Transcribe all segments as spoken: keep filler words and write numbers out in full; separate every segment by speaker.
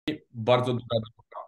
Speaker 1: Bardzo duża droga.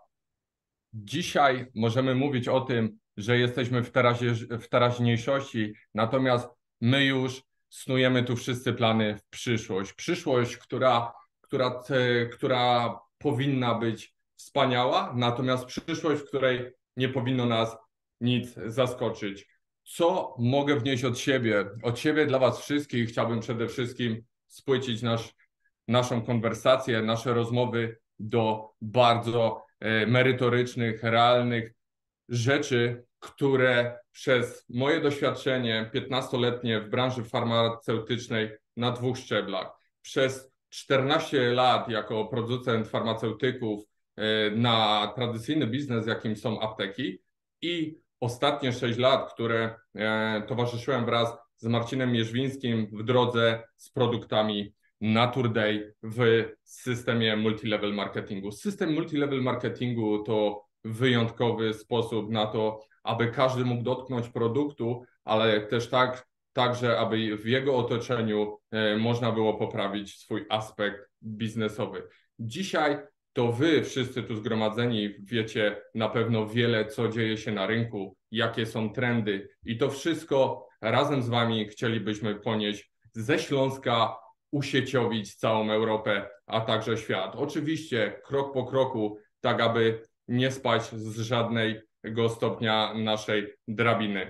Speaker 1: Dzisiaj możemy mówić o tym, że jesteśmy w, terazie, w teraźniejszości, natomiast my już snujemy tu wszyscy plany w przyszłość. Przyszłość, która, która, te, która powinna być wspaniała, natomiast przyszłość, w której nie powinno nas nic zaskoczyć. Co mogę wnieść od siebie? Od siebie dla Was wszystkich chciałbym przede wszystkim spłycić nasz, naszą konwersację, nasze rozmowy do bardzo e, merytorycznych, realnych rzeczy, które przez moje doświadczenie piętnastoletnie w branży farmaceutycznej na dwóch szczeblach, przez czternaście lat jako producent farmaceutyków e, na tradycyjny biznes, jakim są apteki, i ostatnie sześć lat, które e, towarzyszyłem wraz z Marcinem Mierzwińskim w drodze z produktami NaturDay w systemie multilevel marketingu. System multilevel marketingu to wyjątkowy sposób na to, aby każdy mógł dotknąć produktu, ale też tak, także aby w jego otoczeniu e, można było poprawić swój aspekt biznesowy. Dzisiaj to wy wszyscy tu zgromadzeni wiecie na pewno wiele, co dzieje się na rynku, jakie są trendy, i to wszystko razem z wami chcielibyśmy ponieść ze Śląska, usieciowić całą Europę, a także świat. Oczywiście krok po kroku, tak aby nie spać z żadnego stopnia naszej drabiny.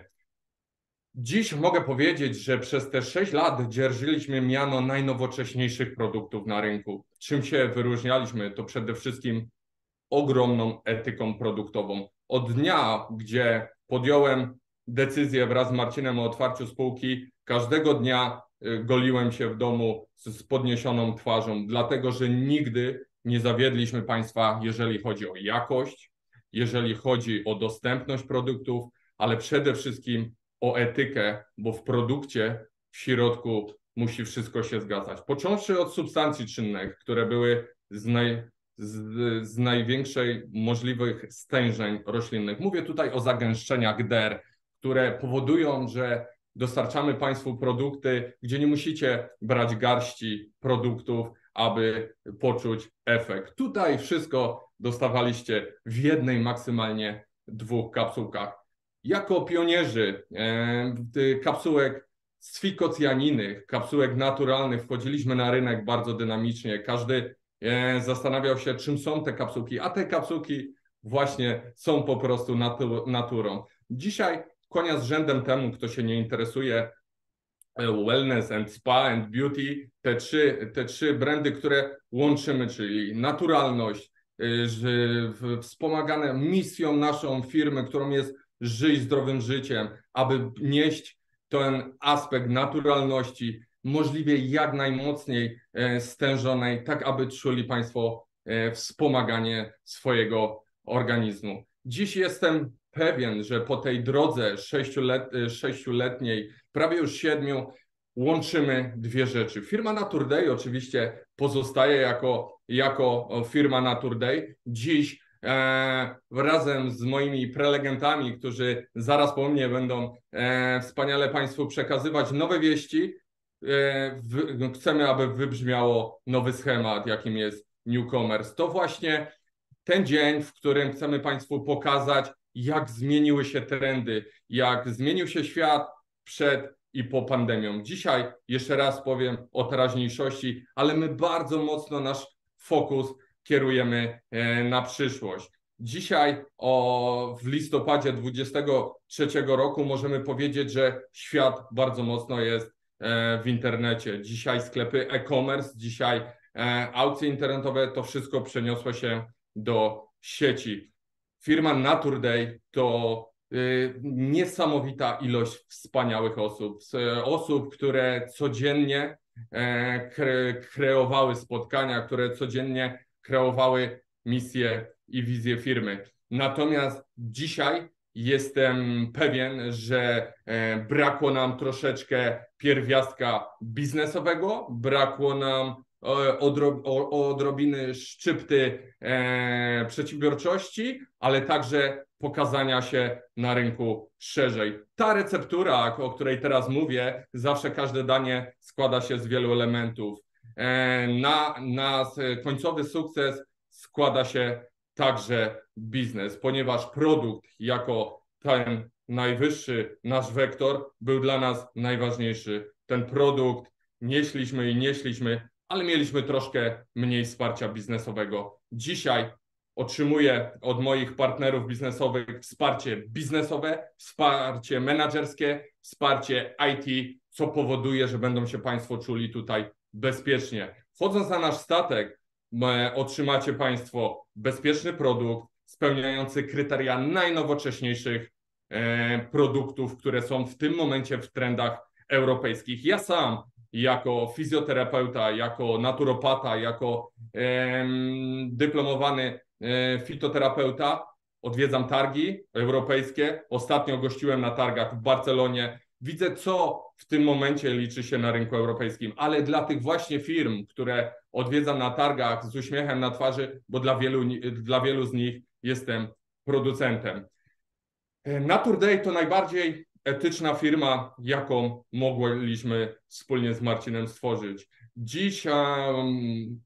Speaker 1: Dziś mogę powiedzieć, że przez te sześć lat dzierżyliśmy miano najnowocześniejszych produktów na rynku. Czym się wyróżnialiśmy? To przede wszystkim ogromną etyką produktową. Od dnia, gdzie podjąłem decyzję wraz z Marcinem o otwarciu spółki, każdego dnia goliłem się w domu z podniesioną twarzą, dlatego że nigdy nie zawiedliśmy Państwa, jeżeli chodzi o jakość, jeżeli chodzi o dostępność produktów, ale przede wszystkim o etykę, bo w produkcie w środku musi wszystko się zgadzać. Począwszy od substancji czynnych, które były z, naj, z, z największej możliwych stężeń roślinnych. Mówię tutaj o zagęszczeniach D E R, które powodują, że dostarczamy Państwu produkty, gdzie nie musicie brać garści produktów, aby poczuć efekt. Tutaj wszystko dostawaliście w jednej, maksymalnie dwóch kapsułkach. Jako pionierzy e, kapsułek sfikocjaniny, kapsułek naturalnych wchodziliśmy na rynek bardzo dynamicznie. Każdy e, zastanawiał się, czym są te kapsułki, a te kapsułki właśnie są po prostu natu naturą. Dzisiaj konia z rzędem temu, kto się nie interesuje wellness and spa and beauty, te trzy, te trzy brandy, które łączymy, czyli naturalność, wspomagane misją naszą firmy, którą jest żyć zdrowym życiem, aby nieść ten aspekt naturalności możliwie jak najmocniej stężonej, tak aby czuli Państwo wspomaganie swojego organizmu. Dziś jestem pewien, że po tej drodze sześciolet, sześcioletniej, prawie już siedmiu, łączymy dwie rzeczy. Firma NaturDay oczywiście pozostaje jako, jako firma NaturDay. Dziś e, razem z moimi prelegentami, którzy zaraz po mnie będą e, wspaniale Państwu przekazywać nowe wieści, e, w, chcemy, aby wybrzmiało nowy schemat, jakim jest Newcomers. To właśnie ten dzień, w którym chcemy Państwu pokazać, jak zmieniły się trendy, jak zmienił się świat przed i po pandemią. Dzisiaj jeszcze raz powiem o teraźniejszości, ale my bardzo mocno nasz fokus kierujemy na przyszłość. Dzisiaj o, w listopadzie dwudziestego trzeciego roku możemy powiedzieć, że świat bardzo mocno jest w internecie. Dzisiaj sklepy e-commerce, dzisiaj aukcje internetowe, to wszystko przeniosło się do sieci. Firma NaturDay to y, niesamowita ilość wspaniałych osób, osób, które codziennie e, kre, kreowały spotkania, które codziennie kreowały misję i wizję firmy. Natomiast dzisiaj jestem pewien, że e, brakło nam troszeczkę pierwiastka biznesowego, brakło nam odrobiny szczypty e, przedsiębiorczości, ale także pokazania się na rynku szerzej. Ta receptura, o której teraz mówię, zawsze każde danie składa się z wielu elementów. E, na, na końcowy sukces składa się także biznes, ponieważ produkt jako ten najwyższy nasz wektor był dla nas najważniejszy. Ten produkt nieśliśmy i nieśliśmy, ale mieliśmy troszkę mniej wsparcia biznesowego. Dzisiaj otrzymuję od moich partnerów biznesowych wsparcie biznesowe, wsparcie menedżerskie, wsparcie I T, co powoduje, że będą się Państwo czuli tutaj bezpiecznie. Wchodząc na nasz statek, otrzymacie Państwo bezpieczny produkt, spełniający kryteria najnowocześniejszych produktów, które są w tym momencie w trendach europejskich. Ja sam jako fizjoterapeuta, jako naturopata, jako e, dyplomowany e, fitoterapeuta odwiedzam targi europejskie. Ostatnio gościłem na targach w Barcelonie. Widzę, co w tym momencie liczy się na rynku europejskim, ale dla tych właśnie firm, które odwiedzam na targach z uśmiechem na twarzy, bo dla wielu, dla wielu z nich jestem producentem. Naturday to najbardziej etyczna firma, jaką mogliśmy wspólnie z Marcinem stworzyć. Dziś um,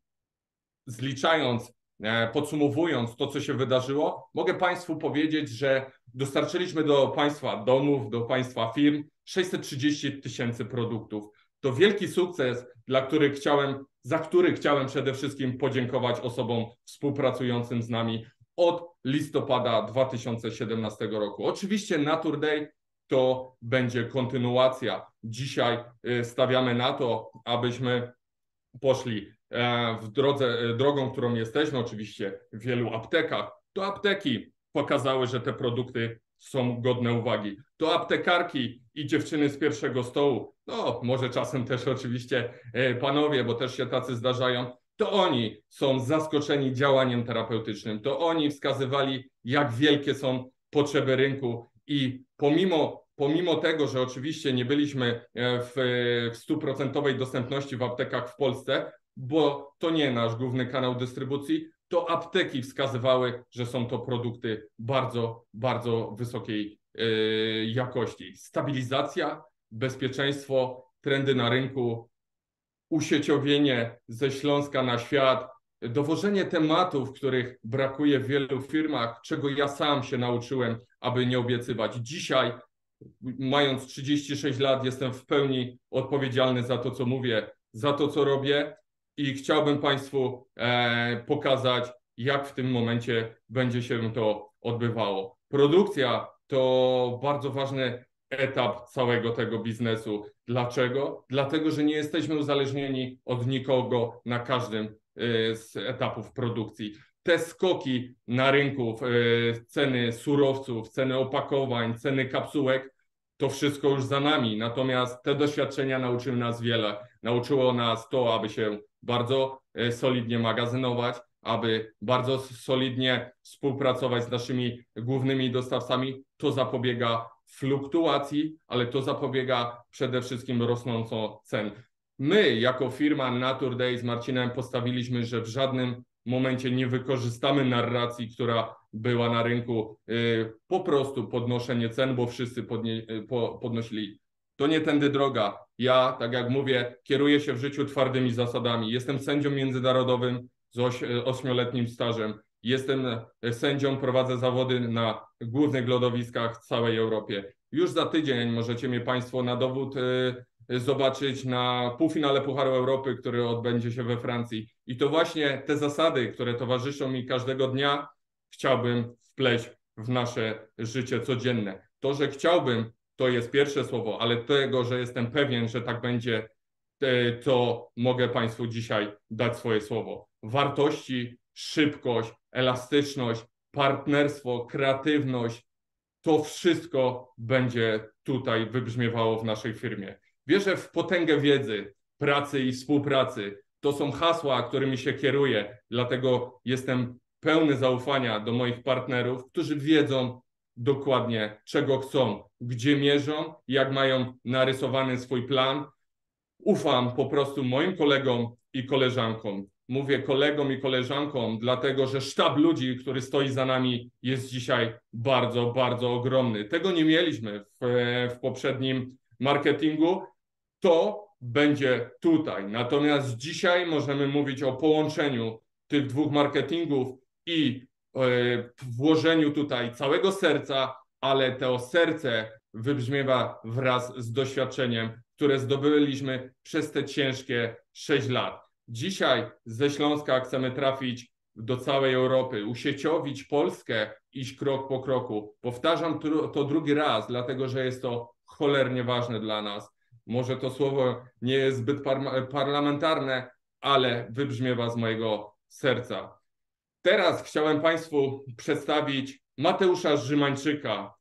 Speaker 1: zliczając, podsumowując to, co się wydarzyło, mogę Państwu powiedzieć, że dostarczyliśmy do Państwa domów, do Państwa firm sześćset trzydzieści tysięcy produktów. To wielki sukces, dla których chciałem, za który chciałem przede wszystkim podziękować osobom współpracującym z nami od listopada dwa tysiące siedemnastego roku. Oczywiście Naturday to będzie kontynuacja. Dzisiaj stawiamy na to, abyśmy poszli w drodze, drogą, którą jesteśmy, oczywiście w wielu aptekach. To apteki pokazały, że te produkty są godne uwagi. To aptekarki i dziewczyny z pierwszego stołu, no może czasem też oczywiście panowie, bo też się tacy zdarzają, to oni są zaskoczeni działaniem terapeutycznym. To oni wskazywali, jak wielkie są potrzeby rynku i pomimo Pomimo tego, że oczywiście nie byliśmy w, w stuprocentowej dostępności w aptekach w Polsce, bo to nie nasz główny kanał dystrybucji, to apteki wskazywały, że są to produkty bardzo, bardzo wysokiej yy, jakości. Stabilizacja, bezpieczeństwo, trendy na rynku, usieciowienie ze Śląska na świat, dowożenie tematów, których brakuje w wielu firmach, czego ja sam się nauczyłem, aby nie obiecywać. Dzisiaj, mając trzydzieści sześć lat, jestem w pełni odpowiedzialny za to, co mówię, za to, co robię i chciałbym Państwu e, pokazać, jak w tym momencie będzie się to odbywało. Produkcja to bardzo ważny etap całego tego biznesu. Dlaczego? Dlatego, że nie jesteśmy uzależnieni od nikogo na każdym e, z etapów produkcji. Te skoki na rynku, e, ceny surowców, ceny opakowań, ceny kapsułek, to wszystko już za nami. Natomiast te doświadczenia nauczyły nas wiele. Nauczyło nas to, aby się bardzo solidnie magazynować, aby bardzo solidnie współpracować z naszymi głównymi dostawcami. To zapobiega fluktuacji, ale to zapobiega przede wszystkim rosnącą cen. My jako firma Naturday z Marcinem postawiliśmy, że w żadnym momencie nie wykorzystamy narracji, która była na rynku, yy, po prostu podnoszenie cen, bo wszyscy podnie, po, podnosili. To nie tędy droga. Ja, tak jak mówię, kieruję się w życiu twardymi zasadami. Jestem sędzią międzynarodowym z oś, ośmioletnim stażem. Jestem sędzią, prowadzę zawody na głównych lodowiskach w całej Europie. Już za tydzień możecie mnie Państwo na dowód yy, zobaczyć na półfinale Pucharu Europy, który odbędzie się we Francji. I to właśnie te zasady, które towarzyszą mi każdego dnia, chciałbym wpleść w nasze życie codzienne. To, że chciałbym, to jest pierwsze słowo, ale tego, że jestem pewien, że tak będzie, to mogę Państwu dzisiaj dać swoje słowo. Wartości, szybkość, elastyczność, partnerstwo, kreatywność, to wszystko będzie tutaj wybrzmiewało w naszej firmie. Wierzę w potęgę wiedzy, pracy i współpracy. To są hasła, którymi się kieruję, dlatego jestem pełny zaufania do moich partnerów, którzy wiedzą dokładnie, czego chcą, gdzie mierzą, jak mają narysowany swój plan. Ufam po prostu moim kolegom i koleżankom. Mówię kolegom i koleżankom, dlatego że sztab ludzi, który stoi za nami, jest dzisiaj bardzo, bardzo ogromny. Tego nie mieliśmy w, w poprzednim marketingu. To będzie tutaj. Natomiast dzisiaj możemy mówić o połączeniu tych dwóch marketingów i w włożeniu tutaj całego serca, ale to serce wybrzmiewa wraz z doświadczeniem, które zdobyliśmy przez te ciężkie sześć lat. Dzisiaj ze Śląska chcemy trafić do całej Europy, usieciowić Polskę, iść krok po kroku. Powtarzam to drugi raz, dlatego że jest to cholernie ważne dla nas. Może to słowo nie jest zbyt par parlamentarne, ale wybrzmiewa z mojego serca. Teraz chciałem Państwu przedstawić Mateusza Rzymańczyka,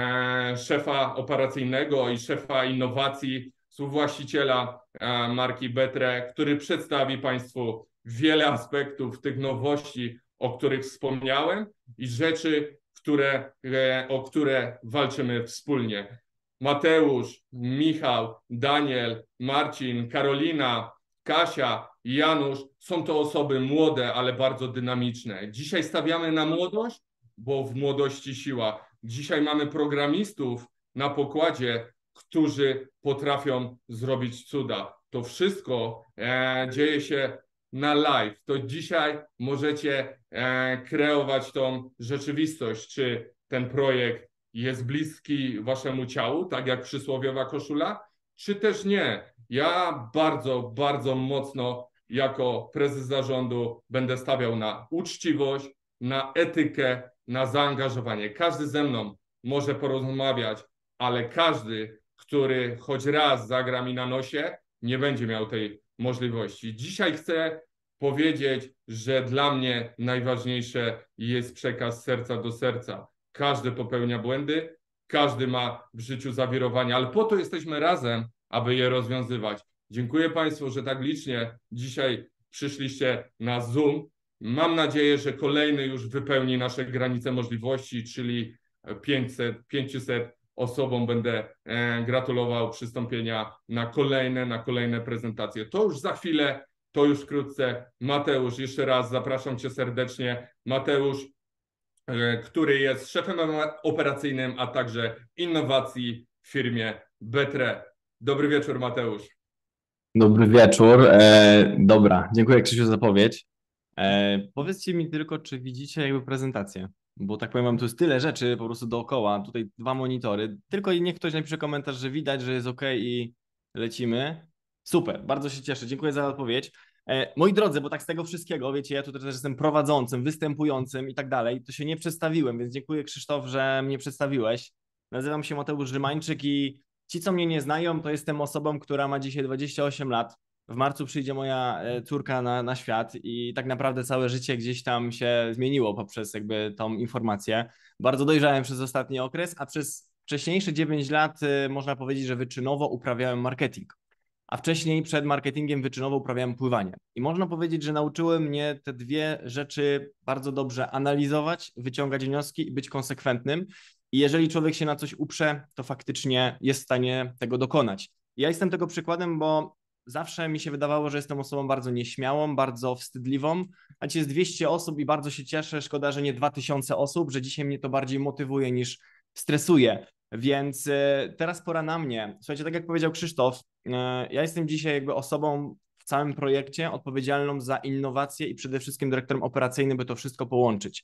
Speaker 1: e, szefa operacyjnego i szefa innowacji, współwłaściciela e, marki Betre, który przedstawi Państwu wiele aspektów tych nowości, o których wspomniałem i rzeczy, które, e, o które walczymy wspólnie. Mateusz, Michał, Daniel, Marcin, Karolina, Kasia, Janusz, są to osoby młode, ale bardzo dynamiczne. Dzisiaj stawiamy na młodość, bo w młodości siła. Dzisiaj mamy programistów na pokładzie, którzy potrafią zrobić cuda. To wszystko e, dzieje się na live. To dzisiaj możecie e, kreować tą rzeczywistość, czy ten projekt jest bliski waszemu ciału, tak jak przysłowiowa koszula, czy też nie. Ja bardzo, bardzo mocno jako prezes zarządu będę stawiał na uczciwość, na etykę, na zaangażowanie. Każdy ze mną może porozmawiać, ale każdy, który choć raz zagra mi na nosie, nie będzie miał tej możliwości. Dzisiaj chcę powiedzieć, że dla mnie najważniejsze jest przekaz serca do serca. Każdy popełnia błędy, każdy ma w życiu zawirowania, ale po to jesteśmy razem, aby je rozwiązywać. Dziękuję Państwu, że tak licznie dzisiaj przyszliście na Zoom. Mam nadzieję, że kolejny już wypełni nasze granice możliwości, czyli pięćset, pięćset osobom będę e, gratulował przystąpienia na kolejne, na kolejne prezentacje. To już za chwilę, to już wkrótce. Mateusz, jeszcze raz zapraszam Cię serdecznie. Mateusz, e, który jest szefem operacyjnym, a także innowacji w firmie Betre. Dobry wieczór, Mateusz.
Speaker 2: Dobry wieczór. E, dobra, dziękuję Krzysiu za zapowiedź. E, powiedzcie mi tylko, czy widzicie jakby prezentację, bo tak powiem, mam tu jest tyle rzeczy po prostu dookoła, tutaj dwa monitory, tylko i niech ktoś napisze komentarz, że widać, że jest OK i lecimy. Super, bardzo się cieszę, dziękuję za odpowiedź. E, moi drodzy, bo tak z tego wszystkiego, wiecie, ja tutaj też jestem prowadzącym, występującym i tak dalej, to się nie przedstawiłem, więc dziękuję Krzysztof, że mnie przedstawiłeś. Nazywam się Mateusz Rzymańczyk i ci, co mnie nie znają, to jestem osobą, która ma dzisiaj dwadzieścia osiem lat. W marcu przyjdzie moja córka na, na świat i tak naprawdę całe życie gdzieś tam się zmieniło poprzez jakby tą informację. Bardzo dojrzałem przez ostatni okres, a przez wcześniejsze dziewięć lat można powiedzieć, że wyczynowo uprawiałem marketing. A wcześniej przed marketingiem wyczynowo uprawiałem pływanie. I można powiedzieć, że nauczyły mnie te dwie rzeczy bardzo dobrze analizować, wyciągać wnioski i być konsekwentnym. I jeżeli człowiek się na coś uprze, to faktycznie jest w stanie tego dokonać. Ja jestem tego przykładem, bo zawsze mi się wydawało, że jestem osobą bardzo nieśmiałą, bardzo wstydliwą, a dzisiaj jest dwieście osób i bardzo się cieszę. Szkoda, że nie dwa tysiące osób, że dzisiaj mnie to bardziej motywuje niż stresuje. Więc teraz pora na mnie. Słuchajcie, tak jak powiedział Krzysztof, ja jestem dzisiaj jakby osobą w całym projekcie odpowiedzialną za innowacje i przede wszystkim dyrektorem operacyjnym, by to wszystko połączyć.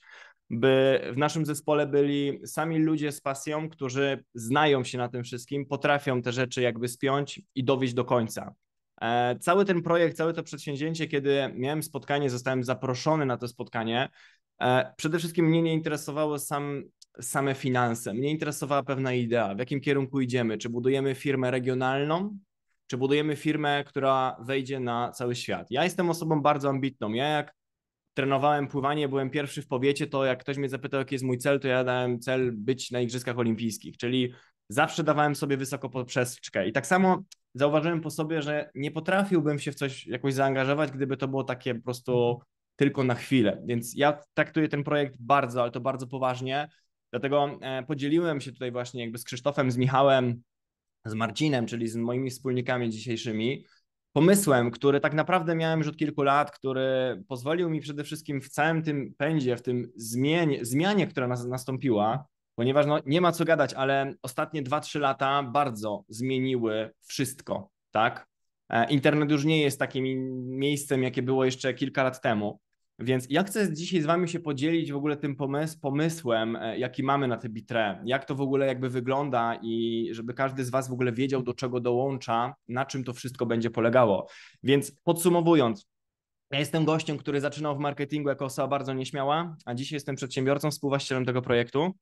Speaker 2: By w naszym zespole byli sami ludzie z pasją, którzy znają się na tym wszystkim, potrafią te rzeczy jakby spiąć i dowieść do końca. Cały ten projekt, całe to przedsięwzięcie, kiedy miałem spotkanie, zostałem zaproszony na to spotkanie, przede wszystkim mnie nie interesowało sam same finanse. Mnie interesowała pewna idea, w jakim kierunku idziemy, czy budujemy firmę regionalną, czy budujemy firmę, która wejdzie na cały świat. Ja jestem osobą bardzo ambitną. Ja jak trenowałem pływanie, byłem pierwszy w powiecie, to jak ktoś mnie zapytał, jaki jest mój cel, to ja dałem cel być na Igrzyskach Olimpijskich, czyli zawsze dawałem sobie wysoko poprzeczkę. I tak samo zauważyłem po sobie, że nie potrafiłbym się w coś jakoś zaangażować, gdyby to było takie po prostu tylko na chwilę. Więc ja traktuję ten projekt bardzo, ale to bardzo poważnie. Dlatego podzieliłem się tutaj właśnie jakby z Krzysztofem, z Michałem, z Marcinem, czyli z moimi wspólnikami dzisiejszymi, pomysłem, który tak naprawdę miałem już od kilku lat, który pozwolił mi przede wszystkim w całym tym pędzie, w tym zmianie, zmianie, która nas, nastąpiła, ponieważ no, nie ma co gadać, ale ostatnie dwa trzy lata bardzo zmieniły wszystko, tak? Internet już nie jest takim miejscem, jakie było jeszcze kilka lat temu. Więc ja chcę dzisiaj z wami się podzielić w ogóle tym pomysł, pomysłem, jaki mamy na tę bitrę, jak to w ogóle jakby wygląda i żeby każdy z was w ogóle wiedział, do czego dołącza, na czym to wszystko będzie polegało. Więc podsumowując, ja jestem gościem, który zaczynał w marketingu jako osoba bardzo nieśmiała, a dzisiaj jestem przedsiębiorcą, współwłaścicielem tego projektu.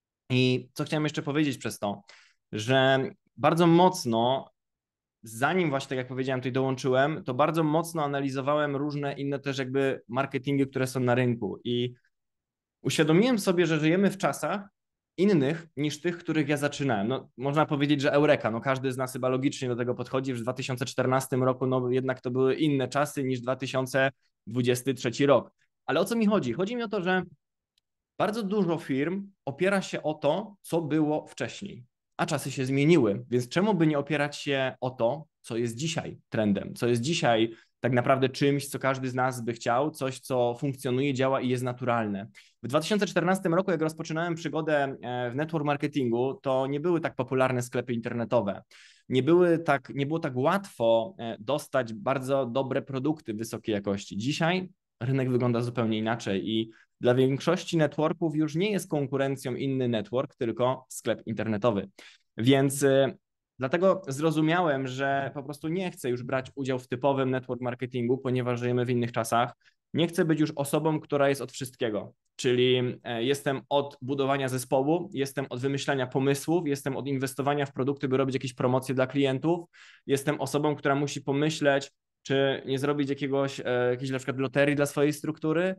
Speaker 2: I co chciałem jeszcze powiedzieć przez to, że bardzo mocno, zanim właśnie, tak jak powiedziałem, tutaj dołączyłem, to bardzo mocno analizowałem różne inne też jakby marketingi, które są na rynku i uświadomiłem sobie, że żyjemy w czasach innych niż tych, których ja zaczynałem. No, można powiedzieć, że eureka, no każdy z nas chyba logicznie do tego podchodzi, że w dwa tysiące czternastym roku no jednak to były inne czasy niż dwa tysiące dwudziesty trzeci rok. Ale o co mi chodzi? Chodzi mi o to, że bardzo dużo firm opiera się o to, co było wcześniej, a czasy się zmieniły, więc czemu by nie opierać się o to, co jest dzisiaj trendem, co jest dzisiaj tak naprawdę czymś, co każdy z nas by chciał, coś, co funkcjonuje, działa i jest naturalne. W dwa tysiące czternastym roku, jak rozpoczynałem przygodę w network marketingu, to nie były tak popularne sklepy internetowe. Nie, były tak, nie było tak łatwo dostać bardzo dobre produkty wysokiej jakości. Dzisiaj rynek wygląda zupełnie inaczej i dla większości networków już nie jest konkurencją inny network, tylko sklep internetowy. Więc y, dlatego zrozumiałem, że po prostu nie chcę już brać udziału w typowym network marketingu, ponieważ żyjemy w innych czasach. Nie chcę być już osobą, która jest od wszystkiego, czyli y, jestem od budowania zespołu, jestem od wymyślania pomysłów, jestem od inwestowania w produkty, by robić jakieś promocje dla klientów, jestem osobą, która musi pomyśleć, czy nie zrobić jakiegoś, y, jakiejś na przykład loterii dla swojej struktury.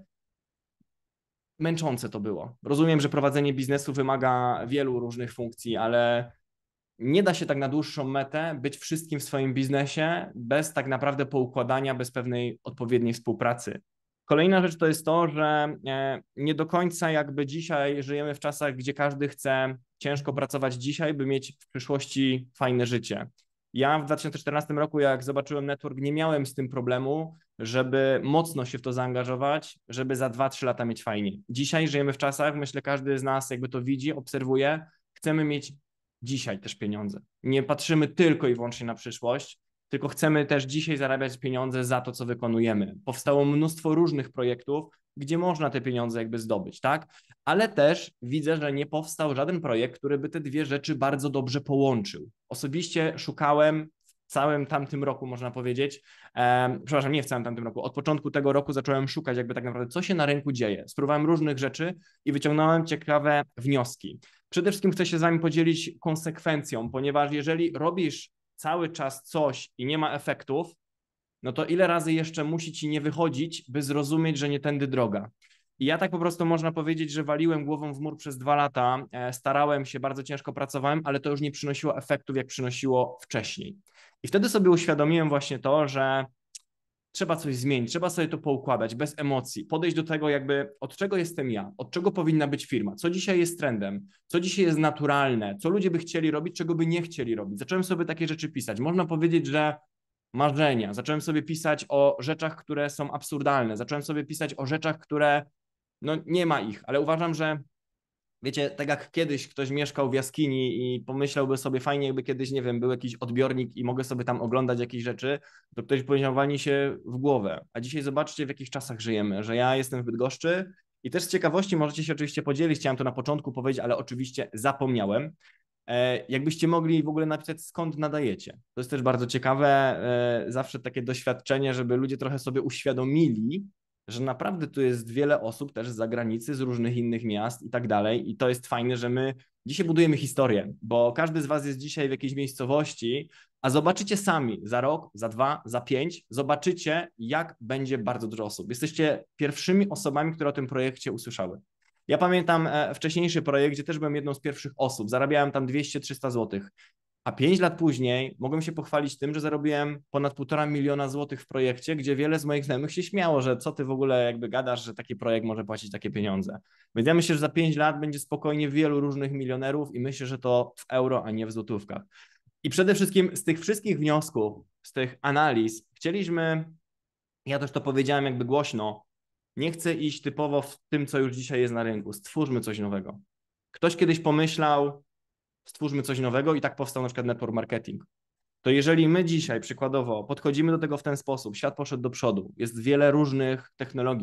Speaker 2: Męczące to było. Rozumiem, że prowadzenie biznesu wymaga wielu różnych funkcji, ale nie da się tak na dłuższą metę być wszystkim w swoim biznesie bez tak naprawdę poukładania, bez pewnej odpowiedniej współpracy. Kolejna rzecz to jest to, że nie do końca jakby dzisiaj żyjemy w czasach, gdzie każdy chce ciężko pracować dzisiaj, by mieć w przyszłości fajne życie. Ja w dwa tysiące czternastym roku, jak zobaczyłem network, nie miałem z tym problemu, żeby mocno się w to zaangażować, żeby za dwa trzy lata mieć fajnie. Dzisiaj żyjemy w czasach, myślę, każdy z nas jakby to widzi, obserwuje, chcemy mieć dzisiaj też pieniądze. Nie patrzymy tylko i wyłącznie na przyszłość, tylko chcemy też dzisiaj zarabiać pieniądze za to, co wykonujemy. Powstało mnóstwo różnych projektów, gdzie można te pieniądze jakby zdobyć, tak? Ale też widzę, że nie powstał żaden projekt, który by te dwie rzeczy bardzo dobrze połączył. Osobiście szukałem w całym tamtym roku, można powiedzieć, e, przepraszam, nie w całym tamtym roku, od początku tego roku zacząłem szukać jakby tak naprawdę, co się na rynku dzieje. Spróbowałem różnych rzeczy i wyciągnąłem ciekawe wnioski. Przede wszystkim chcę się z wami podzielić konsekwencją, ponieważ jeżeli robisz cały czas coś i nie ma efektów, no to ile razy jeszcze musi ci nie wychodzić, by zrozumieć, że nie tędy droga. I ja tak po prostu można powiedzieć, że waliłem głową w mur przez dwa lata, starałem się, bardzo ciężko pracowałem, ale to już nie przynosiło efektów, jak przynosiło wcześniej. I wtedy sobie uświadomiłem właśnie to, że trzeba coś zmienić, trzeba sobie to poukładać bez emocji, podejść do tego jakby od czego jestem ja, od czego powinna być firma, co dzisiaj jest trendem, co dzisiaj jest naturalne, co ludzie by chcieli robić, czego by nie chcieli robić. Zacząłem sobie takie rzeczy pisać. Można powiedzieć, że marzenia. Zacząłem sobie pisać o rzeczach, które są absurdalne. Zacząłem sobie pisać o rzeczach, które no nie ma ich, ale uważam, że wiecie, tak jak kiedyś ktoś mieszkał w jaskini i pomyślałby sobie fajnie, jakby kiedyś, nie wiem, był jakiś odbiornik i mogę sobie tam oglądać jakieś rzeczy, to ktoś powiedział, walnij się w głowę. A dzisiaj zobaczcie, w jakich czasach żyjemy, że ja jestem w Bydgoszczy i też z ciekawości możecie się oczywiście podzielić, chciałem to na początku powiedzieć, ale oczywiście zapomniałem. Jakbyście mogli w ogóle napisać, skąd nadajecie. To jest też bardzo ciekawe, zawsze takie doświadczenie, żeby ludzie trochę sobie uświadomili, że naprawdę tu jest wiele osób też z zagranicy, z różnych innych miast i tak dalej i to jest fajne, że my dzisiaj budujemy historię, bo każdy z was jest dzisiaj w jakiejś miejscowości, a zobaczycie sami za rok, za dwa, za pięć, zobaczycie, jak będzie bardzo dużo osób. Jesteście pierwszymi osobami, które o tym projekcie usłyszały. Ja pamiętam wcześniejszy projekt, gdzie też byłem jedną z pierwszych osób, zarabiałem tam dwieście trzysta złotych, a pięć lat później mogłem się pochwalić tym, że zarobiłem ponad półtora miliona złotych w projekcie, gdzie wiele z moich znajomych się śmiało, że co ty w ogóle jakby gadasz, że taki projekt może płacić takie pieniądze. Więc ja myślę, że za pięć lat będzie spokojnie wielu różnych milionerów i myślę, że to w euro, a nie w złotówkach. I przede wszystkim z tych wszystkich wniosków, z tych analiz chcieliśmy, ja też to powiedziałem jakby głośno, nie chcę iść typowo w tym, co już dzisiaj jest na rynku. Stwórzmy coś nowego. Ktoś kiedyś pomyślał, stwórzmy coś nowego i tak powstał na przykład network marketing. To jeżeli my dzisiaj przykładowo podchodzimy do tego w ten sposób, świat poszedł do przodu, jest wiele różnych technologii,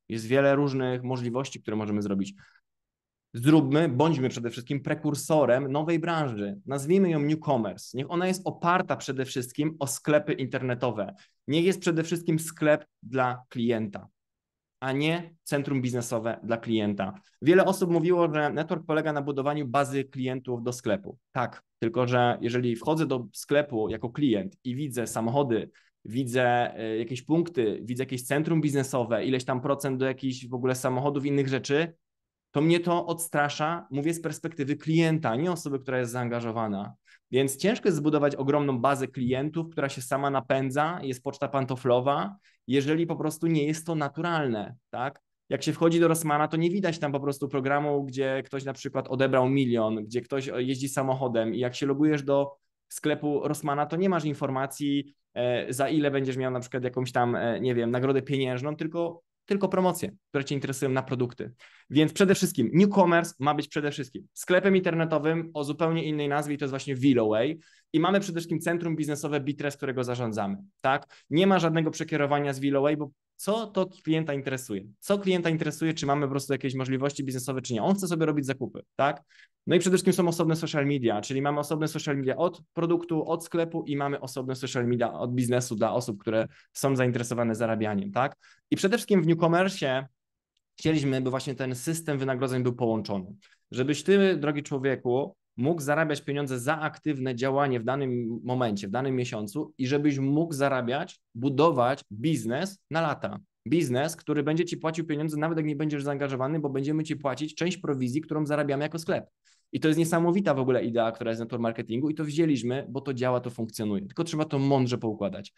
Speaker 2: Jest wiele różnych możliwości, które możemy zrobić. Zróbmy, bądźmy przede wszystkim prekursorem nowej branży. Nazwijmy ją Newcomers. Niech ona jest oparta przede wszystkim o sklepy internetowe. Niech jest przede wszystkim sklep dla klienta, a nie centrum biznesowe dla klienta. Wiele osób mówiło, że network polega na budowaniu bazy klientów do sklepu. Tak, tylko że jeżeli wchodzę do sklepu jako klient i widzę samochody, widzę jakieś punkty, widzę jakieś centrum biznesowe, ileś tam procent do jakichś w ogóle samochodów, innych rzeczy, to mnie to odstrasza, mówię z perspektywy klienta, nie osoby, która jest zaangażowana. Więc ciężko jest zbudować ogromną bazę klientów, która się sama napędza, jest poczta pantoflowa, jeżeli po prostu nie jest to naturalne, tak? Jak się wchodzi do Rossmana, to nie widać tam po prostu programu, gdzie ktoś na przykład odebrał milion, gdzie ktoś jeździ samochodem i jak się logujesz do sklepu Rossmana, to nie masz informacji, e, za ile będziesz miał na przykład jakąś tam, e, nie wiem, nagrodę pieniężną, tylko tylko promocje, które Cię interesują na produkty. Więc przede wszystkim Newcomers ma być przede wszystkim sklepem internetowym o zupełnie innej nazwie i to jest właśnie Willoway i mamy przede wszystkim centrum biznesowe Bitres, którego zarządzamy, tak? Nie ma żadnego przekierowania z Willoway, bo co to klienta interesuje? Co klienta interesuje, czy mamy po prostu jakieś możliwości biznesowe, czy nie? On chce sobie robić zakupy, tak? No i przede wszystkim są osobne social media, czyli mamy osobne social media od produktu, od sklepu i mamy osobne social media od biznesu dla osób, które są zainteresowane zarabianiem, tak? I przede wszystkim w Newcomersie chcieliśmy, by właśnie ten system wynagrodzeń był połączony. Żebyś ty, drogi człowieku, mógł zarabiać pieniądze za aktywne działanie w danym momencie, w danym miesiącu i żebyś mógł zarabiać, budować biznes na lata. Biznes, który będzie ci płacił pieniądze, nawet jak nie będziesz zaangażowany, bo będziemy ci płacić część prowizji, którą zarabiamy jako sklep. I to jest niesamowita w ogóle idea, która jest w network marketingu i to wzięliśmy, bo to działa, to funkcjonuje. Tylko trzeba to mądrze poukładać.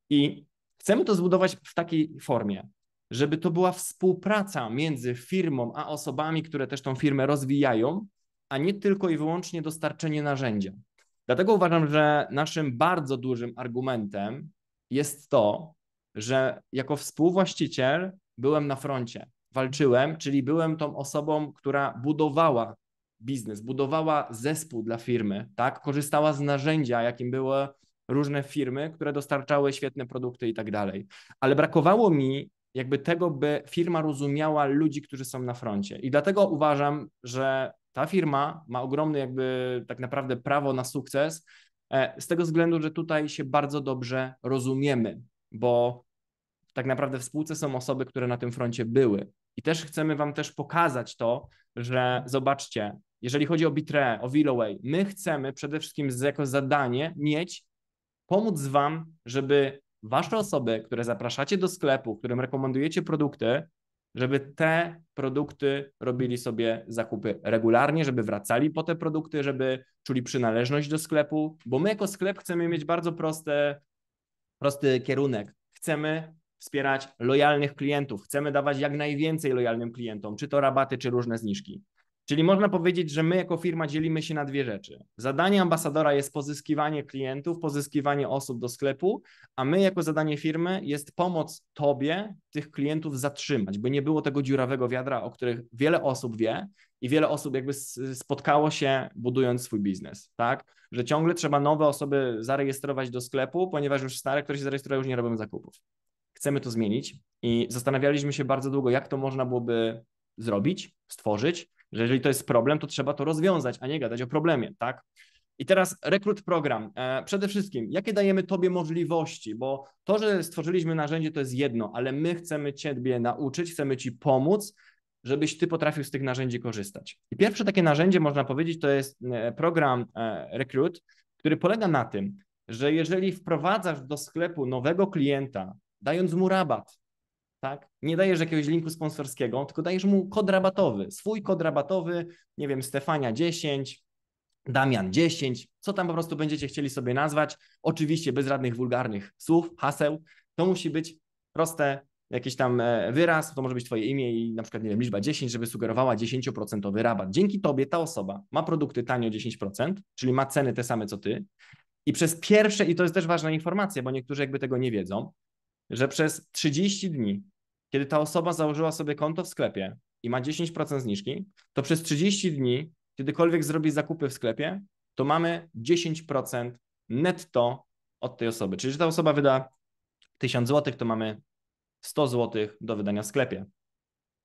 Speaker 2: I chcemy to zbudować w takiej formie, żeby to była współpraca między firmą a osobami, które też tą firmę rozwijają, a nie tylko i wyłącznie dostarczenie narzędzia. Dlatego uważam, że naszym bardzo dużym argumentem jest to, że jako współwłaściciel byłem na froncie, walczyłem, czyli byłem tą osobą, która budowała biznes, budowała zespół dla firmy, tak? Korzystała z narzędzia, jakim były różne firmy, które dostarczały świetne produkty i tak dalej. Ale brakowało mi jakby tego, by firma rozumiała ludzi, którzy są na froncie. I dlatego uważam, że ta firma ma ogromne jakby tak naprawdę prawo na sukces z tego względu, że tutaj się bardzo dobrze rozumiemy, bo tak naprawdę w spółce są osoby, które na tym froncie były. I też chcemy wam też pokazać to, że zobaczcie, jeżeli chodzi o Bitre, o Willoway, my chcemy przede wszystkim jako zadanie mieć, pomóc wam, żeby wasze osoby, które zapraszacie do sklepu, którym rekomendujecie produkty, żeby te produkty robili sobie zakupy regularnie, żeby wracali po te produkty, żeby czuli przynależność do sklepu, bo my jako sklep chcemy mieć bardzo proste, prosty kierunek. Chcemy wspierać lojalnych klientów, chcemy dawać jak najwięcej lojalnym klientom, czy to rabaty, czy różne zniżki. Czyli można powiedzieć, że my jako firma dzielimy się na dwie rzeczy. Zadanie ambasadora jest pozyskiwanie klientów, pozyskiwanie osób do sklepu, a my jako zadanie firmy jest pomoc tobie tych klientów zatrzymać, by nie było tego dziurawego wiadra, o których wiele osób wie i wiele osób jakby spotkało się budując swój biznes, tak? Że ciągle trzeba nowe osoby zarejestrować do sklepu, ponieważ już stare, które się zarejestrują, już nie robią zakupów. Chcemy to zmienić i zastanawialiśmy się bardzo długo, jak to można byłoby zrobić, stworzyć, że jeżeli to jest problem, to trzeba to rozwiązać, a nie gadać o problemie, tak? I teraz rekrut program. Przede wszystkim, jakie dajemy tobie możliwości, bo to, że stworzyliśmy narzędzie, to jest jedno, ale my chcemy ciebie nauczyć, chcemy ci pomóc, żebyś ty potrafił z tych narzędzi korzystać. I pierwsze takie narzędzie, można powiedzieć, to jest program Recruit, który polega na tym, że jeżeli wprowadzasz do sklepu nowego klienta, dając mu rabat, tak? Nie dajesz jakiegoś linku sponsorskiego, tylko dajesz mu kod rabatowy, swój kod rabatowy, nie wiem, Stefania dziesięć, Damian dziesięć, co tam po prostu będziecie chcieli sobie nazwać, oczywiście bez żadnych wulgarnych słów, haseł, to musi być proste, jakiś tam wyraz, to może być twoje imię i na przykład, nie wiem, liczba dziesięć, żeby sugerowała dziesięć procent rabat. Dzięki tobie ta osoba ma produkty tanie o dziesięć procent, czyli ma ceny te same co ty i przez pierwsze, i to jest też ważna informacja, bo niektórzy jakby tego nie wiedzą, że przez trzydzieści dni, kiedy ta osoba założyła sobie konto w sklepie i ma dziesięć procent zniżki, to przez trzydzieści dni, kiedykolwiek zrobi zakupy w sklepie, to mamy dziesięć procent netto od tej osoby. Czyli, że ta osoba wyda tysiąc złotych, to mamy sto złotych do wydania w sklepie.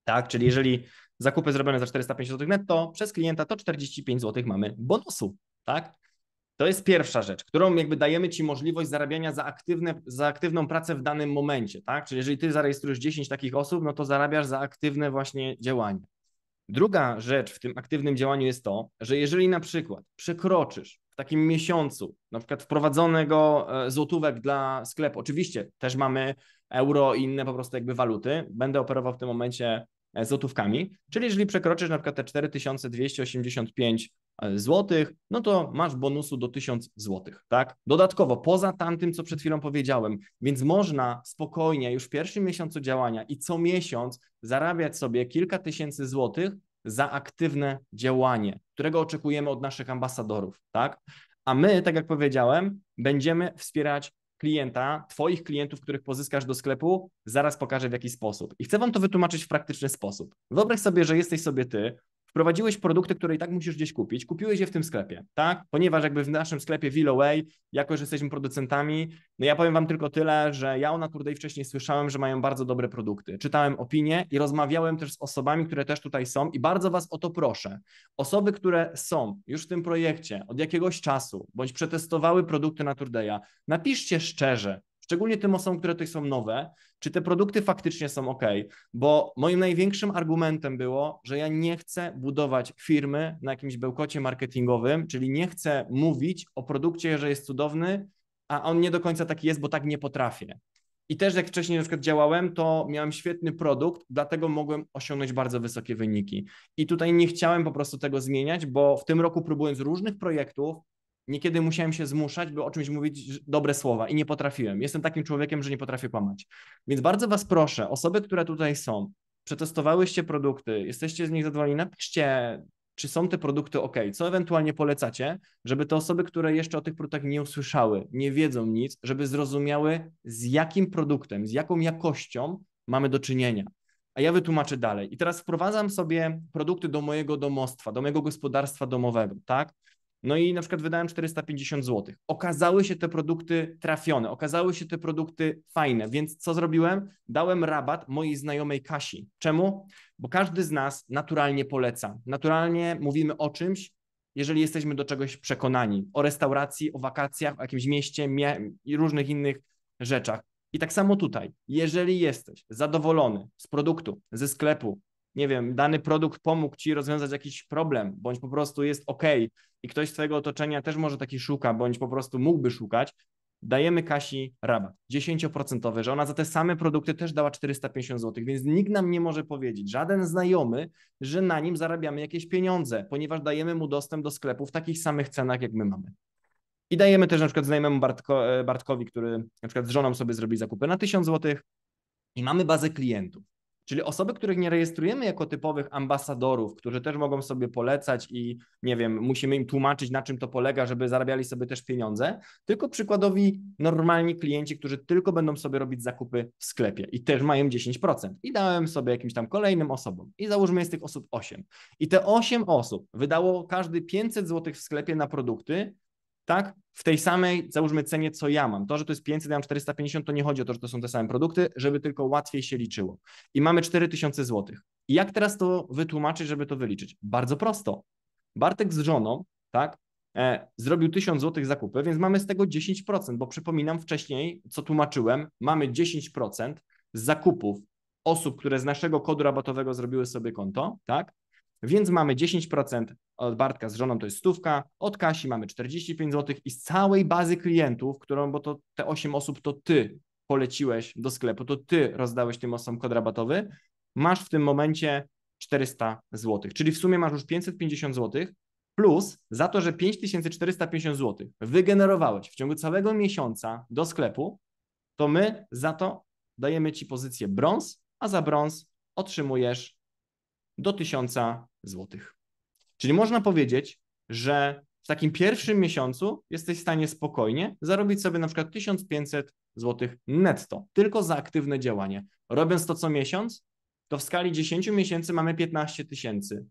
Speaker 2: Tak, czyli jeżeli zakupy zrobione za czterysta pięćdziesiąt złotych netto przez klienta, to czterdzieści pięć złotych mamy bonusu, tak? To jest pierwsza rzecz, którą jakby dajemy Ci możliwość zarabiania za, aktywne, za aktywną pracę w danym momencie, tak? Czyli jeżeli Ty zarejestrujesz dziesięć takich osób, no to zarabiasz za aktywne właśnie działanie. Druga rzecz w tym aktywnym działaniu jest to, że jeżeli na przykład przekroczysz w takim miesiącu na przykład wprowadzonego złotówek dla sklepu, oczywiście też mamy euro i inne po prostu jakby waluty, będę operował w tym momencie złotówkami, czyli jeżeli przekroczysz na przykład te cztery tysiące dwieście osiemdziesiąt pięć złotych, no to masz bonusu do tysiąc złotych, tak? Dodatkowo, poza tamtym, co przed chwilą powiedziałem, więc można spokojnie już w pierwszym miesiącu działania i co miesiąc zarabiać sobie kilka tysięcy złotych za aktywne działanie, którego oczekujemy od naszych ambasadorów, tak? A my, tak jak powiedziałem, będziemy wspierać klienta, Twoich klientów, których pozyskasz do sklepu, zaraz pokażę w jaki sposób. I chcę Wam to wytłumaczyć w praktyczny sposób. Wyobraź sobie, że jesteś sobie Ty, wprowadziłeś produkty, które i tak musisz gdzieś kupić, kupiłeś je w tym sklepie, tak? Ponieważ jakby w naszym sklepie Willoway, jako że jesteśmy producentami, no ja powiem Wam tylko tyle, że ja o Naturday wcześniej słyszałem, że mają bardzo dobre produkty. Czytałem opinie i rozmawiałem też z osobami, które też tutaj są i bardzo Was o to proszę. Osoby, które są już w tym projekcie od jakiegoś czasu, bądź przetestowały produkty Naturdaya, napiszcie szczerze, szczególnie tym osobom, które tutaj są nowe, czy te produkty faktycznie są ok, bo moim największym argumentem było, że ja nie chcę budować firmy na jakimś bełkocie marketingowym, czyli nie chcę mówić o produkcie, że jest cudowny, a on nie do końca taki jest, bo tak nie potrafię. I też jak wcześniej na przykład działałem, to miałem świetny produkt, dlatego mogłem osiągnąć bardzo wysokie wyniki. I tutaj nie chciałem po prostu tego zmieniać, bo w tym roku próbując różnych projektów, niekiedy musiałem się zmuszać, by o czymś mówić dobre słowa i nie potrafiłem. Jestem takim człowiekiem, że nie potrafię kłamać. Więc bardzo Was proszę, osoby, które tutaj są, przetestowałyście produkty, jesteście z nich zadowoleni, napiszcie, czy są te produkty ok, co ewentualnie polecacie, żeby te osoby, które jeszcze o tych produktach nie usłyszały, nie wiedzą nic, żeby zrozumiały, z jakim produktem, z jaką jakością mamy do czynienia. A ja wytłumaczę dalej. I teraz wprowadzam sobie produkty do mojego domostwa, do mojego gospodarstwa domowego, tak? No i na przykład wydałem czterysta pięćdziesiąt złotych. Okazały się te produkty trafione, okazały się te produkty fajne, więc co zrobiłem? Dałem rabat mojej znajomej Kasi. Czemu? Bo każdy z nas naturalnie poleca. Naturalnie mówimy o czymś, jeżeli jesteśmy do czegoś przekonani. O restauracji, o wakacjach, o jakimś mieście mie i różnych innych rzeczach. I tak samo tutaj. Jeżeli jesteś zadowolony z produktu, ze sklepu, nie wiem, dany produkt pomógł Ci rozwiązać jakiś problem, bądź po prostu jest ok i ktoś z Twojego otoczenia też może taki szuka, bądź po prostu mógłby szukać, dajemy Kasi rabat dziesięcioprocentowy, że ona za te same produkty też dała czterysta pięćdziesiąt złotych, więc nikt nam nie może powiedzieć, żaden znajomy, że na nim zarabiamy jakieś pieniądze, ponieważ dajemy mu dostęp do sklepu w takich samych cenach, jak my mamy. I dajemy też na przykład znajomemu Bartko, Bartkowi, który na przykład z żoną sobie zrobi zakupy na tysiąc złotych i mamy bazę klientów. Czyli osoby, których nie rejestrujemy jako typowych ambasadorów, którzy też mogą sobie polecać i nie wiem, musimy im tłumaczyć, na czym to polega, żeby zarabiali sobie też pieniądze, tylko przykładowi normalni klienci, którzy tylko będą sobie robić zakupy w sklepie i też mają dziesięć procent. I dałem sobie jakimś tam kolejnym osobom i załóżmy jest tych osób osiem. I te osiem osób wydało każdy pięćset złotych w sklepie na produkty, tak? W tej samej, załóżmy, cenie, co ja mam. To, że to jest pięćset, ja mam czterysta pięćdziesiąt, to nie chodzi o to, że to są te same produkty, żeby tylko łatwiej się liczyło. I mamy cztery tysiące złotych. I jak teraz to wytłumaczyć, żeby to wyliczyć? Bardzo prosto. Bartek z żoną, tak, e, zrobił tysiąc złotych zakupy, więc mamy z tego dziesięć procent, bo przypominam wcześniej, co tłumaczyłem, mamy dziesięć procent z zakupów osób, które z naszego kodu rabatowego zrobiły sobie konto, tak? Więc mamy dziesięć procent od Bartka z żoną, to jest stówka, od Kasi mamy czterdzieści pięć złotych i z całej bazy klientów, którą, bo to te osiem osób to ty poleciłeś do sklepu, to ty rozdałeś tym osobom kod rabatowy, masz w tym momencie czterysta złotych, czyli w sumie masz już pięćset pięćdziesiąt złotych plus za to, że pięć tysięcy czterysta pięćdziesiąt złotych wygenerowałeś w ciągu całego miesiąca do sklepu, to my za to dajemy ci pozycję brąz, a za brąz otrzymujesz do tysiąca złotych. Czyli można powiedzieć, że w takim pierwszym miesiącu jesteś w stanie spokojnie zarobić sobie na przykład tysiąc pięćset złotych netto, tylko za aktywne działanie. Robiąc to co miesiąc, to w skali dziesięciu miesięcy mamy piętnaście tysięcy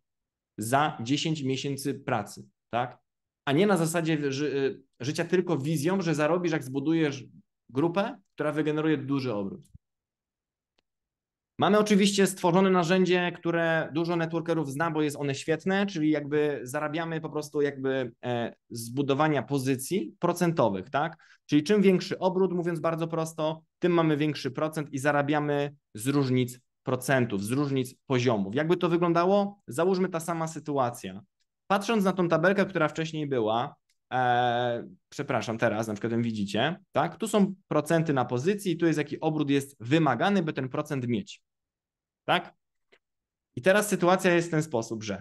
Speaker 2: za dziesięć miesięcy pracy, tak? A nie na zasadzie ży życia tylko wizją, że zarobisz, jak zbudujesz grupę, która wygeneruje duży obrót. Mamy oczywiście stworzone narzędzie, które dużo networkerów zna, bo jest one świetne, czyli jakby zarabiamy po prostu jakby e, z budowania pozycji procentowych, tak? Czyli czym większy obrót, mówiąc bardzo prosto, tym mamy większy procent i zarabiamy z różnic procentów, z różnic poziomów. Jakby to wyglądało? Załóżmy ta sama sytuacja. Patrząc na tą tabelkę, która wcześniej była, e, przepraszam, teraz na przykład ją widzicie, tak? Tu są procenty na pozycji, tu jest jaki obrót jest wymagany, by ten procent mieć. Tak? I teraz sytuacja jest w ten sposób, że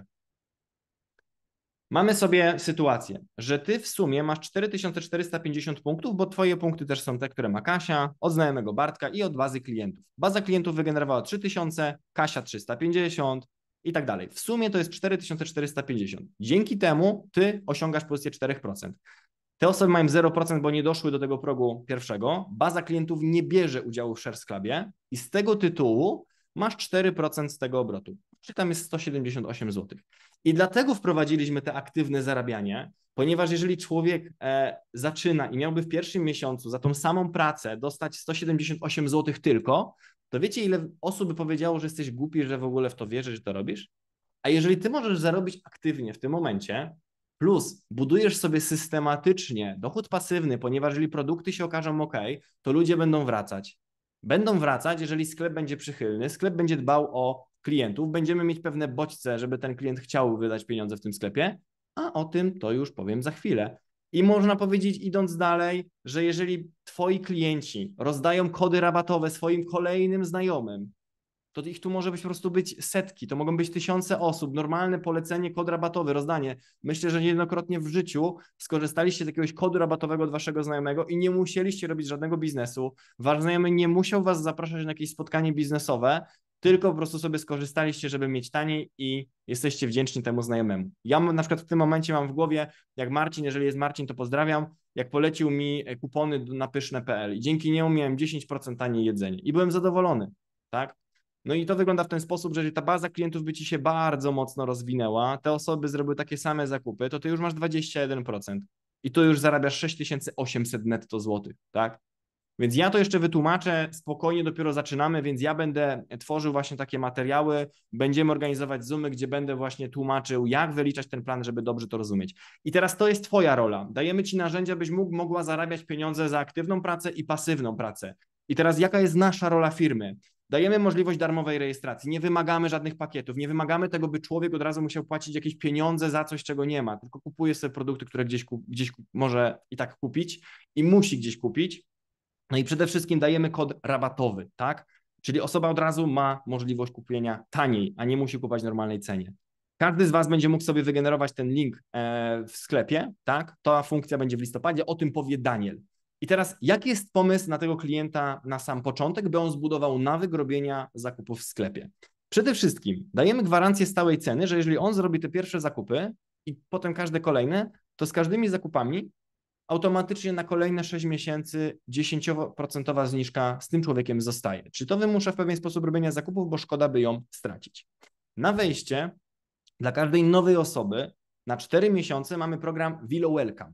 Speaker 2: mamy sobie sytuację, że ty w sumie masz cztery tysiące czterysta pięćdziesiąt punktów, bo twoje punkty też są te, które ma Kasia, od znajomego Bartka i od bazy klientów. Baza klientów wygenerowała trzy tysiące, Kasia trzysta pięćdziesiąt i tak dalej. W sumie to jest cztery tysiące czterysta pięćdziesiąt. Dzięki temu ty osiągasz pozycję cztery procent. Te osoby mają zero procent, bo nie doszły do tego progu pierwszego. Baza klientów nie bierze udziału w Shares Clubie i z tego tytułu masz cztery procent z tego obrotu, czyli tam jest sto siedemdziesiąt osiem złotych. I dlatego wprowadziliśmy te aktywne zarabianie, ponieważ jeżeli człowiek e, zaczyna i miałby w pierwszym miesiącu za tą samą pracę dostać sto siedemdziesiąt osiem złotych tylko, to wiecie, ile osób by powiedziało, że jesteś głupi, że w ogóle w to wierzysz, że to robisz? A jeżeli ty możesz zarobić aktywnie w tym momencie, plus budujesz sobie systematycznie dochód pasywny, ponieważ jeżeli produkty się okażą ok, to ludzie będą wracać. Będą wracać, jeżeli sklep będzie przychylny, sklep będzie dbał o klientów, będziemy mieć pewne bodźce, żeby ten klient chciał wydać pieniądze w tym sklepie, a o tym to już powiem za chwilę. I można powiedzieć, idąc dalej, że jeżeli twoi klienci rozdają kody rabatowe swoim kolejnym znajomym, to ich tu może być po prostu być setki, to mogą być tysiące osób, normalne polecenie, kod rabatowy, rozdanie. Myślę, że niejednokrotnie w życiu skorzystaliście z jakiegoś kodu rabatowego od waszego znajomego i nie musieliście robić żadnego biznesu. Wasz znajomy nie musiał was zapraszać na jakieś spotkanie biznesowe, tylko po prostu sobie skorzystaliście, żeby mieć taniej i jesteście wdzięczni temu znajomemu. Ja na przykład w tym momencie mam w głowie, jak Marcin, jeżeli jest Marcin, to pozdrawiam, jak polecił mi kupony na pyszne kropka p l i dzięki niemu miałem dziesięć procent taniej jedzenie i byłem zadowolony, tak? No i to wygląda w ten sposób, że jeżeli ta baza klientów by ci się bardzo mocno rozwinęła, te osoby zrobiły takie same zakupy, to ty już masz dwadzieścia jeden procent i tu już zarabiasz sześć tysięcy osiemset netto złotych, tak? Więc ja to jeszcze wytłumaczę, spokojnie dopiero zaczynamy, więc ja będę tworzył właśnie takie materiały, będziemy organizować Zoomy, gdzie będę właśnie tłumaczył, jak wyliczać ten plan, żeby dobrze to rozumieć. I teraz to jest twoja rola. Dajemy ci narzędzia, byś mógł, mogła zarabiać pieniądze za aktywną pracę i pasywną pracę. I teraz jaka jest nasza rola firmy? Dajemy możliwość darmowej rejestracji, nie wymagamy żadnych pakietów, nie wymagamy tego, by człowiek od razu musiał płacić jakieś pieniądze za coś, czego nie ma, tylko kupuje sobie produkty, które gdzieś, gdzieś może i tak kupić i musi gdzieś kupić. No i przede wszystkim dajemy kod rabatowy, tak? Czyli osoba od razu ma możliwość kupienia taniej, a nie musi kupować w normalnej cenie. Każdy z was będzie mógł sobie wygenerować ten link w sklepie, tak? Ta funkcja będzie w listopadzie, o tym powie Daniel. I teraz, jaki jest pomysł na tego klienta na sam początek, by on zbudował nawyk robienia zakupów w sklepie? Przede wszystkim dajemy gwarancję stałej ceny, że jeżeli on zrobi te pierwsze zakupy i potem każde kolejne, to z każdymi zakupami automatycznie na kolejne sześć miesięcy dziesięć procent zniżka z tym człowiekiem zostaje. Czy to wymusza w pewien sposób robienia zakupów, bo szkoda by ją stracić. Na wejście dla każdej nowej osoby na cztery miesiące mamy program Vilo Welcome.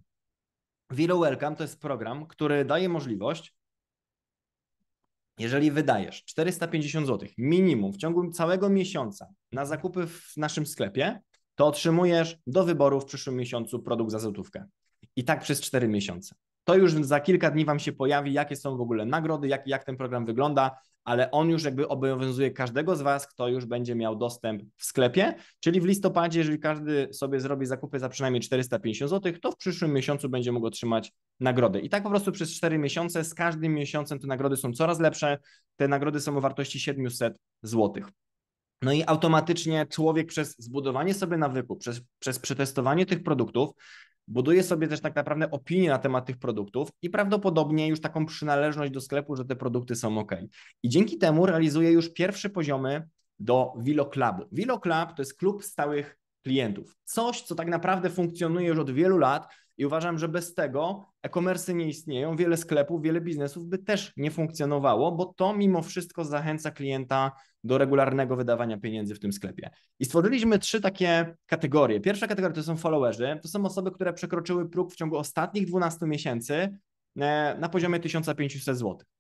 Speaker 2: Vilo Welcome to jest program, który daje możliwość, jeżeli wydajesz czterysta pięćdziesiąt złotych minimum w ciągu całego miesiąca na zakupy w naszym sklepie, to otrzymujesz do wyboru w przyszłym miesiącu produkt za złotówkę. I tak przez cztery miesiące. To już za kilka dni wam się pojawi, jakie są w ogóle nagrody, jak, jak ten program wygląda, ale on już jakby obowiązuje każdego z was, kto już będzie miał dostęp w sklepie, czyli w listopadzie, jeżeli każdy sobie zrobi zakupy za przynajmniej czterysta pięćdziesiąt złotych, to w przyszłym miesiącu będzie mógł otrzymać nagrodę. I tak po prostu przez cztery miesiące, z każdym miesiącem te nagrody są coraz lepsze, te nagrody są o wartości siedemset złotych. No i automatycznie człowiek przez zbudowanie sobie nawyku, przez, przez przetestowanie tych produktów, buduje sobie też tak naprawdę opinię na temat tych produktów i prawdopodobnie już taką przynależność do sklepu, że te produkty są ok. I dzięki temu realizuje już pierwsze poziomy do Vilo Clubu. Vilo Club to jest klub stałych klientów. Coś, co tak naprawdę funkcjonuje już od wielu lat i uważam, że bez tego e-commerce nie istnieją, wiele sklepów, wiele biznesów by też nie funkcjonowało, bo to mimo wszystko zachęca klienta do regularnego wydawania pieniędzy w tym sklepie. I stworzyliśmy trzy takie kategorie. Pierwsza kategoria to są followerzy, to są osoby, które przekroczyły próg w ciągu ostatnich dwunastu miesięcy na poziomie tysiąc pięćset złotych.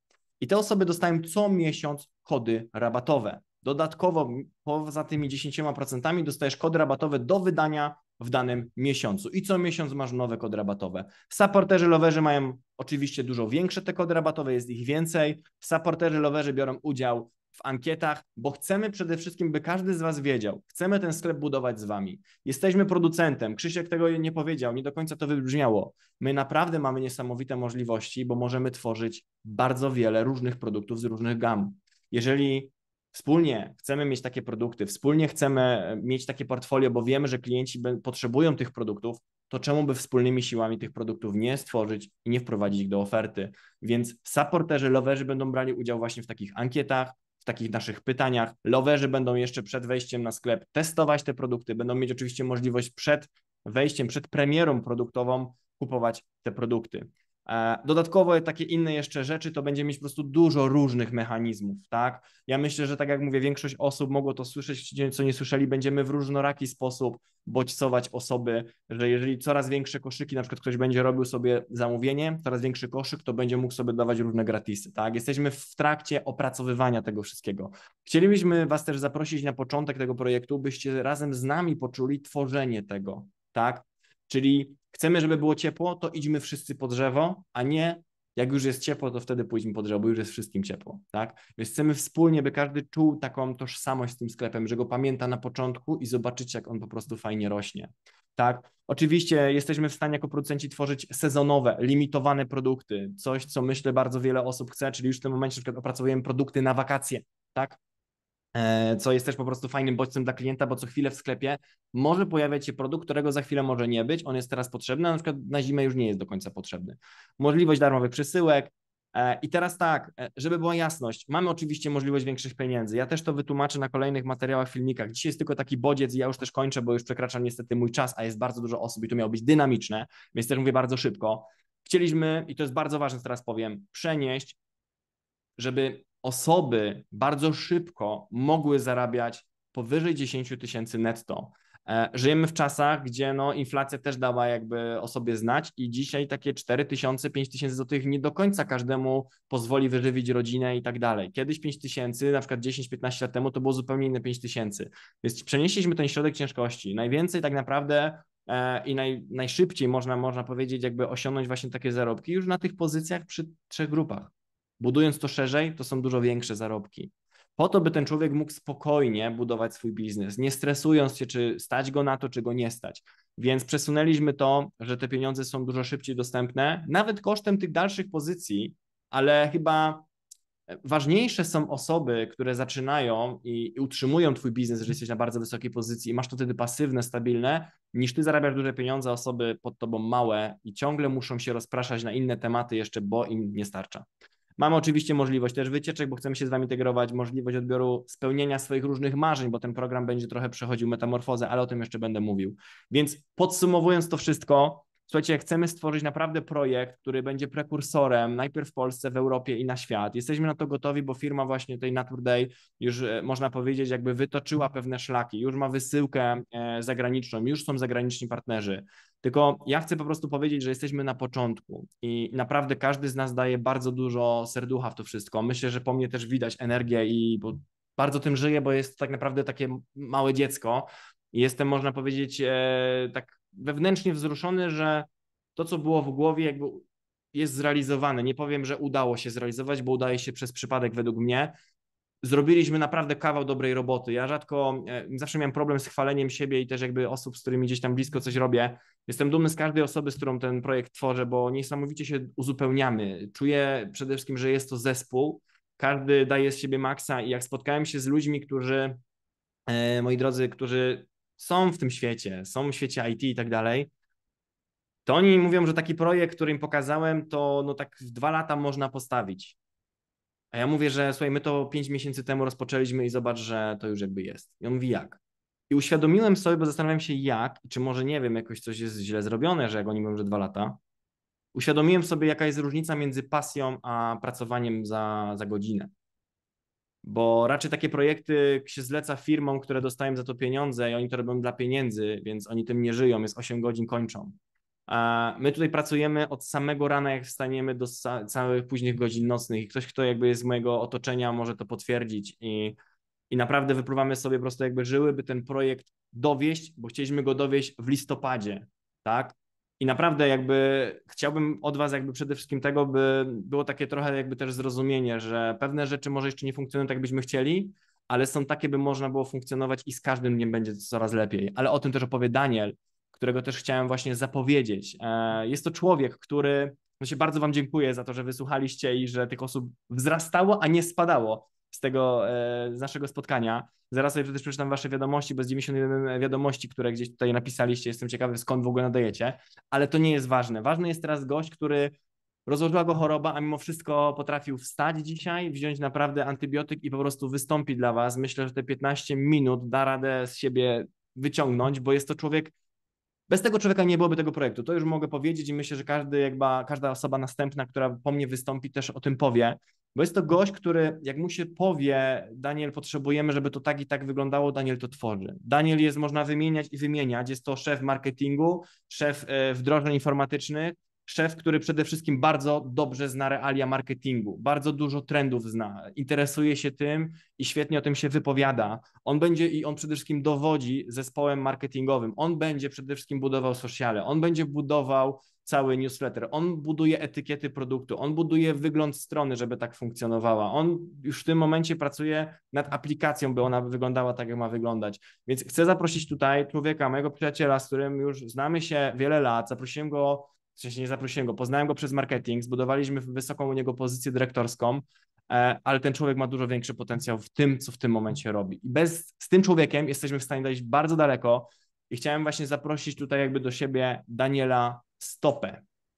Speaker 2: I te osoby dostają co miesiąc kody rabatowe. Dodatkowo poza tymi dziesięcioma procentami dostajesz kody rabatowe do wydania w danym miesiącu. I co miesiąc masz nowe kody rabatowe. Supporterzy, loverzy mają oczywiście dużo większe te kody rabatowe, jest ich więcej. Supporterzy, loverzy biorą udział w ankietach, bo chcemy przede wszystkim, by każdy z Was wiedział, chcemy ten sklep budować z Wami. Jesteśmy producentem, Krzysiek tego nie powiedział, nie do końca to wybrzmiało. My naprawdę mamy niesamowite możliwości, bo możemy tworzyć bardzo wiele różnych produktów z różnych gam. Jeżeli wspólnie chcemy mieć takie produkty, wspólnie chcemy mieć takie portfolio, bo wiemy, że klienci potrzebują tych produktów, to czemu by wspólnymi siłami tych produktów nie stworzyć i nie wprowadzić ich do oferty? Więc supporterzy, loverzy będą brali udział właśnie w takich ankietach, w takich naszych pytaniach. Loverzy będą jeszcze przed wejściem na sklep testować te produkty, będą mieć oczywiście możliwość przed wejściem, przed premierą produktową kupować te produkty. Dodatkowo takie inne jeszcze rzeczy to będzie mieć po prostu dużo różnych mechanizmów, tak? Ja myślę, że tak jak mówię, większość osób mogło to słyszeć, co nie słyszeli, będziemy w różnoraki sposób bodźcować osoby, że jeżeli coraz większe koszyki, na przykład ktoś będzie robił sobie zamówienie, coraz większy koszyk, to będzie mógł sobie dawać różne gratisy, tak? Jesteśmy w trakcie opracowywania tego wszystkiego. Chcielibyśmy Was też zaprosić na początek tego projektu, byście razem z nami poczuli tworzenie tego, tak? Czyli chcemy, żeby było ciepło, to idźmy wszyscy pod drzewo, a nie jak już jest ciepło, to wtedy pójdźmy pod drzewo, bo już jest wszystkim ciepło, tak? Więc chcemy wspólnie, by każdy czuł taką tożsamość z tym sklepem, że go pamięta na początku i zobaczyć, jak on po prostu fajnie rośnie, tak? Oczywiście jesteśmy w stanie jako producenci tworzyć sezonowe, limitowane produkty, coś, co myślę bardzo wiele osób chce, czyli już w tym momencie na przykład opracowujemy produkty na wakacje, tak? Co jest też po prostu fajnym bodźcem dla klienta, bo co chwilę w sklepie może pojawiać się produkt, którego za chwilę może nie być, on jest teraz potrzebny, a na przykład na zimę już nie jest do końca potrzebny. Możliwość darmowych przesyłek i teraz tak, żeby była jasność, mamy oczywiście możliwość większych pieniędzy, ja też to wytłumaczę na kolejnych materiałach, filmikach, dzisiaj jest tylko taki bodziec i ja już też kończę, bo już przekraczam niestety mój czas, a jest bardzo dużo osób i to miało być dynamiczne, więc też mówię bardzo szybko. Chcieliśmy, i to jest bardzo ważne, co teraz powiem, przenieść, żeby osoby bardzo szybko mogły zarabiać powyżej dziesięć tysięcy netto. Żyjemy w czasach, gdzie no, inflacja też dała jakby o sobie znać i dzisiaj takie cztery tysiące, pięć tysięcy złotych nie do końca każdemu pozwoli wyżywić rodzinę i tak dalej. Kiedyś pięć tysięcy, na przykład dziesięć piętnaście lat temu to było zupełnie inne pięć tysięcy. Więc przenieśliśmy ten środek ciężkości. Najwięcej tak naprawdę e, i naj, najszybciej można, można powiedzieć jakby osiągnąć właśnie takie zarobki już na tych pozycjach przy trzech grupach. Budując to szerzej, to są dużo większe zarobki. Po to, by ten człowiek mógł spokojnie budować swój biznes, nie stresując się, czy stać go na to, czy go nie stać. Więc przesunęliśmy to, że te pieniądze są dużo szybciej dostępne, nawet kosztem tych dalszych pozycji, ale chyba ważniejsze są osoby, które zaczynają i, i utrzymują twój biznes, że jesteś na bardzo wysokiej pozycji i masz to wtedy pasywne, stabilne, niż ty zarabiasz duże pieniądze, a osoby pod tobą małe i ciągle muszą się rozpraszać na inne tematy jeszcze, bo im nie starcza. Mamy oczywiście możliwość też wycieczek, bo chcemy się z Wami integrować, możliwość odbioru spełnienia swoich różnych marzeń, bo ten program będzie trochę przechodził metamorfozę, ale o tym jeszcze będę mówił. Więc podsumowując to wszystko, słuchajcie, chcemy stworzyć naprawdę projekt, który będzie prekursorem najpierw w Polsce, w Europie i na świat. Jesteśmy na to gotowi, bo firma właśnie tej Naturday już można powiedzieć jakby wytoczyła pewne szlaki, już ma wysyłkę zagraniczną, już są zagraniczni partnerzy. Tylko ja chcę po prostu powiedzieć, że jesteśmy na początku i naprawdę każdy z nas daje bardzo dużo serducha w to wszystko. Myślę, że po mnie też widać energię i bo bardzo tym żyję, bo jest tak naprawdę takie małe dziecko i jestem, można powiedzieć, e, tak wewnętrznie wzruszony, że to, co było w głowie, jakby jest zrealizowane. Nie powiem, że udało się zrealizować, bo udaje się przez przypadek według mnie. Zrobiliśmy naprawdę kawał dobrej roboty. Ja rzadko, zawsze miałem problem z chwaleniem siebie i też jakby osób, z którymi gdzieś tam blisko coś robię. Jestem dumny z każdej osoby, z którą ten projekt tworzę, bo niesamowicie się uzupełniamy. Czuję przede wszystkim, że jest to zespół. Każdy daje z siebie maksa i jak spotkałem się z ludźmi, którzy, e, moi drodzy, którzy są w tym świecie, są w świecie I T i tak dalej, to oni mówią, że taki projekt, który im pokazałem, to no tak w dwa lata można postawić. A ja mówię, że słuchaj, my to pięć miesięcy temu rozpoczęliśmy i zobacz, że to już jakby jest. I on mówi jak? I uświadomiłem sobie, bo zastanawiam się jak, czy może nie wiem, jakoś coś jest źle zrobione, że jak oni mówią, że dwa lata. Uświadomiłem sobie, jaka jest różnica między pasją a pracowaniem za, za godzinę. Bo raczej takie projekty się zleca firmom, które dostają za to pieniądze i oni to robią dla pieniędzy, więc oni tym nie żyją, jest osiem godzin, kończą. My tutaj pracujemy od samego rana, jak wstaniemy, do całych późnych godzin nocnych i ktoś, kto jakby jest z mojego otoczenia, może to potwierdzić i, i naprawdę wypruwamy sobie po prostu jakby żyły, by ten projekt dowieść, bo chcieliśmy go dowieść w listopadzie, tak? I naprawdę jakby chciałbym od was jakby przede wszystkim tego, by było takie trochę jakby też zrozumienie, że pewne rzeczy może jeszcze nie funkcjonują tak, jakbyśmy chcieli, ale są takie, by można było funkcjonować i z każdym dniem będzie coraz lepiej. Ale o tym też opowie Daniel, którego też chciałem właśnie zapowiedzieć. Jest to człowiek, który, no się bardzo wam dziękuję za to, że wysłuchaliście i że tych osób wzrastało, a nie spadało z tego, z naszego spotkania. Zaraz sobie też przeczytam wasze wiadomości, bo z dziewięćdziesiąt jeden wiadomości, które gdzieś tutaj napisaliście, jestem ciekawy, skąd w ogóle nadajecie, ale to nie jest ważne. Ważny jest teraz gość, który rozłożyła go choroba, a mimo wszystko potrafił wstać dzisiaj, wziąć naprawdę antybiotyk i po prostu wystąpić dla was. Myślę, że te piętnaście minut da radę z siebie wyciągnąć, bo jest to człowiek, bez tego człowieka nie byłoby tego projektu. To już mogę powiedzieć i myślę, że każdy, jakby, każda osoba następna, która po mnie wystąpi, też o tym powie, bo jest to gość, który jak mu się powie, Daniel, potrzebujemy, żeby to tak i tak wyglądało, Daniel to tworzy. Daniel jest, można wymieniać i wymieniać, jest to szef marketingu, szef wdrożeń informatycznych, szef, który przede wszystkim bardzo dobrze zna realia marketingu, bardzo dużo trendów zna, interesuje się tym i świetnie o tym się wypowiada. On będzie i on przede wszystkim dowodzi zespołem marketingowym, on będzie przede wszystkim budował sociale, on będzie budował cały newsletter, on buduje etykiety produktu, on buduje wygląd strony, żeby tak funkcjonowała, on już w tym momencie pracuje nad aplikacją, by ona wyglądała tak, jak ma wyglądać. Więc chcę zaprosić tutaj człowieka, mojego przyjaciela, z którym już znamy się wiele lat, zaprosiłem go, w sensie nie zaprosiłem go, poznałem go przez marketing, zbudowaliśmy wysoką u niego pozycję dyrektorską, ale ten człowiek ma dużo większy potencjał w tym, co w tym momencie robi. I bez, z tym człowiekiem jesteśmy w stanie dojść bardzo daleko i chciałem właśnie zaprosić tutaj jakby do siebie Daniela Stopę.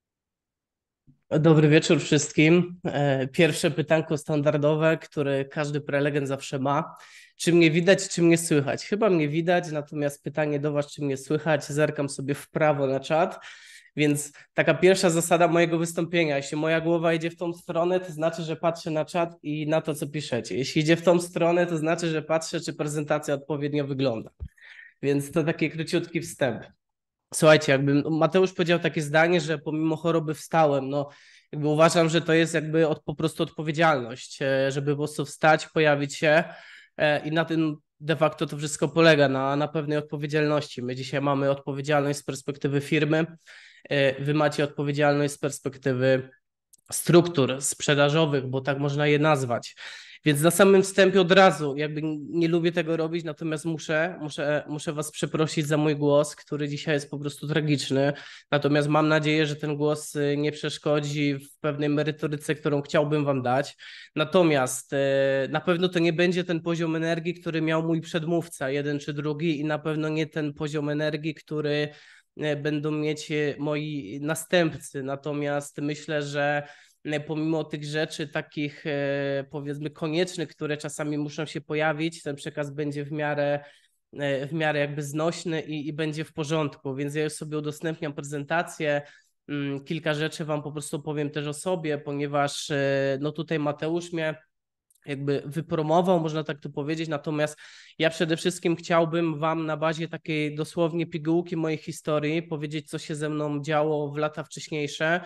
Speaker 3: Dobry wieczór wszystkim. Pierwsze pytanko standardowe, które każdy prelegent zawsze ma. Czy mnie widać, czy mnie słychać? Chyba mnie widać, natomiast pytanie do was, czy mnie słychać? Zerkam sobie w prawo na czat. Więc taka pierwsza zasada mojego wystąpienia, jeśli moja głowa idzie w tą stronę, to znaczy, że patrzę na czat i na to, co piszecie. Jeśli idzie w tą stronę, to znaczy, że patrzę, czy prezentacja odpowiednio wygląda. Więc to taki króciutki wstęp. Słuchajcie, jakby Mateusz powiedział takie zdanie, że pomimo choroby wstałem, no jakby uważam, że to jest jakby od, po prostu odpowiedzialność, żeby po prostu wstać, pojawić się i na tym de facto to wszystko polega, na, na pewnej odpowiedzialności. My dzisiaj mamy odpowiedzialność z perspektywy firmy, wy macie odpowiedzialność z perspektywy struktur sprzedażowych, bo tak można je nazwać. Więc na samym wstępie od razu, jakby nie lubię tego robić, natomiast muszę, muszę, muszę was przeprosić za mój głos, który dzisiaj jest po prostu tragiczny. Natomiast mam nadzieję, że ten głos nie przeszkodzi w pewnej merytoryce, którą chciałbym wam dać. Natomiast na pewno to nie będzie ten poziom energii, który miał mój przedmówca, jeden czy drugi, i na pewno nie ten poziom energii, który będą mieć moi następcy. Natomiast myślę, że pomimo tych rzeczy takich powiedzmy koniecznych, które czasami muszą się pojawić, ten przekaz będzie w miarę, w miarę jakby znośny i, i będzie w porządku, więc ja już sobie udostępniam prezentację. Kilka rzeczy wam po prostu powiem też o sobie, ponieważ no tutaj Mateusz mnie jakby wypromował, można tak to powiedzieć, natomiast ja przede wszystkim chciałbym wam na bazie takiej dosłownie pigułki mojej historii powiedzieć, co się ze mną działo w lata wcześniejsze.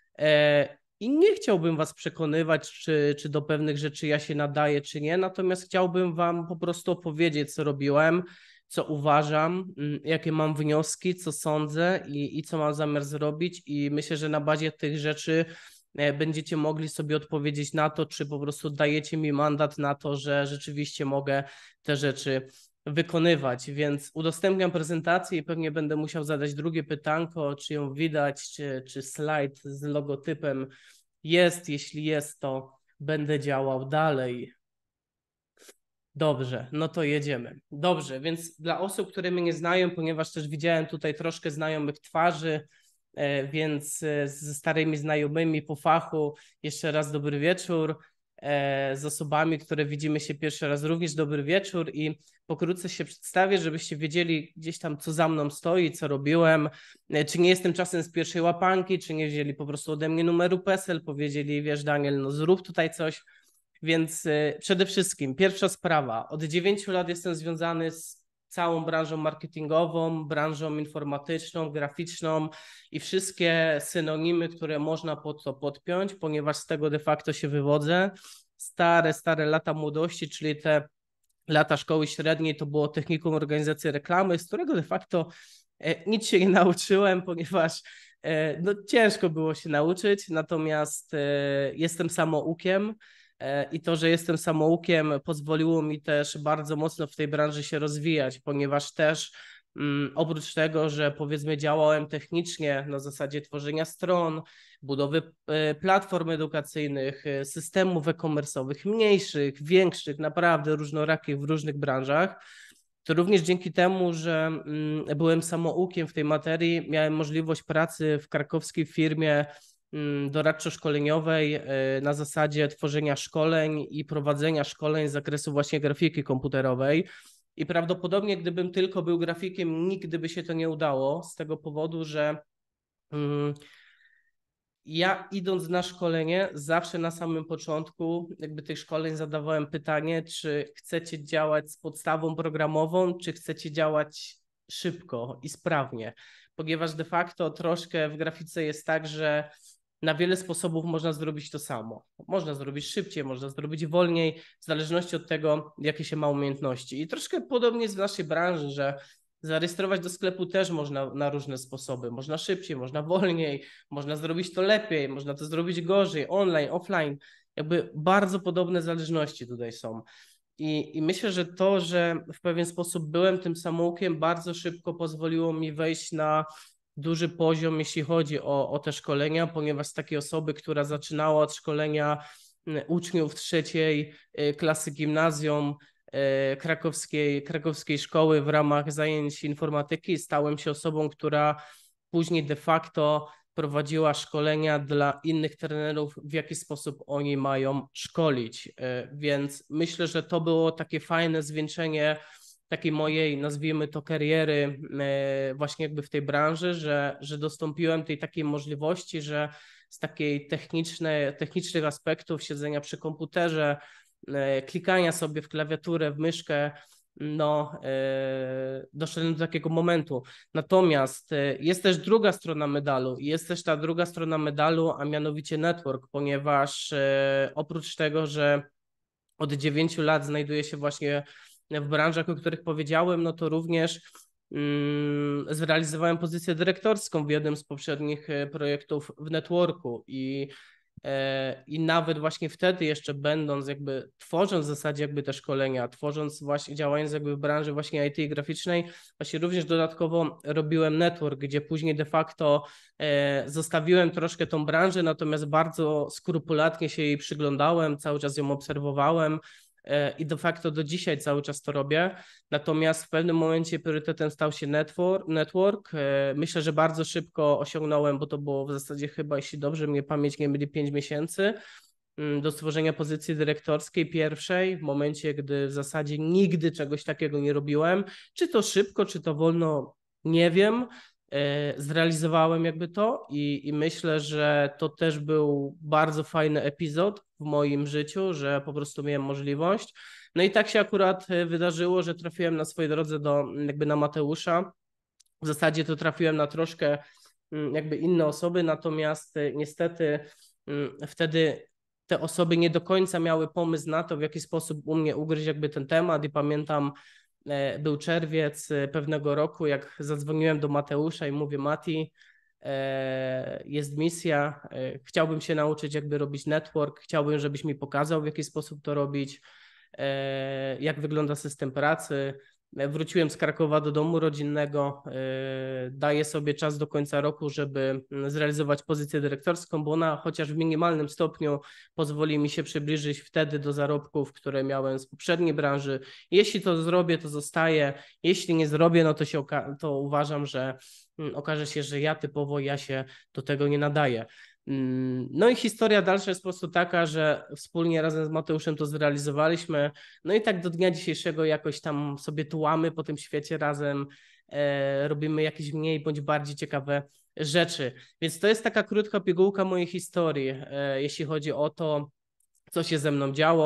Speaker 3: I nie chciałbym was przekonywać, czy, czy do pewnych rzeczy ja się nadaję, czy nie, natomiast chciałbym wam po prostu opowiedzieć, co robiłem, co uważam, jakie mam wnioski, co sądzę i, i co mam zamiar zrobić, i myślę, że na bazie tych rzeczy będziecie mogli sobie odpowiedzieć na to, czy po prostu dajecie mi mandat na to, że rzeczywiście mogę te rzeczy wykonywać, więc udostępniam prezentację i pewnie będę musiał zadać drugie pytanko, czy ją widać, czy, czy slajd z logotypem jest. Jeśli jest, to będę działał dalej. Dobrze, no to jedziemy. Dobrze, więc dla osób, które mnie nie znają, ponieważ też widziałem tutaj troszkę znajomych twarzy, więc ze starymi znajomymi po fachu jeszcze raz dobry wieczór. Z osobami, które widzimy się pierwszy raz, również dobry wieczór, i pokrótce się przedstawię, żebyście wiedzieli gdzieś tam, co za mną stoi, co robiłem, czy nie jestem czasem z pierwszej łapanki, czy nie wzięli po prostu ode mnie numeru P E S E L, powiedzieli, wiesz Daniel, no zrób tutaj coś. Więc przede wszystkim pierwsza sprawa, od dziewięciu lat jestem związany z całą branżą marketingową, branżą informatyczną, graficzną i wszystkie synonimy, które można pod to podpiąć, ponieważ z tego de facto się wywodzę. Stare, stare lata młodości, czyli te lata szkoły średniej, to było technikum organizacji reklamy, z którego de facto nic się nie nauczyłem, ponieważ no, ciężko było się nauczyć, natomiast jestem samoukiem i to, że jestem samoukiem, pozwoliło mi też bardzo mocno w tej branży się rozwijać, ponieważ też oprócz tego, że powiedzmy działałem technicznie na zasadzie tworzenia stron, budowy platform edukacyjnych, systemów e-commerce'owych, mniejszych, większych, naprawdę różnorakich w różnych branżach, to również dzięki temu, że byłem samoukiem w tej materii, miałem możliwość pracy w krakowskiej firmie doradczo-szkoleniowej na zasadzie tworzenia szkoleń i prowadzenia szkoleń z zakresu właśnie grafiki komputerowej. I prawdopodobnie gdybym tylko był grafikiem, nigdy by się to nie udało z tego powodu, że ja idąc na szkolenie, zawsze na samym początku jakby tych szkoleń zadawałem pytanie, czy chcecie działać z podstawą programową, czy chcecie działać szybko i sprawnie, ponieważ de facto troszkę w grafice jest tak, że na wiele sposobów można zrobić to samo. Można zrobić szybciej, można zrobić wolniej, w zależności od tego, jakie się ma umiejętności. I troszkę podobnie jest w naszej branży, że zarejestrować do sklepu też można na różne sposoby. Można szybciej, można wolniej, można zrobić to lepiej, można to zrobić gorzej, online, offline. Jakby bardzo podobne zależności tutaj są. I, i myślę, że to, że w pewien sposób byłem tym samoukiem, bardzo szybko pozwoliło mi wejść na duży poziom, jeśli chodzi o, o te szkolenia, ponieważ z takiej osoby, która zaczynała od szkolenia uczniów trzeciej klasy gimnazjum, krakowskiej, krakowskiej szkoły w ramach zajęć informatyki, stałem się osobą, która później de facto prowadziła szkolenia dla innych trenerów, w jaki sposób oni mają szkolić. Więc myślę, że to było takie fajne zwieńczenie takiej mojej, nazwijmy to, kariery właśnie jakby w tej branży, że, że dostąpiłem tej takiej możliwości, że z takiej technicznej, technicznych aspektów siedzenia przy komputerze, klikania sobie w klawiaturę, w myszkę, no doszedłem do takiego momentu. Natomiast jest też druga strona medalu i jest też ta druga strona medalu, a mianowicie network, ponieważ oprócz tego, że od dziewięciu lat znajduję się właśnie w branżach, o których powiedziałem, no to również mm, zrealizowałem pozycję dyrektorską w jednym z poprzednich projektów w networku i I nawet właśnie wtedy jeszcze będąc jakby, tworząc w zasadzie jakby te szkolenia, tworząc właśnie, działając jakby w branży właśnie I T graficznej, właśnie również dodatkowo robiłem network, gdzie później de facto zostawiłem troszkę tą branżę, natomiast bardzo skrupulatnie się jej przyglądałem, cały czas ją obserwowałem i de facto do dzisiaj cały czas to robię. Natomiast w pewnym momencie priorytetem stał się network. network. Myślę, że bardzo szybko osiągnąłem, bo to było w zasadzie chyba, jeśli dobrze mnie pamięć nie myli, pięć miesięcy do stworzenia pozycji dyrektorskiej pierwszej, w momencie, gdy w zasadzie nigdy czegoś takiego nie robiłem. Czy to szybko, czy to wolno, nie wiem. Zrealizowałem jakby to i, i myślę, że to też był bardzo fajny epizod w moim życiu, że po prostu miałem możliwość. No i tak się akurat wydarzyło, że trafiłem na swojej drodze do jakby na Mateusza. W zasadzie to trafiłem na troszkę jakby inne osoby, natomiast niestety wtedy te osoby nie do końca miały pomysł na to, w jaki sposób u mnie ugryźć jakby ten temat i pamiętam, był czerwiec pewnego roku, jak zadzwoniłem do Mateusza i mówię: Mati, jest misja, chciałbym się nauczyć jakby robić network, chciałbym, żebyś mi pokazał, w jaki sposób to robić, jak wygląda system pracy. Wróciłem z Krakowa do domu rodzinnego, daję sobie czas do końca roku, żeby zrealizować pozycję dyrektorską, bo ona chociaż w minimalnym stopniu pozwoli mi się przybliżyć wtedy do zarobków, które miałem z poprzedniej branży. Jeśli to zrobię, to zostaję, jeśli nie zrobię, no to, się to uważam, że okaże się, że ja typowo ja się do tego nie nadaję. No i historia dalsza jest po prostu taka, że wspólnie razem z Mateuszem to zrealizowaliśmy, no i tak do dnia dzisiejszego jakoś tam sobie tułamy po tym świecie razem, e, robimy jakieś mniej bądź bardziej ciekawe rzeczy, więc to jest taka krótka pigułka mojej historii, e, jeśli chodzi o to, co się ze mną działo.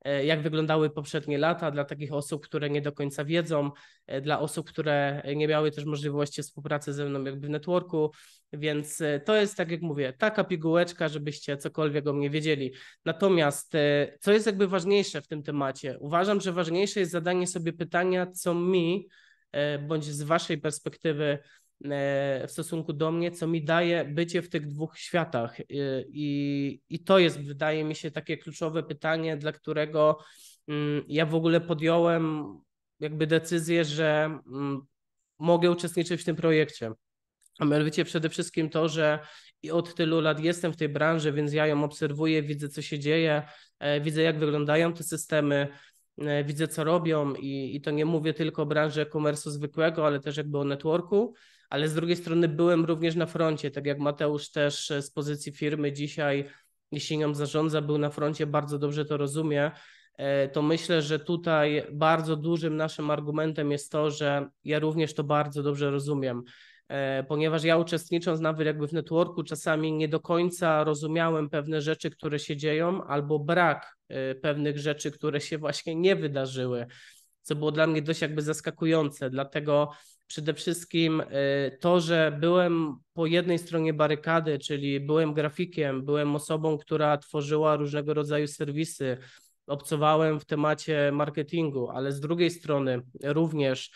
Speaker 3: jak wyglądały poprzednie lata dla takich osób, które nie do końca wiedzą, dla osób, które nie miały też możliwości współpracy ze mną jakby w networku, więc to jest, tak jak mówię, taka pigułeczka, żebyście cokolwiek o mnie wiedzieli. Natomiast co jest jakby ważniejsze w tym temacie? Uważam, że ważniejsze jest zadanie sobie pytania, co mi, bądź z waszej perspektywy w stosunku do mnie, co mi daje bycie w tych dwóch światach. I, i to jest, wydaje mi się, takie kluczowe pytanie, dla którego ja w ogóle podjąłem jakby decyzję, że mogę uczestniczyć w tym projekcie. A mianowicie przede wszystkim to, że i od tylu lat jestem w tej branży, więc ja ją obserwuję, widzę, co się dzieje, widzę, jak wyglądają te systemy, widzę, co robią i, i to nie mówię tylko o branży e-commerce'u zwykłego, ale też jakby o networku, ale z drugiej strony byłem również na froncie, tak jak Mateusz też z pozycji firmy dzisiaj, jeśli nią zarządza, był na froncie, bardzo dobrze to rozumie, to myślę, że tutaj bardzo dużym naszym argumentem jest to, że ja również to bardzo dobrze rozumiem, ponieważ ja uczestnicząc nawet jakby w networku czasami nie do końca rozumiałem pewne rzeczy, które się dzieją, albo brak pewnych rzeczy, które się właśnie nie wydarzyły, co było dla mnie dość jakby zaskakujące, dlatego przede wszystkim to, że byłem po jednej stronie barykady, czyli byłem grafikiem, byłem osobą, która tworzyła różnego rodzaju serwisy, obcowałem w temacie marketingu, ale z drugiej strony również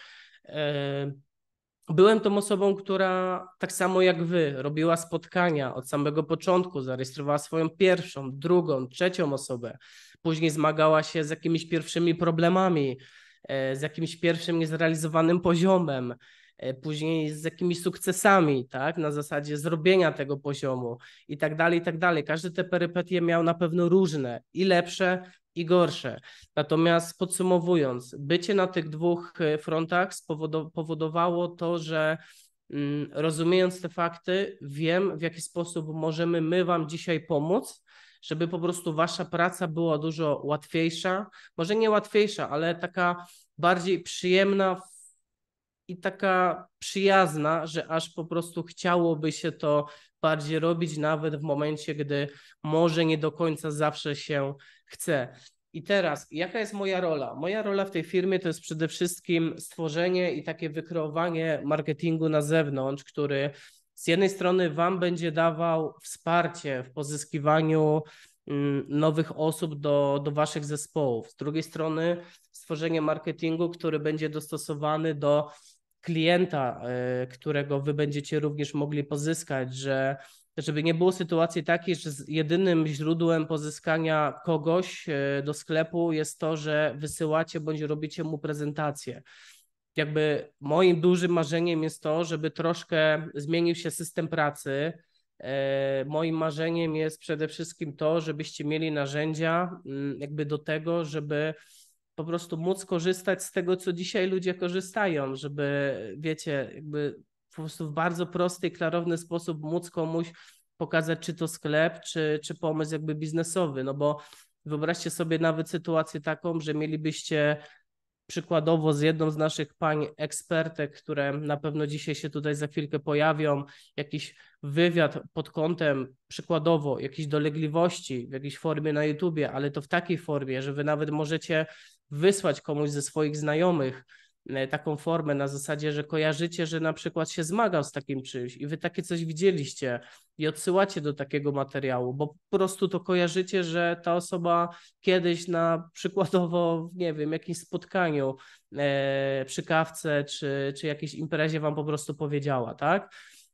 Speaker 3: byłem tą osobą, która tak samo jak wy robiła spotkania od samego początku, zarejestrowała swoją pierwszą, drugą, trzecią osobę, później zmagała się z jakimiś pierwszymi problemami, z jakimś pierwszym niezrealizowanym poziomem, później z jakimiś sukcesami, tak, na zasadzie zrobienia tego poziomu i tak dalej, i tak dalej. Każdy te perypetie miał na pewno różne i lepsze, i gorsze. Natomiast podsumowując, bycie na tych dwóch frontach spowodowało to, że mm, rozumiejąc te fakty, wiem, w jaki sposób możemy my wam dzisiaj pomóc, żeby po prostu wasza praca była dużo łatwiejsza, może nie łatwiejsza, ale taka bardziej przyjemna i taka przyjazna, że aż po prostu chciałoby się to bardziej robić, nawet w momencie, gdy może nie do końca zawsze się chce. I teraz, jaka jest moja rola? Moja rola w tej firmie to jest przede wszystkim stworzenie i takie wykreowanie marketingu na zewnątrz, który z jednej strony wam będzie dawał wsparcie w pozyskiwaniu nowych osób do, do waszych zespołów. Z drugiej strony stworzenie marketingu, który będzie dostosowany do klienta, którego wy będziecie również mogli pozyskać, że żeby nie było sytuacji takiej, że jedynym źródłem pozyskania kogoś do sklepu jest to, że wysyłacie bądź robicie mu prezentację. Jakby moim dużym marzeniem jest to, żeby troszkę zmienił się system pracy. Moim marzeniem jest przede wszystkim to, żebyście mieli narzędzia jakby do tego, żeby po prostu móc korzystać z tego, co dzisiaj ludzie korzystają, żeby, wiecie, jakby po prostu w bardzo prosty i klarowny sposób móc komuś pokazać, czy to sklep, czy, czy pomysł jakby biznesowy, no bo wyobraźcie sobie nawet sytuację taką, że mielibyście przykładowo z jedną z naszych pań ekspertek, które na pewno dzisiaj się tutaj za chwilkę pojawią, jakiś wywiad pod kątem przykładowo jakichś dolegliwości w jakiejś formie na YouTubie, ale to w takiej formie, że wy nawet możecie wysłać komuś ze swoich znajomych taką formę na zasadzie, że kojarzycie, że na przykład się zmagał z takim czymś i wy takie coś widzieliście i odsyłacie do takiego materiału, bo po prostu to kojarzycie, że ta osoba kiedyś na przykładowo, nie wiem, jakimś spotkaniu e, przy kawce czy, czy jakiejś imprezie wam po prostu powiedziała, tak?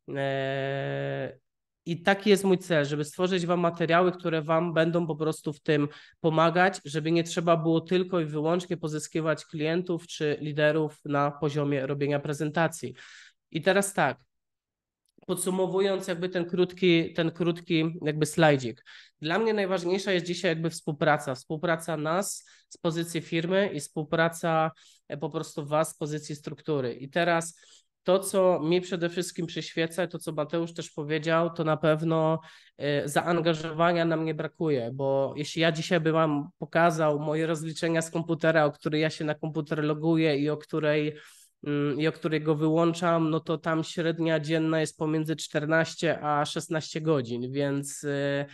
Speaker 3: E, I taki jest mój cel, żeby stworzyć wam materiały, które wam będą po prostu w tym pomagać, żeby nie trzeba było tylko i wyłącznie pozyskiwać klientów czy liderów na poziomie robienia prezentacji. I teraz tak, podsumowując jakby ten krótki, ten krótki jakby slajdzik. Dla mnie najważniejsza jest dzisiaj jakby współpraca. Współpraca nas z pozycji firmy i współpraca po prostu was z pozycji struktury. I teraz to, co mi przede wszystkim przyświeca, to co Mateusz też powiedział, to na pewno zaangażowania nam nie brakuje, bo jeśli ja dzisiaj bym wam pokazał moje rozliczenia z komputera, o której ja się na komputer loguję i o której i o której go wyłączam, no to tam średnia dzienna jest pomiędzy czternaście a szesnaście godzin, więc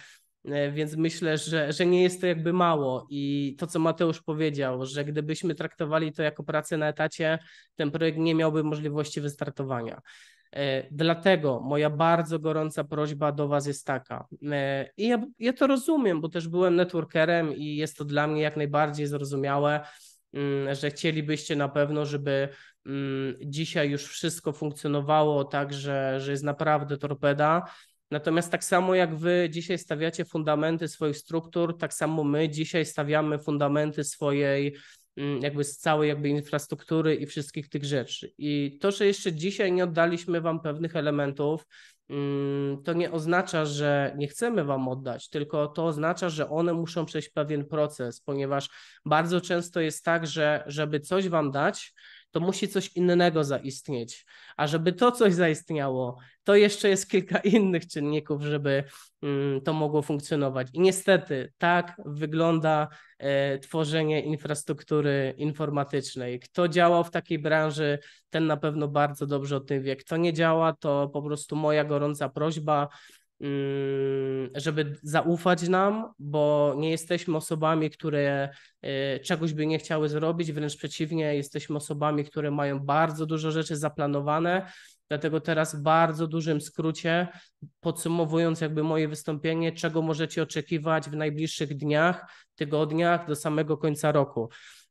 Speaker 3: Więc myślę, że, że nie jest to jakby mało i to, co Mateusz powiedział, że gdybyśmy traktowali to jako pracę na etacie, ten projekt nie miałby możliwości wystartowania. Dlatego moja bardzo gorąca prośba do Was jest taka. I ja, ja to rozumiem, bo też byłem networkerem i jest to dla mnie jak najbardziej zrozumiałe, że chcielibyście na pewno, żeby dzisiaj już wszystko funkcjonowało tak, że, że jest naprawdę torpeda. Natomiast tak samo jak Wy dzisiaj stawiacie fundamenty swoich struktur, tak samo my dzisiaj stawiamy fundamenty swojej jakby z całej jakby infrastruktury i wszystkich tych rzeczy. I to, że jeszcze dzisiaj nie oddaliśmy Wam pewnych elementów, to nie oznacza, że nie chcemy Wam oddać, tylko to oznacza, że one muszą przejść pewien proces, ponieważ bardzo często jest tak, że żeby coś Wam dać, to musi coś innego zaistnieć, a żeby to coś zaistniało, to jeszcze jest kilka innych czynników, żeby to mogło funkcjonować. I niestety tak wygląda e, tworzenie infrastruktury informatycznej. Kto działał w takiej branży, ten na pewno bardzo dobrze o tym wie. Kto nie działa, to po prostu moja gorąca prośba, żeby zaufać nam, bo nie jesteśmy osobami, które czegoś by nie chciały zrobić, wręcz przeciwnie, jesteśmy osobami, które mają bardzo dużo rzeczy zaplanowane, dlatego teraz w bardzo dużym skrócie, podsumowując jakby moje wystąpienie, czego możecie oczekiwać w najbliższych dniach, tygodniach do samego końca roku.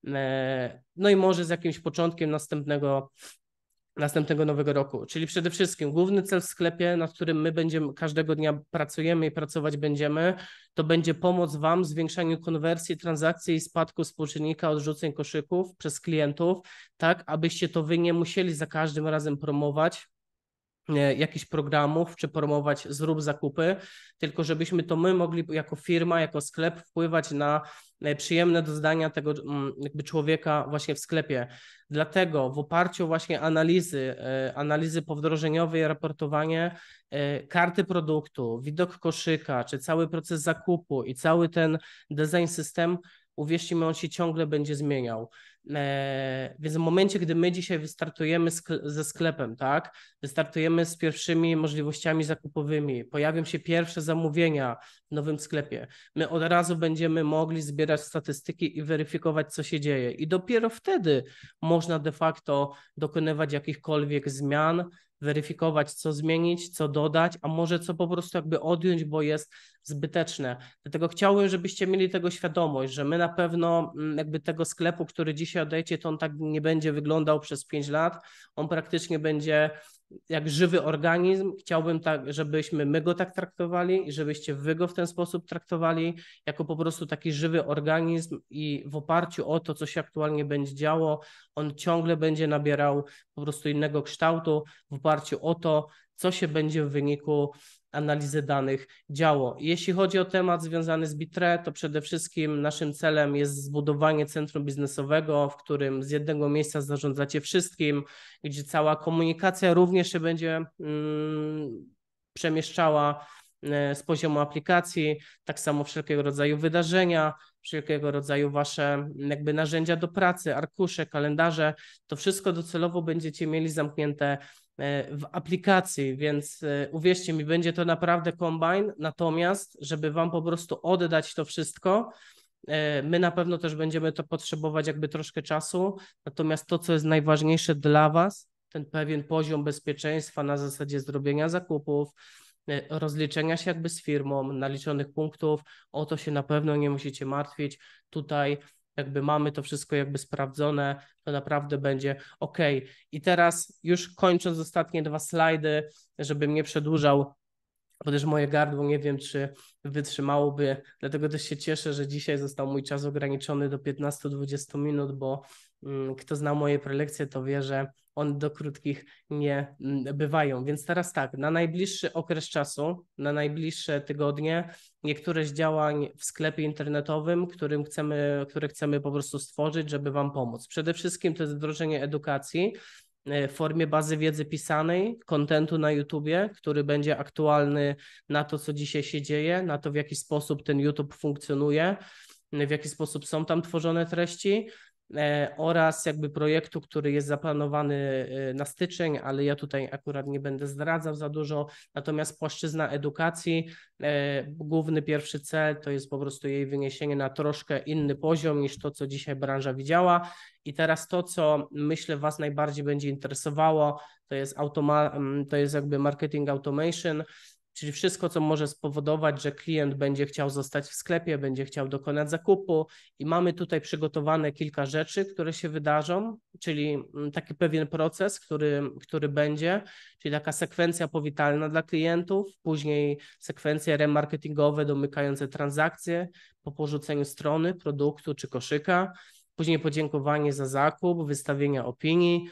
Speaker 3: No i może z jakimś początkiem następnego następnego nowego roku, czyli przede wszystkim główny cel w sklepie, nad którym my będziemy każdego dnia pracujemy i pracować będziemy, to będzie pomoc Wam w zwiększaniu konwersji, transakcji i spadku współczynnika odrzuceń koszyków przez klientów, tak abyście to Wy nie musieli za każdym razem promować jakichś programów, czy promować zrób zakupy, tylko żebyśmy to my mogli jako firma, jako sklep wpływać na przyjemne doznania tego jakby człowieka właśnie w sklepie. Dlatego w oparciu właśnie analizy, analizy powdrożeniowej, raportowanie, karty produktu, widok koszyka, czy cały proces zakupu i cały ten design system, uwierzcie mi, on się ciągle będzie zmieniał. Więc w momencie, gdy my dzisiaj wystartujemy ze sklepem, tak, wystartujemy z pierwszymi możliwościami zakupowymi, pojawią się pierwsze zamówienia w nowym sklepie, my od razu będziemy mogli zbierać statystyki i weryfikować, co się dzieje i dopiero wtedy można de facto dokonywać jakichkolwiek zmian, weryfikować, co zmienić, co dodać, a może co po prostu jakby odjąć, bo jest zbyteczne. Dlatego chciałbym, żebyście mieli tego świadomość, że my na pewno jakby tego sklepu, który dzisiaj oddajecie, to on tak nie będzie wyglądał przez pięć lat, on praktycznie będzie jak żywy organizm. Chciałbym tak, żebyśmy my go tak traktowali i żebyście wy go w ten sposób traktowali, jako po prostu taki żywy organizm i w oparciu o to, co się aktualnie będzie działo, on ciągle będzie nabierał po prostu innego kształtu w oparciu o to, co się będzie w wyniku analizy danych działo. Jeśli chodzi o temat związany z Bitre, to przede wszystkim naszym celem jest zbudowanie centrum biznesowego, w którym z jednego miejsca zarządzacie wszystkim, gdzie cała komunikacja również się będzie mm, przemieszczała z poziomu aplikacji, tak samo wszelkiego rodzaju wydarzenia, wszelkiego rodzaju wasze jakby narzędzia do pracy, arkusze, kalendarze, to wszystko docelowo będziecie mieli zamknięte w aplikacji, więc uwierzcie mi, będzie to naprawdę kombajn, natomiast żeby wam po prostu oddać to wszystko, my na pewno też będziemy to potrzebować jakby troszkę czasu, natomiast to, co jest najważniejsze dla was, ten pewien poziom bezpieczeństwa na zasadzie zrobienia zakupów, rozliczenia się jakby z firmą, naliczonych punktów, o to się na pewno nie musicie martwić. Tutaj jakby mamy to wszystko jakby sprawdzone, to naprawdę będzie ok. I teraz już kończąc ostatnie dwa slajdy, żebym nie przedłużał, bo też moje gardło nie wiem, czy wytrzymałoby, dlatego też się cieszę, że dzisiaj został mój czas ograniczony do piętnastu do dwudziestu minut, bo mm, kto zna moje prelekcje, to wie, że one do krótkich nie mm, bywają. Więc teraz tak, na najbliższy okres czasu, na najbliższe tygodnie, niektóre z działań w sklepie internetowym, którym chcemy, które chcemy po prostu stworzyć, żeby wam pomóc. Przede wszystkim to jest wdrożenie edukacji w formie bazy wiedzy pisanej, kontentu na YouTubie, który będzie aktualny na to, co dzisiaj się dzieje, na to, w jaki sposób ten YouTube funkcjonuje, w jaki sposób są tam tworzone treści. oraz jakby projektu, który jest zaplanowany na styczeń, ale ja tutaj akurat nie będę zdradzał za dużo, natomiast płaszczyzna edukacji, główny pierwszy cel to jest po prostu jej wyniesienie na troszkę inny poziom niż to, co dzisiaj branża widziała. I teraz to, co myślę Was najbardziej będzie interesowało, to jest, automa- to jest jakby marketing automation, czyli wszystko, co może spowodować, że klient będzie chciał zostać w sklepie, będzie chciał dokonać zakupu i mamy tutaj przygotowane kilka rzeczy, które się wydarzą, czyli taki pewien proces, który, który będzie, czyli taka sekwencja powitalna dla klientów, później sekwencje remarketingowe domykające transakcje po porzuceniu strony, produktu czy koszyka, później podziękowanie za zakup, wystawienia opinii,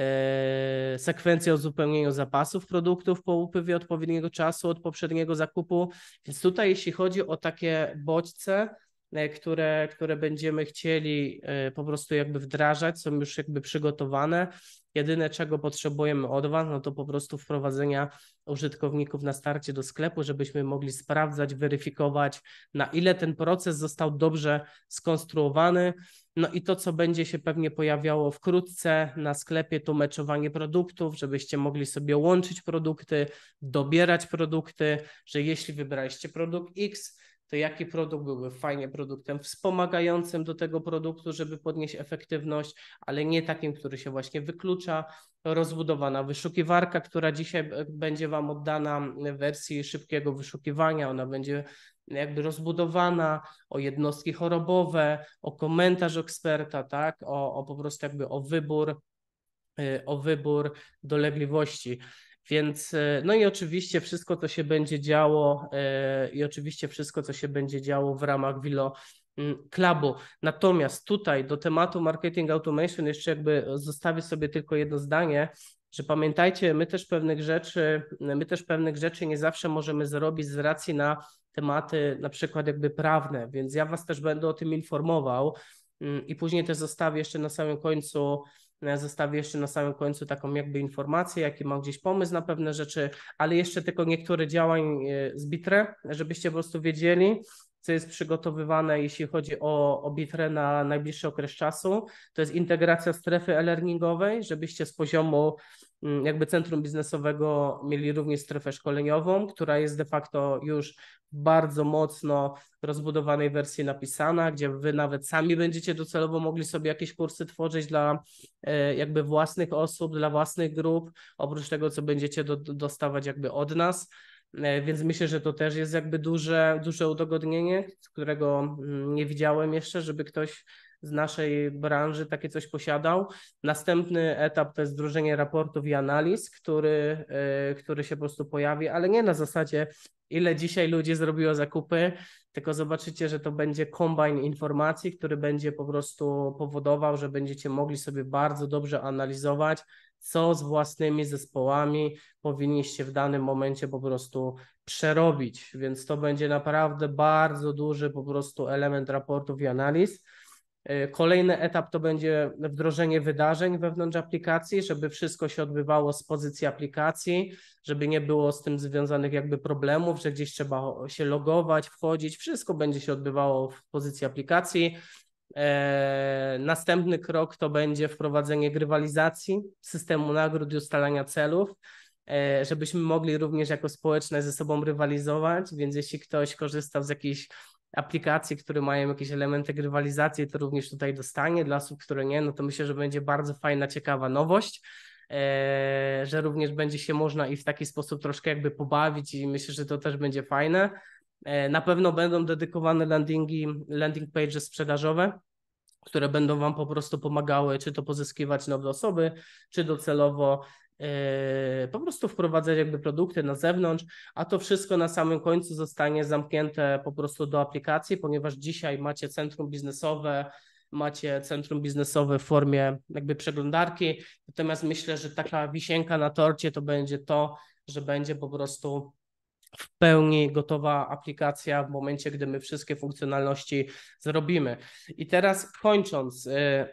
Speaker 3: sekwencję uzupełnienia zapasów produktów po upływie odpowiedniego czasu od poprzedniego zakupu. Więc tutaj jeśli chodzi o takie bodźce, które, które będziemy chcieli po prostu jakby wdrażać, są już jakby przygotowane. Jedyne, czego potrzebujemy od Was, no to po prostu wprowadzenia użytkowników na starcie do sklepu, żebyśmy mogli sprawdzać, weryfikować, na ile ten proces został dobrze skonstruowany. No i to, co będzie się pewnie pojawiało wkrótce na sklepie, to meczowanie produktów, żebyście mogli sobie łączyć produkty, dobierać produkty, że jeśli wybraliście produkt X, to jaki produkt byłby fajnie produktem wspomagającym do tego produktu, żeby podnieść efektywność, ale nie takim, który się właśnie wyklucza. Rozbudowana wyszukiwarka, która dzisiaj będzie Wam oddana w wersji szybkiego wyszukiwania, ona będzie jakby rozbudowana o jednostki chorobowe, o komentarz eksperta, tak, o, o po prostu jakby o wybór, o wybór dolegliwości. Więc no i oczywiście wszystko, co się będzie działo i oczywiście wszystko, co się będzie działo w ramach Willo Clubu. Natomiast tutaj do tematu marketing automation jeszcze jakby zostawię sobie tylko jedno zdanie, że pamiętajcie, my też pewnych rzeczy, my też pewnych rzeczy nie zawsze możemy zrobić z racji na tematy na przykład jakby prawne, więc ja Was też będę o tym informował i później też zostawię jeszcze na samym końcu Zostawię jeszcze na samym końcu taką jakby informację, jaki mam gdzieś pomysł na pewne rzeczy, ale jeszcze tylko niektóre działań z Bitre, żebyście po prostu wiedzieli, co jest przygotowywane, jeśli chodzi o, o Bitre na najbliższy okres czasu. To jest integracja strefy e-learningowej, żebyście z poziomu jakby centrum biznesowego mieli również strefę szkoleniową, która jest de facto już bardzo mocno rozbudowanej wersji napisana, gdzie Wy nawet sami będziecie docelowo mogli sobie jakieś kursy tworzyć dla jakby własnych osób, dla własnych grup, oprócz tego, co będziecie do, dostawać jakby od nas. Więc myślę, że to też jest jakby duże, duże udogodnienie, którego nie widziałem jeszcze, żeby ktoś z naszej branży takie coś posiadał. Następny etap to jest wdrożenie raportów i analiz, który, który się po prostu pojawi, ale nie na zasadzie ile dzisiaj ludzi zrobiło zakupy, tylko zobaczycie, że to będzie kombajn informacji, który będzie po prostu powodował, że będziecie mogli sobie bardzo dobrze analizować, co z własnymi zespołami powinniście w danym momencie po prostu przerobić, więc to będzie naprawdę bardzo duży po prostu element raportów i analiz. Kolejny etap to będzie wdrożenie wydarzeń wewnątrz aplikacji, żeby wszystko się odbywało z pozycji aplikacji, żeby nie było z tym związanych jakby problemów, że gdzieś trzeba się logować, wchodzić, wszystko będzie się odbywało w pozycji aplikacji. Następny krok to będzie wprowadzenie grywalizacji, systemu nagród i ustalania celów, żebyśmy mogli również jako społeczność ze sobą rywalizować, więc jeśli ktoś korzystał z jakiejś aplikacji, które mają jakieś elementy grywalizacji, to również tutaj dostanie. Dla osób, które nie, no to myślę, że będzie bardzo fajna, ciekawa nowość, że również będzie się można i w taki sposób troszkę jakby pobawić i myślę, że to też będzie fajne. Na pewno będą dedykowane landingi, landing page sprzedażowe, które będą Wam po prostu pomagały, czy to pozyskiwać nowe osoby, czy docelowo yy, po prostu wprowadzać jakby produkty na zewnątrz, a to wszystko na samym końcu zostanie zamknięte po prostu do aplikacji, ponieważ dzisiaj macie centrum biznesowe, macie centrum biznesowe w formie jakby przeglądarki, natomiast myślę, że taka wisienka na torcie to będzie to, że będzie po prostu w pełni gotowa aplikacja w momencie, gdy my wszystkie funkcjonalności zrobimy. I teraz kończąc,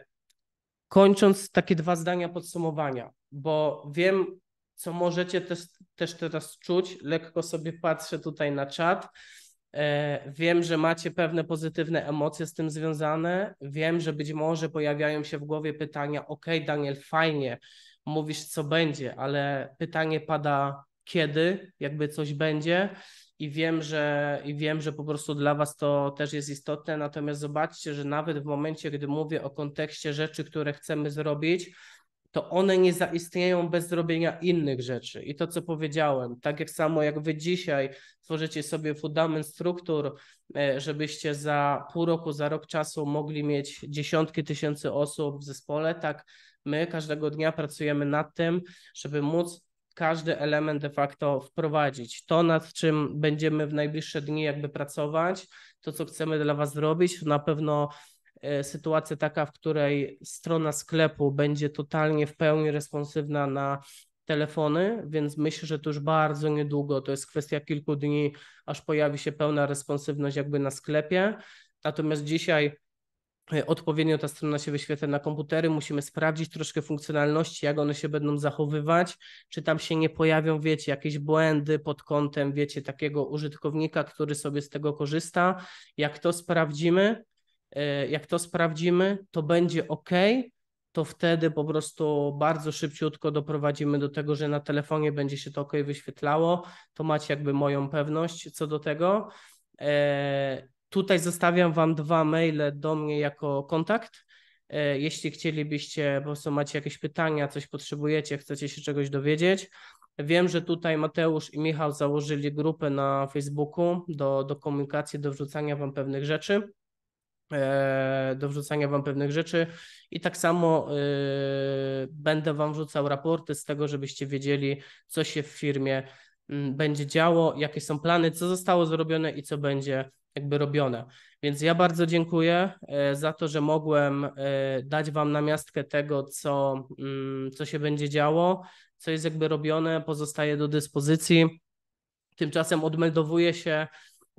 Speaker 3: kończąc takie dwa zdania podsumowania, bo wiem, co możecie też, też teraz czuć, lekko sobie patrzę tutaj na czat, Wiem, że macie pewne pozytywne emocje z tym związane. Wiem, że być może pojawiają się w głowie pytania: OK, Daniel, fajnie, mówisz co będzie, ale pytanie pada kiedy, jakby coś będzie. I wiem, że, i wiem, że po prostu dla was to też jest istotne, natomiast zobaczcie, że nawet w momencie, gdy mówię o kontekście rzeczy, które chcemy zrobić, to one nie zaistnieją bez zrobienia innych rzeczy. I to, co powiedziałem, tak jak samo jak wy dzisiaj tworzycie sobie fundament struktur, żebyście za pół roku, za rok czasu mogli mieć dziesiątki tysięcy osób w zespole, tak my każdego dnia pracujemy nad tym, żeby móc każdy element de facto wprowadzić. To, nad czym będziemy w najbliższe dni jakby pracować, to, co chcemy dla was zrobić, to na pewno sytuacja taka, w której strona sklepu będzie totalnie w pełni responsywna na telefony, więc myślę, że to już bardzo niedługo, to jest kwestia kilku dni, aż pojawi się pełna responsywność jakby na sklepie. Natomiast dzisiaj odpowiednio ta strona się wyświetla na komputery, musimy sprawdzić troszkę funkcjonalności, jak one się będą zachowywać, czy tam się nie pojawią, wiecie, jakieś błędy pod kątem, wiecie, takiego użytkownika, który sobie z tego korzysta. Jak to sprawdzimy, jak to sprawdzimy, to będzie OK, to wtedy po prostu bardzo szybciutko doprowadzimy do tego, że na telefonie będzie się to OK wyświetlało, to macie jakby moją pewność co do tego. Tutaj zostawiam wam dwa maile do mnie jako kontakt. Jeśli chcielibyście, po prostu macie jakieś pytania, coś potrzebujecie, chcecie się czegoś dowiedzieć. Wiem, że tutaj Mateusz i Michał założyli grupę na Facebooku do, do komunikacji, do wrzucania wam pewnych rzeczy. do wrzucania wam pewnych rzeczy i tak samo yy, będę wam wrzucał raporty z tego, żebyście wiedzieli, co się w firmie yy, będzie działo, jakie są plany, co zostało zrobione i co będzie jakby robione. Więc ja bardzo dziękuję yy, za to, że mogłem yy, dać wam namiastkę tego, co, yy, co się będzie działo, co jest jakby robione, pozostaje do dyspozycji. Tymczasem odmeldowuję się yy,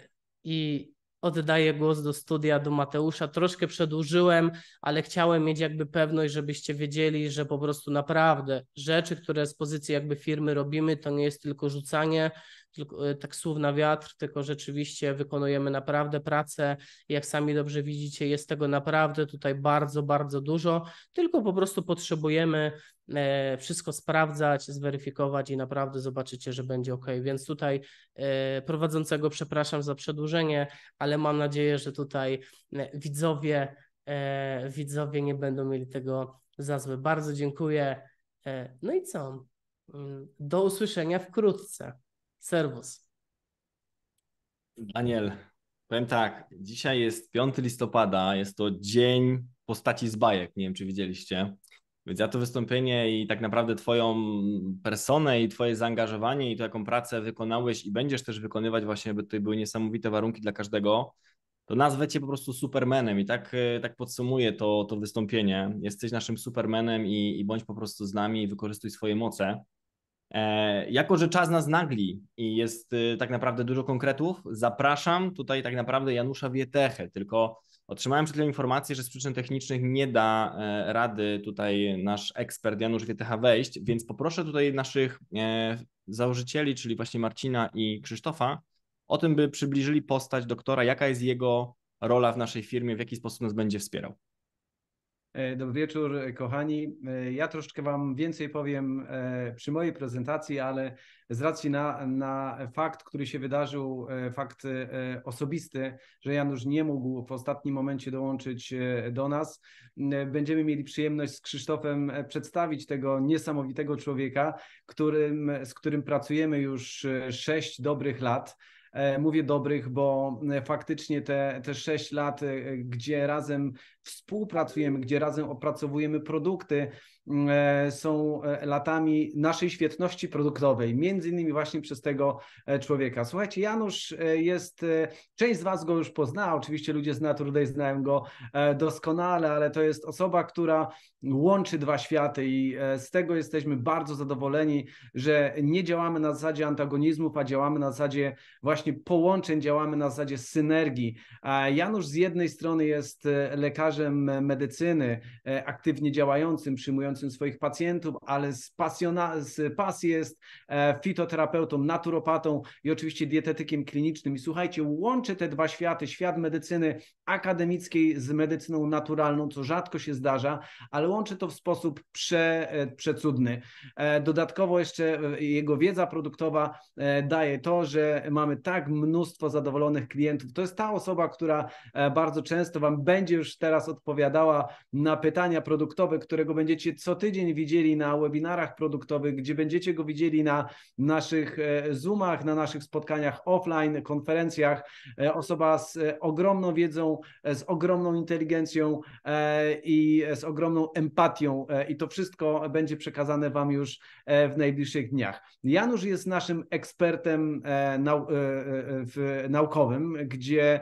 Speaker 3: i oddaję głos do studia, do Mateusza. Troszkę przedłużyłem, ale chciałem mieć jakby pewność, żebyście wiedzieli, że po prostu naprawdę rzeczy, które z pozycji jakby firmy robimy, to nie jest tylko rzucanie tylko, tak słów na wiatr, tylko rzeczywiście wykonujemy naprawdę pracę. Jak sami dobrze widzicie, jest tego naprawdę tutaj bardzo, bardzo dużo, tylko po prostu potrzebujemy e, wszystko sprawdzać, zweryfikować i naprawdę zobaczycie, że będzie OK. Więc tutaj e, prowadzącego przepraszam za przedłużenie, ale mam nadzieję, że tutaj widzowie, e, widzowie nie będą mieli tego za złe. Bardzo dziękuję. E, no i co? Do usłyszenia wkrótce. Serwus.
Speaker 2: Daniel, powiem tak, dzisiaj jest piątego listopada, jest to dzień postaci z bajek, nie wiem czy widzieliście, więc ja to wystąpienie i tak naprawdę twoją personę i twoje zaangażowanie i to jaką pracę wykonałeś i będziesz też wykonywać właśnie, by tutaj były niesamowite warunki dla każdego, to nazwę cię po prostu Supermanem i tak, tak podsumuję to, to wystąpienie. Jesteś naszym Supermanem i, i bądź po prostu z nami i wykorzystuj swoje moce. E, jako, że czas nas nagli i jest y, tak naprawdę dużo konkretów, zapraszam tutaj tak naprawdę Janusza Wietechę, tylko otrzymałem przed chwilą informację, że z przyczyn technicznych nie da e, rady tutaj nasz ekspert Janusz Wietecha wejść, więc poproszę tutaj naszych e, założycieli, czyli właśnie Marcina i Krzysztofa, o tym, by przybliżyli postać doktora, jaka jest jego rola w naszej firmie, w jaki sposób nas będzie wspierał.
Speaker 4: Dobry wieczór, kochani. Ja troszeczkę Wam więcej powiem przy mojej prezentacji, ale z racji na, na fakt, który się wydarzył, fakt osobisty, że Janusz nie mógł w ostatnim momencie dołączyć do nas, będziemy mieli przyjemność z Krzysztofem przedstawić tego niesamowitego człowieka, którym, z którym pracujemy już sześć dobrych lat. Mówię dobrych, bo faktycznie te, te sześć lat, gdzie razem współpracujemy, gdzie razem opracowujemy produkty, są latami naszej świetności produktowej, między innymi właśnie przez tego człowieka. Słuchajcie, Janusz jest, część z Was go już pozna, oczywiście ludzie z Naturday znają go doskonale, ale to jest osoba, która łączy dwa światy i z tego jesteśmy bardzo zadowoleni, że nie działamy na zasadzie antagonizmów, a działamy na zasadzie właśnie połączeń, działamy na zasadzie synergii. Janusz z jednej strony jest lekarzem, lekarzem medycyny, aktywnie działającym, przyjmującym swoich pacjentów, ale z, pasjona, z pasji jest fitoterapeutą, naturopatą i oczywiście dietetykiem klinicznym. I słuchajcie, łączę te dwa światy, świat medycyny akademickiej z medycyną naturalną, co rzadko się zdarza, ale łączę to w sposób prze, przecudny. Dodatkowo jeszcze jego wiedza produktowa daje to, że mamy tak mnóstwo zadowolonych klientów. To jest ta osoba, która bardzo często Wam będzie już teraz odpowiadała na pytania produktowe, którego będziecie co tydzień widzieli na webinarach produktowych, gdzie będziecie go widzieli na naszych Zoomach, na naszych spotkaniach offline, konferencjach. Osoba z ogromną wiedzą, z ogromną inteligencją i z ogromną empatią i to wszystko będzie przekazane Wam już w najbliższych dniach. Janusz jest naszym ekspertem nau naukowym, gdzie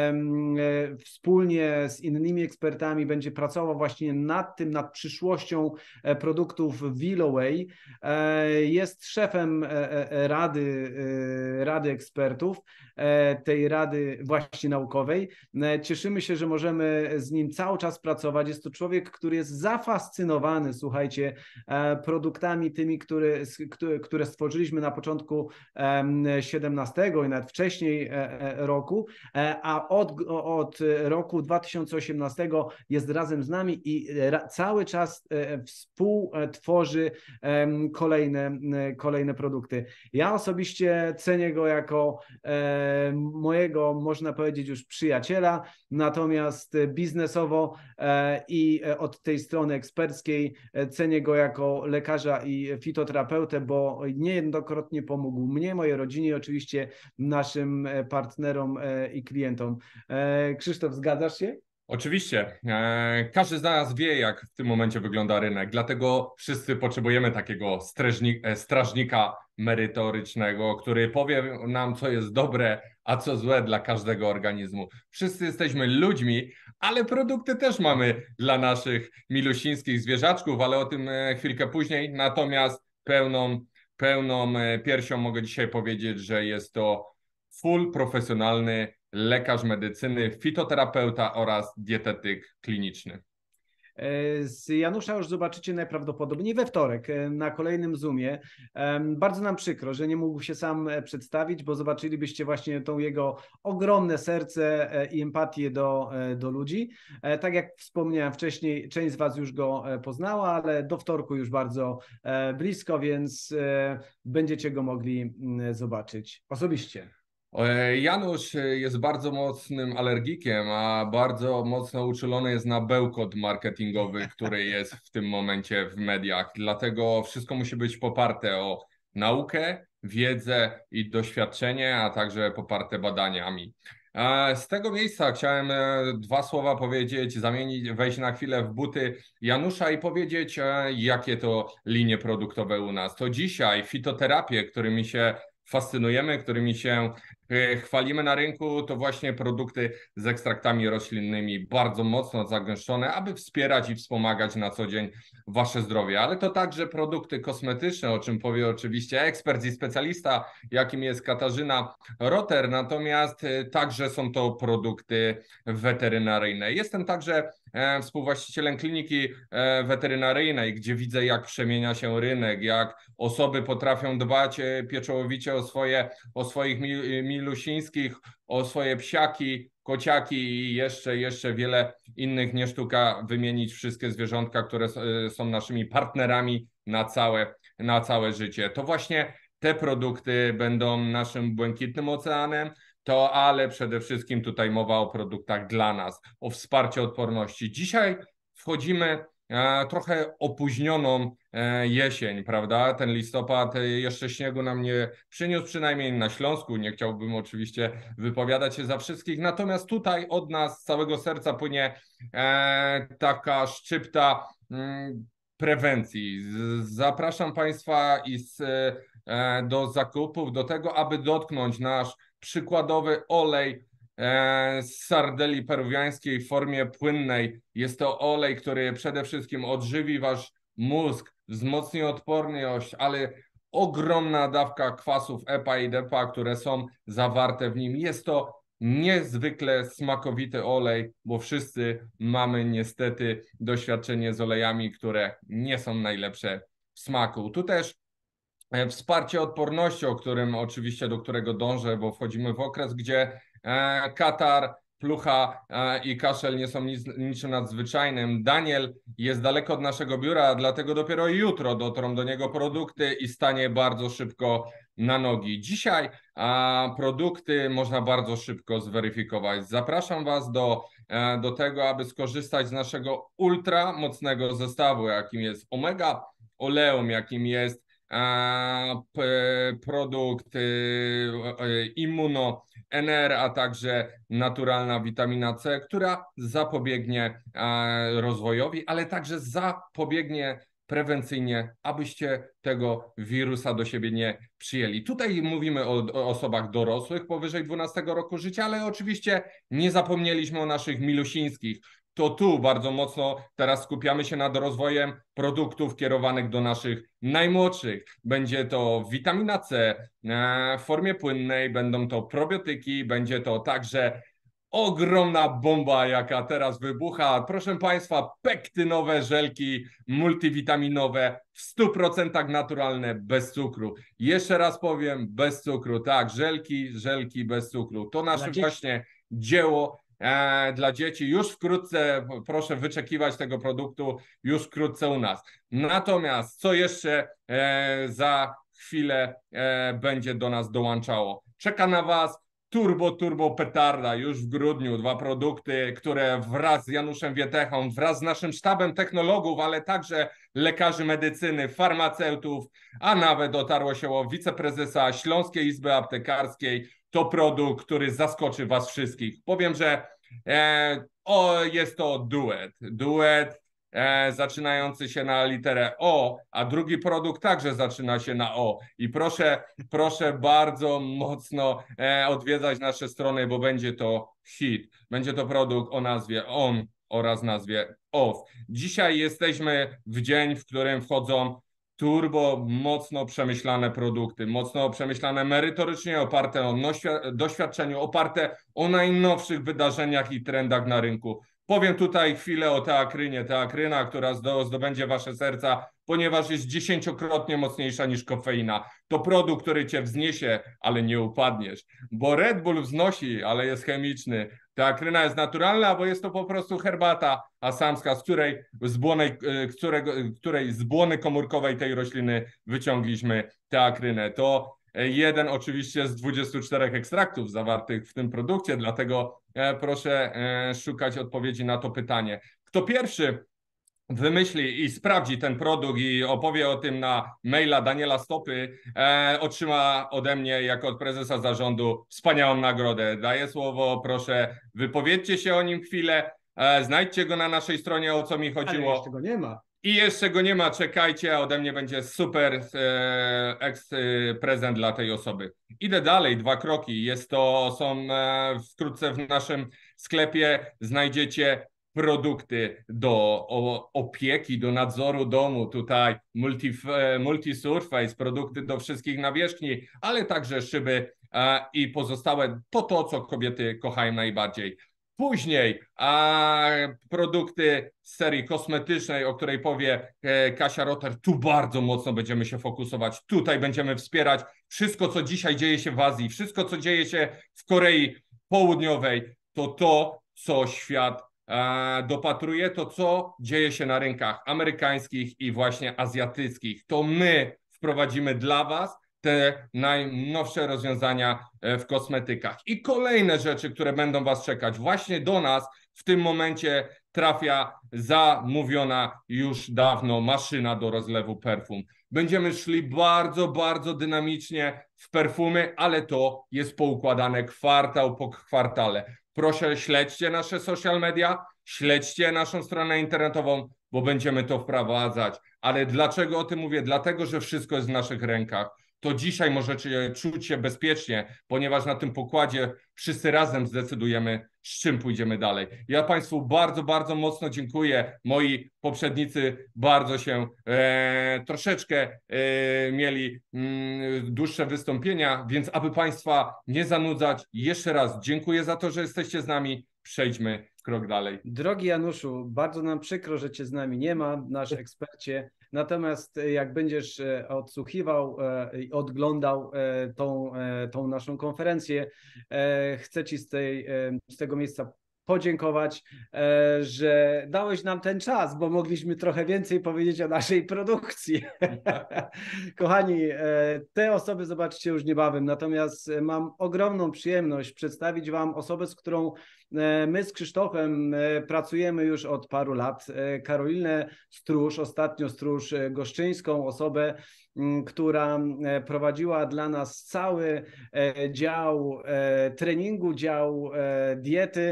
Speaker 4: wspólnie z innymi ekspertami będzie pracował właśnie nad tym, nad przyszłością produktów Willoway. Jest szefem rady, rady ekspertów, tej rady właśnie naukowej. Cieszymy się, że możemy z nim cały czas pracować. Jest to człowiek, który jest zafascynowany, słuchajcie, produktami tymi, które, które stworzyliśmy na początku siedemnastego i nawet wcześniej roku, a od, od roku dwa tysiące osiemnastego jest razem z nami i cały czas współtworzy kolejne, kolejne produkty. Ja osobiście cenię go jako mojego, można powiedzieć, już przyjaciela, natomiast biznesowo i od tej strony eksperckiej cenię go jako lekarza i fitoterapeutę, bo niejednokrotnie pomógł mnie, mojej rodzinie, oczywiście naszym partnerom i klientom. Krzysztof, zgadzasz się?
Speaker 1: Oczywiście. Każdy z nas wie, jak w tym momencie wygląda rynek, dlatego wszyscy potrzebujemy takiego strażnika merytorycznego, który powie nam, co jest dobre, a co złe dla każdego organizmu. Wszyscy jesteśmy ludźmi, ale produkty też mamy dla naszych milusińskich zwierzaczków, ale o tym chwilkę później. Natomiast pełną, pełną piersią mogę dzisiaj powiedzieć, że jest to full profesjonalny lekarz medycyny, fitoterapeuta oraz dietetyk kliniczny.
Speaker 4: Z Janusza już zobaczycie najprawdopodobniej we wtorek na kolejnym Zoomie. Bardzo nam przykro, że nie mógł się sam przedstawić, bo zobaczylibyście właśnie tą jego ogromne serce i empatię do, do ludzi. Tak jak wspomniałem wcześniej, część z Was już go poznała, ale do wtorku już bardzo blisko, więc będziecie go mogli zobaczyć osobiście.
Speaker 1: Janusz jest bardzo mocnym alergikiem, a bardzo mocno uczulony jest na bełkot marketingowy, który jest w tym momencie w mediach. Dlatego wszystko musi być poparte o naukę, wiedzę i doświadczenie, a także poparte badaniami. Z tego miejsca chciałem dwa słowa powiedzieć, zamienić, wejść na chwilę w buty Janusza i powiedzieć, jakie to linie produktowe u nas. To dzisiaj fitoterapie, którymi się fascynujemy, którymi się chwalimy na rynku, to właśnie produkty z ekstraktami roślinnymi, bardzo mocno zagęszczone, aby wspierać i wspomagać na co dzień Wasze zdrowie. Ale to także produkty kosmetyczne, o czym powie oczywiście ekspert i specjalista, jakim jest Katarzyna Roter, natomiast także są to produkty weterynaryjne. Jestem także współwłaścicielem kliniki weterynaryjnej, gdzie widzę, jak przemienia się rynek, jak osoby potrafią dbać pieczołowicie o swoje, o swoich milusińskich, o swoje psiaki, kociaki i jeszcze, jeszcze wiele innych, nie sztuka wymienić wszystkie zwierzątka, które są naszymi partnerami na całe, na całe życie. To właśnie te produkty będą naszym błękitnym oceanem, to ale przede wszystkim tutaj mowa o produktach dla nas, o wsparciu odporności. Dzisiaj wchodzimy e, trochę opóźnioną e, jesień, prawda? Ten listopad e, jeszcze śniegu nam nie przyniósł, przynajmniej na Śląsku. Nie chciałbym oczywiście wypowiadać się za wszystkich, natomiast tutaj od nas z całego serca płynie e, taka szczypta mm, prewencji. Z, zapraszam Państwa i z, e, do zakupów, do tego, aby dotknąć nasz przykładowy olej e, z sardeli peruwiańskiej w formie płynnej. Jest to olej, który przede wszystkim odżywi Wasz mózg, wzmocni odporność, ale ogromna dawka kwasów E P A i D E P A, które są zawarte w nim. Jest to niezwykle smakowity olej, bo wszyscy mamy niestety doświadczenie z olejami, które nie są najlepsze w smaku. Tu też wsparcie odporności, o którym oczywiście, do którego dążę, bo wchodzimy w okres, gdzie e, katar, plucha e, i kaszel nie są nic, niczym nadzwyczajnym. Daniel jest daleko od naszego biura, dlatego dopiero jutro dotrą do niego produkty i stanie bardzo szybko na nogi. Dzisiaj a, produkty można bardzo szybko zweryfikować. Zapraszam Was do, e, do tego, aby skorzystać z naszego ultra mocnego zestawu, jakim jest Omega Oleum, jakim jest produkt Immuno N R, a także naturalna witamina C, która zapobiegnie rozwojowi, ale także zapobiegnie prewencyjnie, abyście tego wirusa do siebie nie przyjęli. Tutaj mówimy o, o osobach dorosłych powyżej dwunastego roku życia, ale oczywiście nie zapomnieliśmy o naszych milusińskich. To tu bardzo mocno teraz skupiamy się nad rozwojem produktów kierowanych do naszych najmłodszych. Będzie to witamina C w formie płynnej, będą to probiotyki, będzie to także ogromna bomba, jaka teraz wybucha. Proszę Państwa, pektynowe żelki multivitaminowe w stu procentach naturalne, bez cukru. Jeszcze raz powiem, bez cukru. Tak, żelki, żelki bez cukru. To nasze właśnie dzieło e, dla dzieci. Już wkrótce, proszę wyczekiwać tego produktu, już wkrótce u nas. Natomiast co jeszcze e, za chwilę e, będzie do nas dołączało? Czeka na Was Turbo, turbo petarda już w grudniu. Dwa produkty, które wraz z Januszem Wietechą, wraz z naszym sztabem technologów, ale także lekarzy medycyny, farmaceutów, a nawet dotarło się o wiceprezesa Śląskiej Izby Aptekarskiej. To produkt, który zaskoczy Was wszystkich. Powiem, że e, o, jest to duet. Duet E, zaczynający się na literę O, a drugi produkt także zaczyna się na O. I proszę, proszę bardzo mocno e, odwiedzać nasze strony, bo będzie to hit. Będzie to produkt o nazwie On oraz nazwie Off. Dzisiaj jesteśmy w dzień, w którym wchodzą turbo mocno przemyślane produkty, mocno przemyślane merytorycznie, oparte o doświadczeniu, oparte o najnowszych wydarzeniach i trendach na rynku. Powiem tutaj chwilę o teakrynie. Teakryna, która zdobędzie wasze serca, ponieważ jest dziesięciokrotnie mocniejsza niż kofeina. To produkt, który cię wzniesie, ale nie upadniesz. Bo Red Bull wznosi, ale jest chemiczny. Teakryna jest naturalna, bo jest to po prostu herbata asamska, z której z błony, którego, której z błony komórkowej tej rośliny wyciągliśmy teakrynę. To jeden oczywiście z dwudziestu czterech ekstraktów zawartych w tym produkcie, dlatego proszę szukać odpowiedzi na to pytanie. Kto pierwszy wymyśli i sprawdzi ten produkt i opowie o tym na maila Daniela Stopy, e, otrzyma ode mnie jako od prezesa zarządu wspaniałą nagrodę. Daję słowo, proszę, wypowiedzcie się o nim chwilę, e, znajdźcie go na naszej stronie, o co mi chodziło.
Speaker 4: Ale jeszcze go nie ma.
Speaker 1: I jeszcze go nie ma, czekajcie, ode mnie będzie super e, eks, e, prezent dla tej osoby. Idę dalej, dwa kroki. Jest to, są e, wkrótce w naszym sklepie, znajdziecie produkty do o, opieki, do nadzoru domu, tutaj multi, e, multi-surface, produkty do wszystkich nawierzchni, ale także szyby e, i pozostałe, to to, co kobiety kochają najbardziej. Później a, produkty z serii kosmetycznej, o której powie e, Kasia Rotter, tu bardzo mocno będziemy się fokusować, tutaj będziemy wspierać wszystko, co dzisiaj dzieje się w Azji, wszystko, co dzieje się w Korei Południowej, to to, co świat e, dopatruje, to co dzieje się na rynkach amerykańskich i właśnie azjatyckich. To my wprowadzimy dla Was te najnowsze rozwiązania w kosmetykach. I kolejne rzeczy, które będą Was czekać. Właśnie do nas w tym momencie trafia zamówiona już dawno maszyna do rozlewu perfum. Będziemy szli bardzo, bardzo dynamicznie w perfumy, ale to jest poukładane kwartał po kwartale. Proszę, śledźcie nasze social media, śledźcie naszą stronę internetową, bo będziemy to wprowadzać. Ale dlaczego o tym mówię? Dlatego, że wszystko jest w naszych rękach. to dzisiaj możecie czuć się bezpiecznie, ponieważ na tym pokładzie wszyscy razem zdecydujemy, z czym pójdziemy dalej. Ja Państwu bardzo, bardzo mocno dziękuję. Moi poprzednicy bardzo się e, troszeczkę e, mieli mm, dłuższe wystąpienia, więc aby Państwa nie zanudzać, jeszcze raz dziękuję za to, że jesteście z nami. Przejdźmy krok dalej.
Speaker 4: Drogi Januszu, bardzo nam przykro, że Cię z nami nie ma, nasz ekspercie. Natomiast jak będziesz odsłuchiwał i odglądał tą, tą naszą konferencję, chcę Ci z, tej, z tego miejsca podziękować, że dałeś nam ten czas, bo mogliśmy trochę więcej powiedzieć o naszej produkcji. Kochani, te osoby zobaczycie już niebawem, natomiast mam ogromną przyjemność przedstawić Wam osobę, z którą my z Krzysztofem pracujemy już od paru lat. Karolinę Stróż, ostatnio Stróż Goszczyńską, osobę, która prowadziła dla nas cały dział treningu, dział diety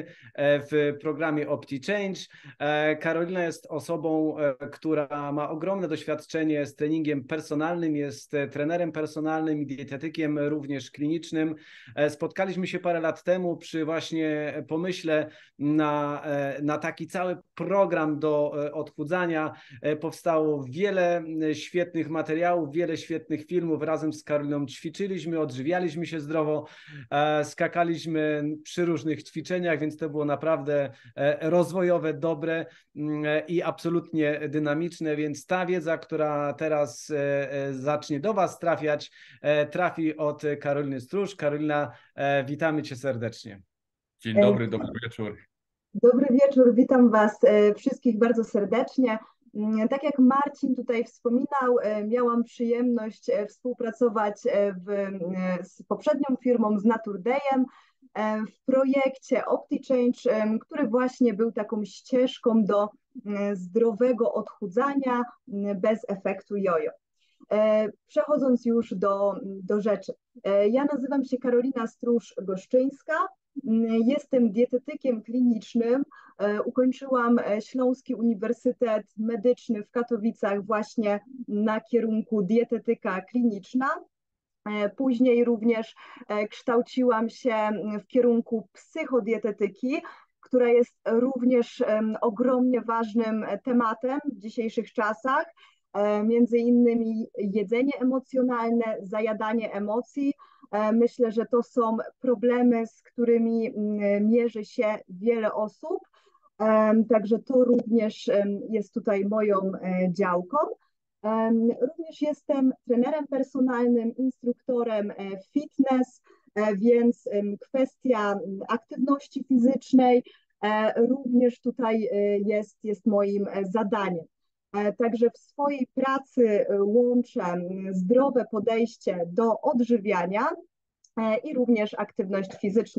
Speaker 4: w programie OptiChange. Karolina jest osobą, która ma ogromne doświadczenie z treningiem personalnym, jest trenerem personalnym i dietetykiem również klinicznym. Spotkaliśmy się parę lat temu przy właśnie pomyśle na, na taki cały program do odchudzania. Powstało wiele świetnych materiałów, wiele świetnych filmów. Razem z Karoliną ćwiczyliśmy, odżywialiśmy się zdrowo, skakaliśmy przy różnych ćwiczeniach, więc to było naprawdę rozwojowe, dobre i absolutnie dynamiczne, więc ta wiedza, która teraz zacznie do Was trafiać, trafi od Karoliny Stróż. Karolina, witamy Cię serdecznie.
Speaker 1: Dzień dobry, dobry wieczór.
Speaker 5: Dobry wieczór, witam Was wszystkich bardzo serdecznie. Tak jak Marcin tutaj wspominał, miałam przyjemność współpracować w, z poprzednią firmą, z Naturdayem, w projekcie OptiChange, który właśnie był taką ścieżką do zdrowego odchudzania bez efektu jojo. Przechodząc już do, do rzeczy. Ja nazywam się Karolina Stróż-Goszczyńska. Jestem dietetykiem klinicznym. Ukończyłam Śląski Uniwersytet Medyczny w Katowicach właśnie na kierunku dietetyka kliniczna. Później również kształciłam się w kierunku psychodietetyki, która jest również ogromnie ważnym tematem w dzisiejszych czasach. Między innymi jedzenie emocjonalne, zajadanie emocji. Myślę, że to są problemy, z którymi mierzy się wiele osób. Także to również jest tutaj moją działką. Również jestem trenerem personalnym, instruktorem fitness, więc kwestia aktywności fizycznej również tutaj jest, jest moim zadaniem. Także w swojej pracy łączę zdrowe podejście do odżywiania i również aktywność fizyczną.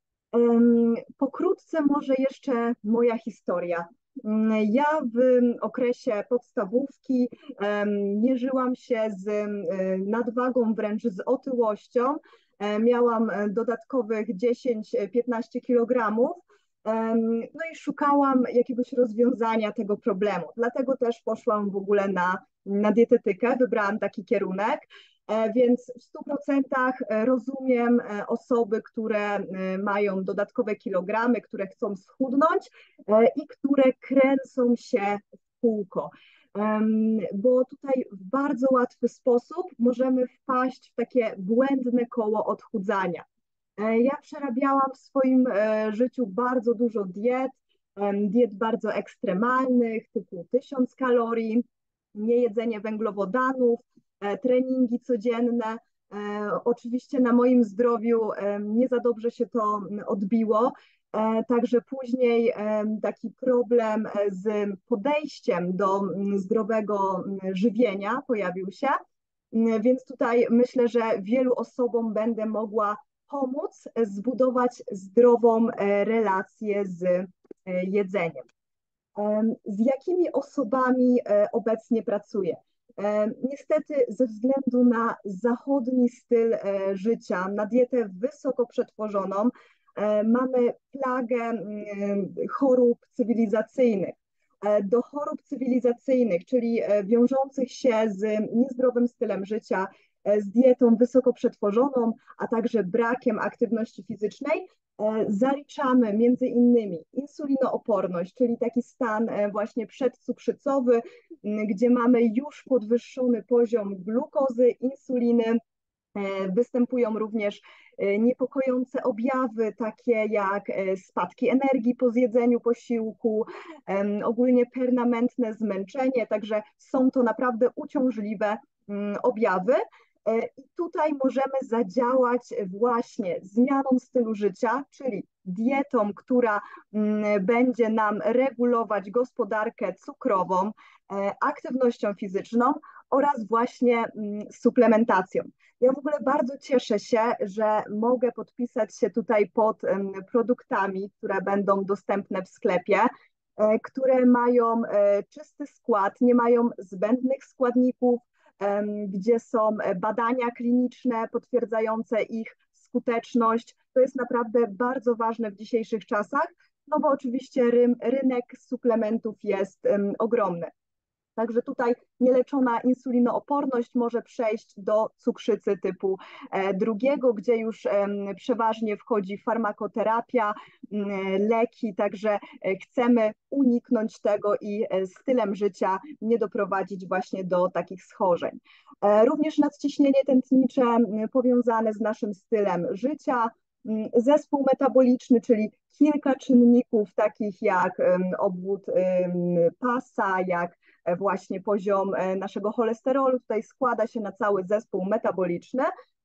Speaker 5: Pokrótce może jeszcze moja historia. Ja w okresie podstawówki mierzyłam się z nadwagą, wręcz z otyłością. Miałam dodatkowych dziesięć do piętnastu kilogramów. No i szukałam jakiegoś rozwiązania tego problemu. Dlatego też poszłam w ogóle na, na dietetykę, wybrałam taki kierunek, więc w stu procentach rozumiem osoby, które mają dodatkowe kilogramy, które chcą schudnąć i które kręcą się w kółko. Bo tutaj w bardzo łatwy sposób możemy wpaść w takie błędne koło odchudzania. Ja przerabiałam w swoim życiu bardzo dużo diet, diet bardzo ekstremalnych, typu tysiąc kalorii, niejedzenie węglowodanów, treningi codzienne. Oczywiście na moim zdrowiu nie za dobrze się to odbiło, także później taki problem z podejściem do zdrowego żywienia pojawił się, więc tutaj myślę, że wielu osobom będę mogła pomóc zbudować zdrową relację z jedzeniem. Z jakimi osobami obecnie pracuję? Niestety ze względu na zachodni styl życia, na dietę wysoko przetworzoną, mamy plagę chorób cywilizacyjnych. Do chorób cywilizacyjnych, czyli wiążących się z niezdrowym stylem życia, z dietą wysoko przetworzoną, a także brakiem aktywności fizycznej, zaliczamy między innymi insulinooporność, czyli taki stan właśnie przedcukrzycowy, gdzie mamy już podwyższony poziom glukozy, insuliny. Występują również niepokojące objawy, takie jak spadki energii po zjedzeniu posiłku, ogólnie permanentne zmęczenie, także są to naprawdę uciążliwe objawy. I tutaj możemy zadziałać właśnie zmianą stylu życia, czyli dietą, która będzie nam regulować gospodarkę cukrową, aktywnością fizyczną oraz właśnie suplementacją. Ja w ogóle bardzo cieszę się, że mogę podpisać się tutaj pod produktami, które będą dostępne w sklepie, które mają czysty skład, nie mają zbędnych składników, gdzie są badania kliniczne potwierdzające ich skuteczność. To jest naprawdę bardzo ważne w dzisiejszych czasach, no bo oczywiście ry rynek suplementów jest ogromny. Także tutaj nieleczona insulinooporność może przejść do cukrzycy typu drugiego, gdzie już przeważnie wchodzi farmakoterapia, leki, także chcemy uniknąć tego i stylem życia nie doprowadzić właśnie do takich schorzeń. Również nadciśnienie tętnicze powiązane z naszym stylem życia, zespół metaboliczny, czyli kilka czynników takich jak obwód pasa, jak właśnie poziom naszego cholesterolu, tutaj składa się na cały zespół metaboliczny.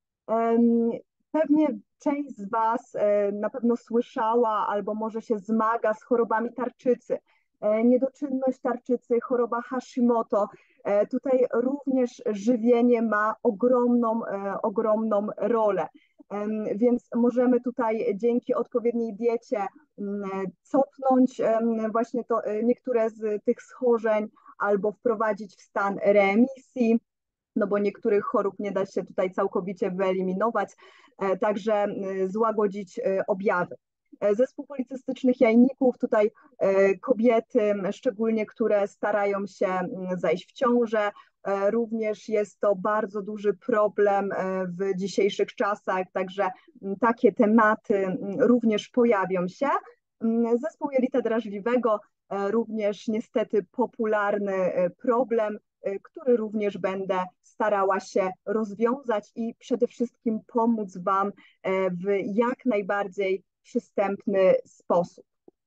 Speaker 5: Pewnie część z Was na pewno słyszała albo może się zmaga z chorobami tarczycy. Niedoczynność tarczycy, choroba Hashimoto. Tutaj również żywienie ma ogromną, ogromną rolę. Więc możemy tutaj dzięki odpowiedniej diecie cofnąć właśnie to, niektóre z tych schorzeń albo wprowadzić w stan remisji, no bo niektórych chorób nie da się tutaj całkowicie wyeliminować, także złagodzić objawy. Zespół policystycznych jajników, tutaj kobiety, szczególnie które starają się zajść w ciążę, również jest to bardzo duży problem w dzisiejszych czasach, także takie tematy również pojawią się. Zespół jelita drażliwego, również niestety popularny problem, który również będę starała się rozwiązać i przede wszystkim pomóc Wam w jak najbardziej przystępny sposób.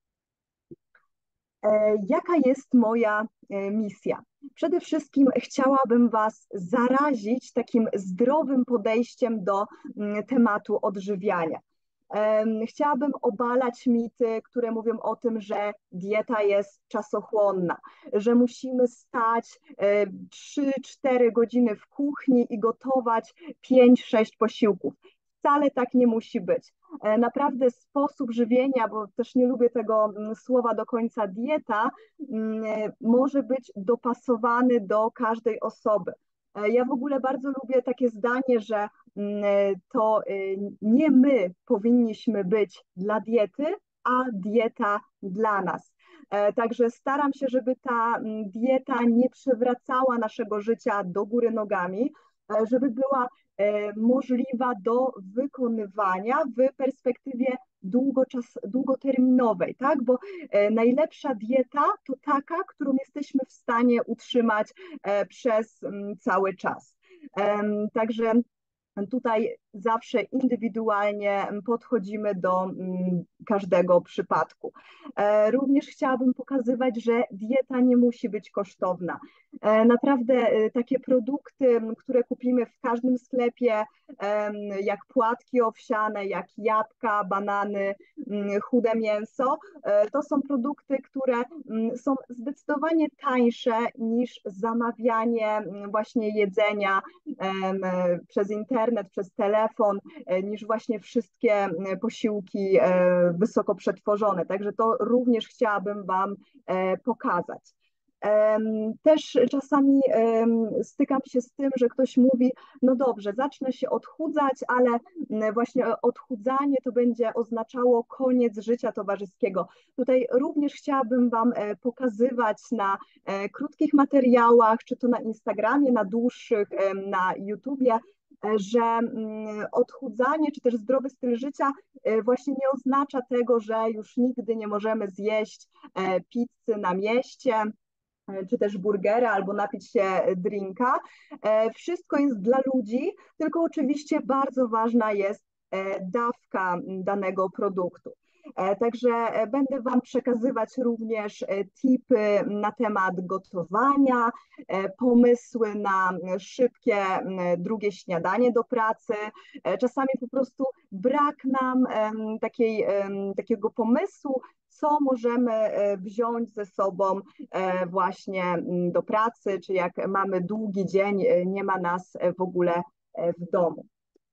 Speaker 5: Jaka jest moja misja? Przede wszystkim chciałabym Was zarazić takim zdrowym podejściem do tematu odżywiania. Chciałabym obalać mity, które mówią o tym, że dieta jest czasochłonna, że musimy stać trzy cztery godziny w kuchni i gotować pięć sześć posiłków. Wcale tak nie musi być. Naprawdę sposób żywienia, bo też nie lubię tego słowa do końca dieta, może być dopasowany do każdej osoby. Ja w ogóle bardzo lubię takie zdanie, że to nie my powinniśmy być dla diety, a dieta dla nas. Także staram się, żeby ta dieta nie przywracała naszego życia do góry nogami, żeby była możliwa do wykonywania w perspektywie długoczas, długoterminowej, tak? Bo najlepsza dieta to taka, którą jesteśmy w stanie utrzymać przez cały czas. Także tutaj zawsze indywidualnie podchodzimy do każdego przypadku. Również chciałabym pokazywać, że dieta nie musi być kosztowna. Naprawdę takie produkty, które kupimy w każdym sklepie, jak płatki owsiane, jak jabłka, banany, chude mięso, to są produkty, które są zdecydowanie tańsze niż zamawianie właśnie jedzenia przez internet, przez telefon, niż właśnie wszystkie posiłki wysoko przetworzone. Także to również chciałabym Wam pokazać. Też czasami stykam się z tym, że ktoś mówi, no dobrze, zacznę się odchudzać, ale właśnie odchudzanie to będzie oznaczało koniec życia towarzyskiego. Tutaj również chciałabym Wam pokazywać na krótkich materiałach, czy to na Instagramie, na dłuższych, na YouTubie, że odchudzanie czy też zdrowy styl życia właśnie nie oznacza tego, że już nigdy nie możemy zjeść pizzy na mieście, czy też burgera, albo napić się drinka. Wszystko jest dla ludzi, tylko oczywiście bardzo ważna jest dawka danego produktu. Także będę Wam przekazywać również tipy na temat gotowania, pomysły na szybkie drugie śniadanie do pracy. Czasami po prostu brak nam takiej, takiego pomysłu, co możemy wziąć ze sobą właśnie do pracy, czy jak mamy długi dzień, nie ma nas w ogóle w domu.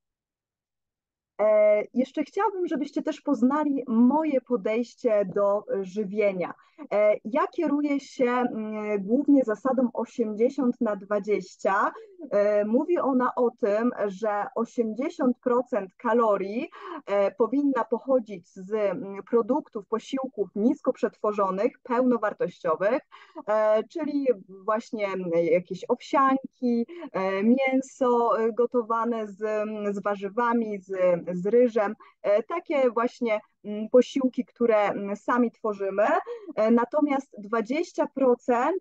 Speaker 5: Jeszcze chciałabym, żebyście też poznali moje podejście do żywienia. Ja kieruję się głównie zasadą osiemdziesiąt na dwadzieścia. Mówi ona o tym, że osiemdziesiąt procent kalorii powinna pochodzić z produktów, posiłków nisko przetworzonych, pełnowartościowych, czyli właśnie jakieś owsianki, mięso gotowane z, z warzywami, z, z ryżem, takie właśnie posiłki, które sami tworzymy. Natomiast dwadzieścia procent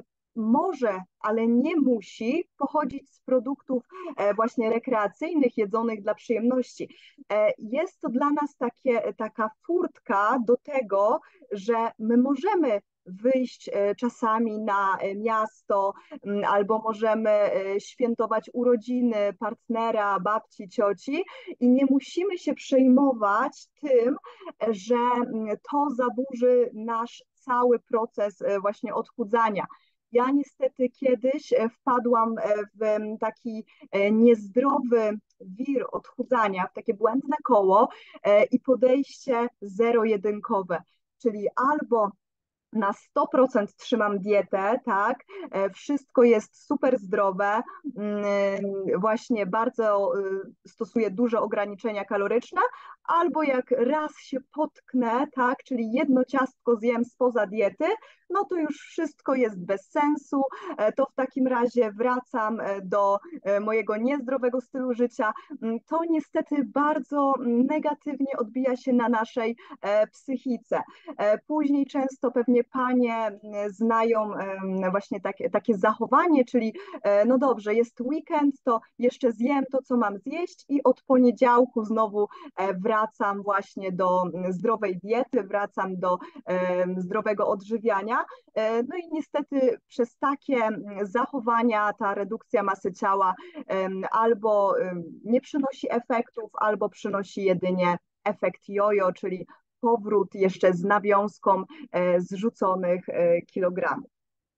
Speaker 5: może, ale nie musi pochodzić z produktów właśnie rekreacyjnych, jedzonych dla przyjemności. Jest to dla nas takie, taka furtka do tego, że my możemy wyjść czasami na miasto, albo możemy świętować urodziny partnera, babci, cioci i nie musimy się przejmować tym, że to zaburzy nasz cały proces właśnie odchudzania. Ja niestety kiedyś wpadłam w taki niezdrowy wir odchudzania, w takie błędne koło i podejście zero-jedynkowe, czyli albo na sto procent trzymam dietę, tak, wszystko jest super zdrowe, właśnie bardzo stosuję duże ograniczenia kaloryczne, albo jak raz się potknę, tak, czyli jedno ciastko zjem spoza diety, no to już wszystko jest bez sensu, to w takim razie wracam do mojego niezdrowego stylu życia. To niestety bardzo negatywnie odbija się na naszej psychice. Później często pewnie panie znają właśnie takie, takie zachowanie, czyli no dobrze, jest weekend, to jeszcze zjem to, co mam zjeść i od poniedziałku znowu wracam właśnie do zdrowej diety, wracam do zdrowego odżywiania. No i niestety przez takie zachowania ta redukcja masy ciała albo nie przynosi efektów, albo przynosi jedynie efekt jojo, czyli powrót jeszcze z nawiązką zrzuconych kilogramów.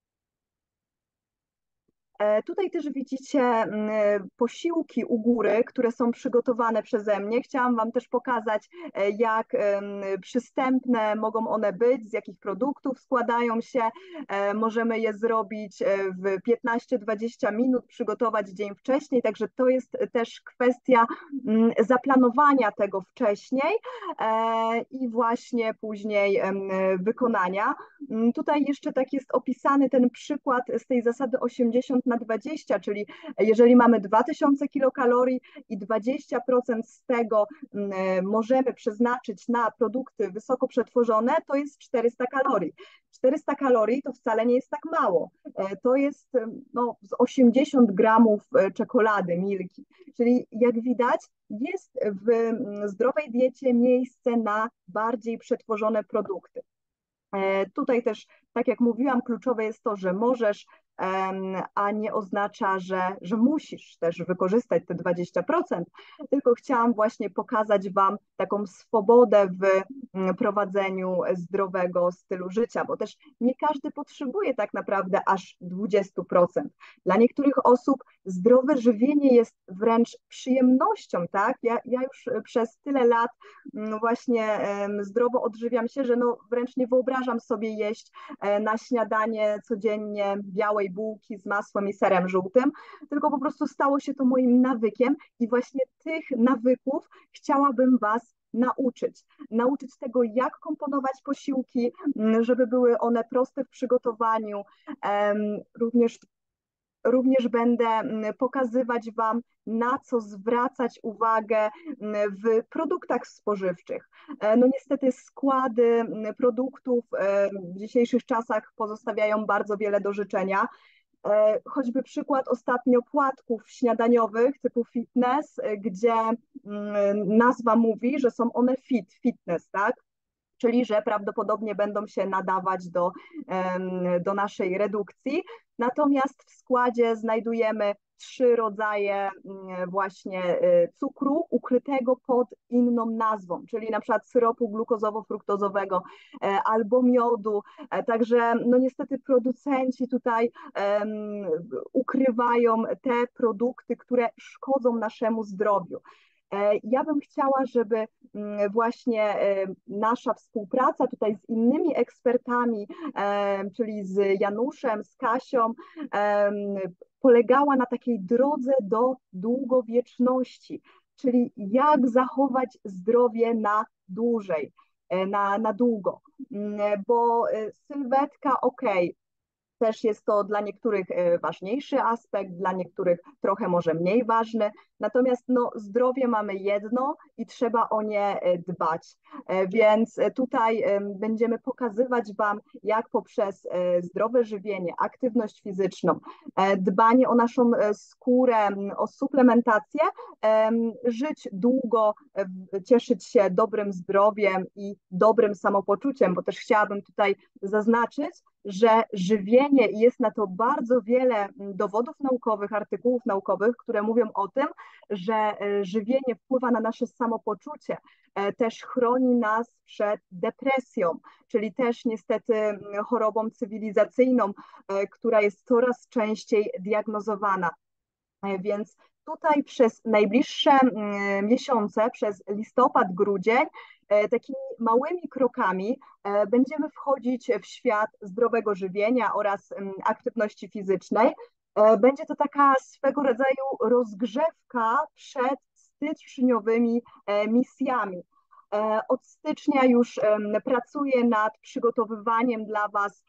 Speaker 5: Tutaj też widzicie posiłki u góry, które są przygotowane przeze mnie. Chciałam Wam też pokazać, jak przystępne mogą one być, z jakich produktów składają się. Możemy je zrobić w piętnaście dwadzieścia minut, przygotować dzień wcześniej, także to jest też kwestia zaplanowania tego wcześniej i właśnie później wykonania. Tutaj jeszcze tak jest opisany ten przykład z tej zasady osiemdziesiąt na dwadzieścia, czyli jeżeli mamy dwa tysiące kilokalorii i dwadzieścia procent z tego możemy przeznaczyć na produkty wysoko przetworzone, to jest czterysta kalorii. czterysta kalorii to wcale nie jest tak mało. To jest no, z osiemdziesiąt gramów czekolady, milki. Czyli jak widać, jest w zdrowej diecie miejsce na bardziej przetworzone produkty. Tutaj też, tak jak mówiłam, kluczowe jest to, że możesz, a nie oznacza, że, że musisz też wykorzystać te dwadzieścia procent, tylko chciałam właśnie pokazać Wam taką swobodę w prowadzeniu zdrowego stylu życia, bo też nie każdy potrzebuje tak naprawdę aż dwadzieścia procent. Dla niektórych osób zdrowe żywienie jest wręcz przyjemnością, tak? Ja, ja już przez tyle lat właśnie zdrowo odżywiam się, że no wręcz nie wyobrażam sobie jeść na śniadanie codziennie białej bułki z masłem i serem żółtym, tylko po prostu stało się to moim nawykiem i właśnie tych nawyków chciałabym Was nauczyć. Nauczyć tego, jak komponować posiłki, żeby były one proste w przygotowaniu, również również będę pokazywać Wam, na co zwracać uwagę w produktach spożywczych. No niestety składy produktów w dzisiejszych czasach pozostawiają bardzo wiele do życzenia. Choćby przykład ostatnio płatków śniadaniowych typu fitness, gdzie nazwa mówi, że są one fit, fitness, tak? Czyli że prawdopodobnie będą się nadawać do, do naszej redukcji. Natomiast w składzie znajdujemy trzy rodzaje właśnie cukru ukrytego pod inną nazwą, czyli na przykład syropu glukozowo-fruktozowego albo miodu. Także no niestety producenci tutaj um, ukrywają te produkty, które szkodzą naszemu zdrowiu. Ja bym chciała, żeby właśnie nasza współpraca tutaj z innymi ekspertami, czyli z Januszem, z Kasią, polegała na takiej drodze do długowieczności, czyli jak zachować zdrowie na dłużej, na, na długo, bo sylwetka, okej, też jest to dla niektórych ważniejszy aspekt, dla niektórych trochę może mniej ważny, natomiast no, zdrowie mamy jedno i trzeba o nie dbać, więc tutaj będziemy pokazywać Wam, jak poprzez zdrowe żywienie, aktywność fizyczną, dbanie o naszą skórę, o suplementację, żyć długo, cieszyć się dobrym zdrowiem i dobrym samopoczuciem, bo też chciałabym tutaj zaznaczyć, że żywienie, i jest na to bardzo wiele dowodów naukowych, artykułów naukowych, które mówią o tym, że żywienie wpływa na nasze samopoczucie, też chroni nas przed depresją, czyli też niestety chorobą cywilizacyjną, która jest coraz częściej diagnozowana. Więc tutaj przez najbliższe miesiące, przez listopad, grudzień, takimi małymi krokami będziemy wchodzić w świat zdrowego żywienia oraz aktywności fizycznej. Będzie to taka swego rodzaju rozgrzewka przed styczniowymi misjami. Od stycznia już pracuję nad przygotowywaniem dla Was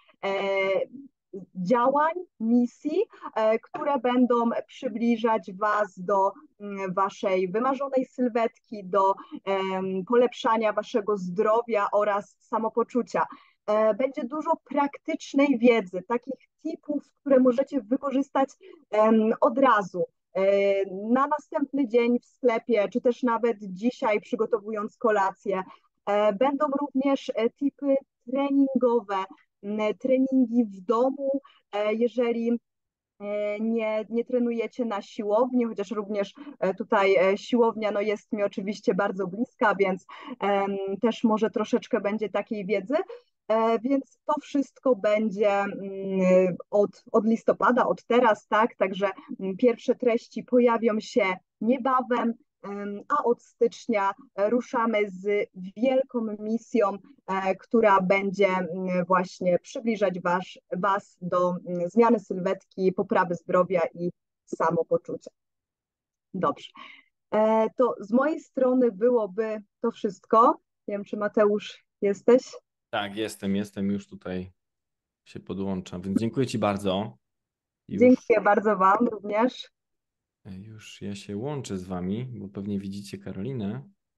Speaker 5: działań, misji, które będą przybliżać Was do Waszej wymarzonej sylwetki, do polepszania Waszego zdrowia oraz samopoczucia. Będzie dużo praktycznej wiedzy, takich tipów, które możecie wykorzystać od razu, na następny dzień w sklepie, czy też nawet dzisiaj przygotowując kolację. Będą również tipy treningowe, treningi w domu, jeżeli nie, nie trenujecie na siłowni, chociaż również tutaj siłownia no jest mi oczywiście bardzo bliska, więc też może troszeczkę będzie takiej wiedzy, więc to wszystko będzie od, od listopada, od teraz, tak, także pierwsze treści pojawią się niebawem, a od stycznia ruszamy z wielką misją, która będzie właśnie przybliżać was, was do zmiany sylwetki, poprawy zdrowia i samopoczucia. Dobrze. To z mojej strony byłoby to wszystko. Nie wiem, czy Mateusz jesteś?
Speaker 2: Tak, jestem, jestem, już tutaj się podłączam, więc dziękuję Ci bardzo. Już,
Speaker 5: dziękuję bardzo Wam również.
Speaker 2: Już ja się łączę z Wami, bo pewnie widzicie Karolinę.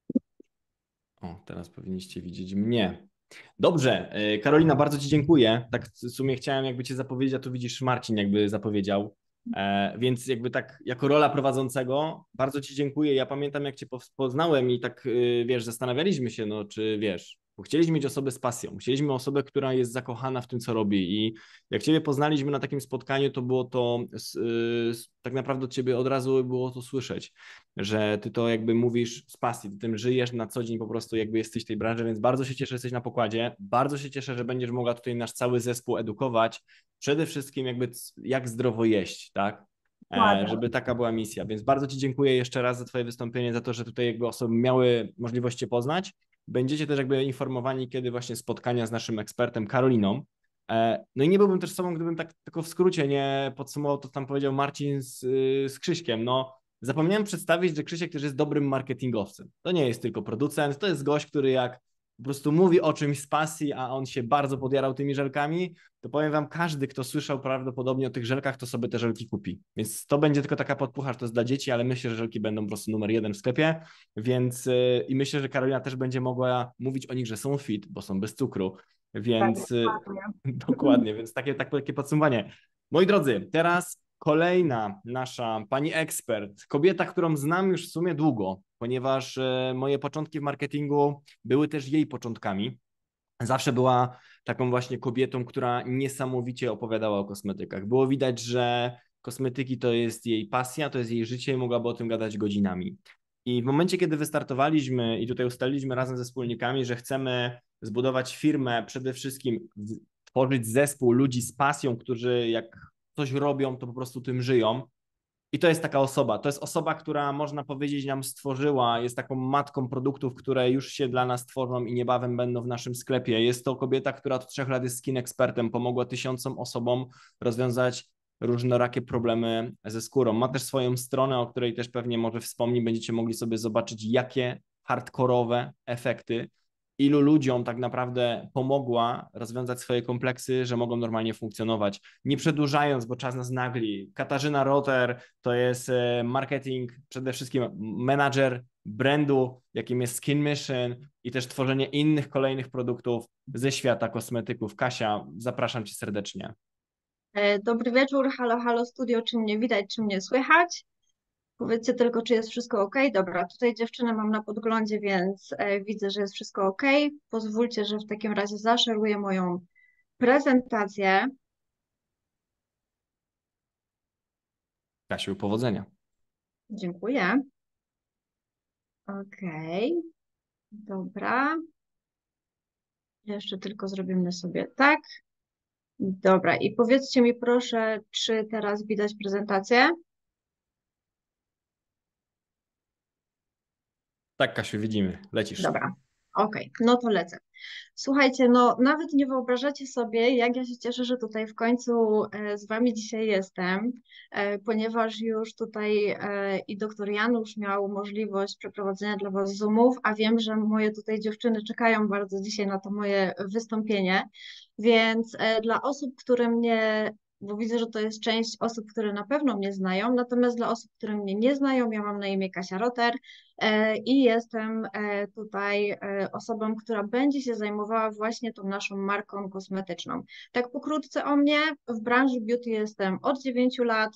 Speaker 2: O, teraz powinniście widzieć mnie. Dobrze, Karolina, bardzo Ci dziękuję. Tak w sumie chciałem jakby Cię zapowiedzieć, a tu widzisz, Marcin jakby zapowiedział. E, więc jakby tak jako rola prowadzącego bardzo Ci dziękuję. Ja pamiętam, jak Cię poznałem i tak, wiesz, zastanawialiśmy się, no czy wiesz, bo chcieliśmy mieć osobę z pasją, chcieliśmy osobę, która jest zakochana w tym, co robi, i jak Ciebie poznaliśmy na takim spotkaniu, to było to tak naprawdę od Ciebie od razu było to słyszeć, że Ty to jakby mówisz z pasji, Ty tym żyjesz na co dzień, po prostu jakby jesteś w tej branży, więc bardzo się cieszę, że jesteś na pokładzie, bardzo się cieszę, że będziesz mogła tutaj nasz cały zespół edukować, przede wszystkim jakby jak zdrowo jeść, tak? E, żeby taka była misja, więc bardzo Ci dziękuję jeszcze raz za Twoje wystąpienie, za to, że tutaj jakby osoby miały możliwość Cię poznać. Będziecie też jakby informowani, kiedy właśnie spotkania z naszym ekspertem Karoliną. No i nie byłbym też sobą, gdybym tak tylko w skrócie nie podsumował to, co tam powiedział Marcin z, z Krzyśkiem. No, zapomniałem przedstawić, że Krzysiek też jest dobrym marketingowcem. To nie jest tylko producent, to jest gość, który jak po prostu mówi o czymś z pasji, a on się bardzo podjarał tymi żelkami, to powiem wam, każdy, kto słyszał prawdopodobnie o tych żelkach, to sobie te żelki kupi. Więc to będzie tylko taka podpucha, że to jest dla dzieci, ale myślę, że żelki będą po prostu numer jeden w sklepie, więc yy, i myślę, że Karolina też będzie mogła mówić o nich, że są fit, bo są bez cukru, więc yy, dokładnie, więc takie, tak, takie podsumowanie. Moi drodzy, teraz kolejna nasza pani ekspert, kobieta, którą znam już w sumie długo, ponieważ e, moje początki w marketingu były też jej początkami. Zawsze była taką właśnie kobietą, która niesamowicie opowiadała o kosmetykach. Było widać, że kosmetyki to jest jej pasja, to jest jej życie i mogłaby o tym gadać godzinami. I w momencie, kiedy wystartowaliśmy i tutaj ustaliliśmy razem ze wspólnikami, że chcemy zbudować firmę, przede wszystkim tworzyć zespół ludzi z pasją, którzy jak coś robią, to po prostu tym żyją. I to jest taka osoba, to jest osoba, która można powiedzieć nam stworzyła, jest taką matką produktów, które już się dla nas tworzą i niebawem będą w naszym sklepie. Jest to kobieta, która od trzech lat jest skin ekspertem, pomogła tysiącom osobom rozwiązać różnorakie problemy ze skórą. Ma też swoją stronę, o której też pewnie może wspomni, będziecie mogli sobie zobaczyć, jakie hardkorowe efekty, ilu ludziom tak naprawdę pomogła rozwiązać swoje kompleksy, że mogą normalnie funkcjonować. Nie przedłużając, bo czas nas nagli, Katarzyna Roter to jest marketing, przede wszystkim menadżer brandu, jakim jest Skin Mission i też tworzenie innych kolejnych produktów ze świata kosmetyków. Kasia, zapraszam cię serdecznie.
Speaker 6: Dobry wieczór, halo, halo studio, czy mnie widać, czy mnie słychać? Powiedzcie tylko, czy jest wszystko ok. Dobra, tutaj dziewczynę mam na podglądzie, więc e, widzę, że jest wszystko ok. Pozwólcie, że w takim razie zaszeruję moją prezentację.
Speaker 2: Kasiu, powodzenia.
Speaker 6: Dziękuję. Ok, dobra. Jeszcze tylko zrobimy sobie tak. Dobra, i powiedzcie mi proszę, czy teraz widać prezentację?
Speaker 2: Tak, Kasiu, widzimy. Lecisz.
Speaker 6: Dobra, okej, no to lecę. Słuchajcie, no nawet nie wyobrażacie sobie, jak ja się cieszę, że tutaj w końcu e, z Wami dzisiaj jestem, e, ponieważ już tutaj e, i doktor Janusz miał możliwość przeprowadzenia dla Was Zoomów, a wiem, że moje tutaj dziewczyny czekają bardzo dzisiaj na to moje wystąpienie, więc e, dla osób, które mnie, bo widzę, że to jest część osób, które na pewno mnie znają, natomiast dla osób, które mnie nie znają, ja mam na imię Kasia Roter e, i jestem e, tutaj e, osobą, która będzie się zajmowała właśnie tą naszą marką kosmetyczną. Tak pokrótce o mnie, w branży beauty jestem od dziewięciu lat,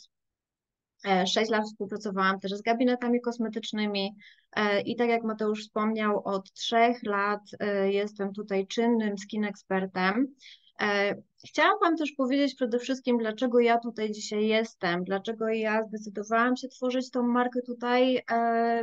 Speaker 6: e, sześć lat współpracowałam też z gabinetami kosmetycznymi e, i tak jak Mateusz wspomniał, od trzech lat e, jestem tutaj czynnym skin ekspertem. E, Chciałam Wam też powiedzieć przede wszystkim, dlaczego ja tutaj dzisiaj jestem, dlaczego ja zdecydowałam się tworzyć tą markę tutaj e,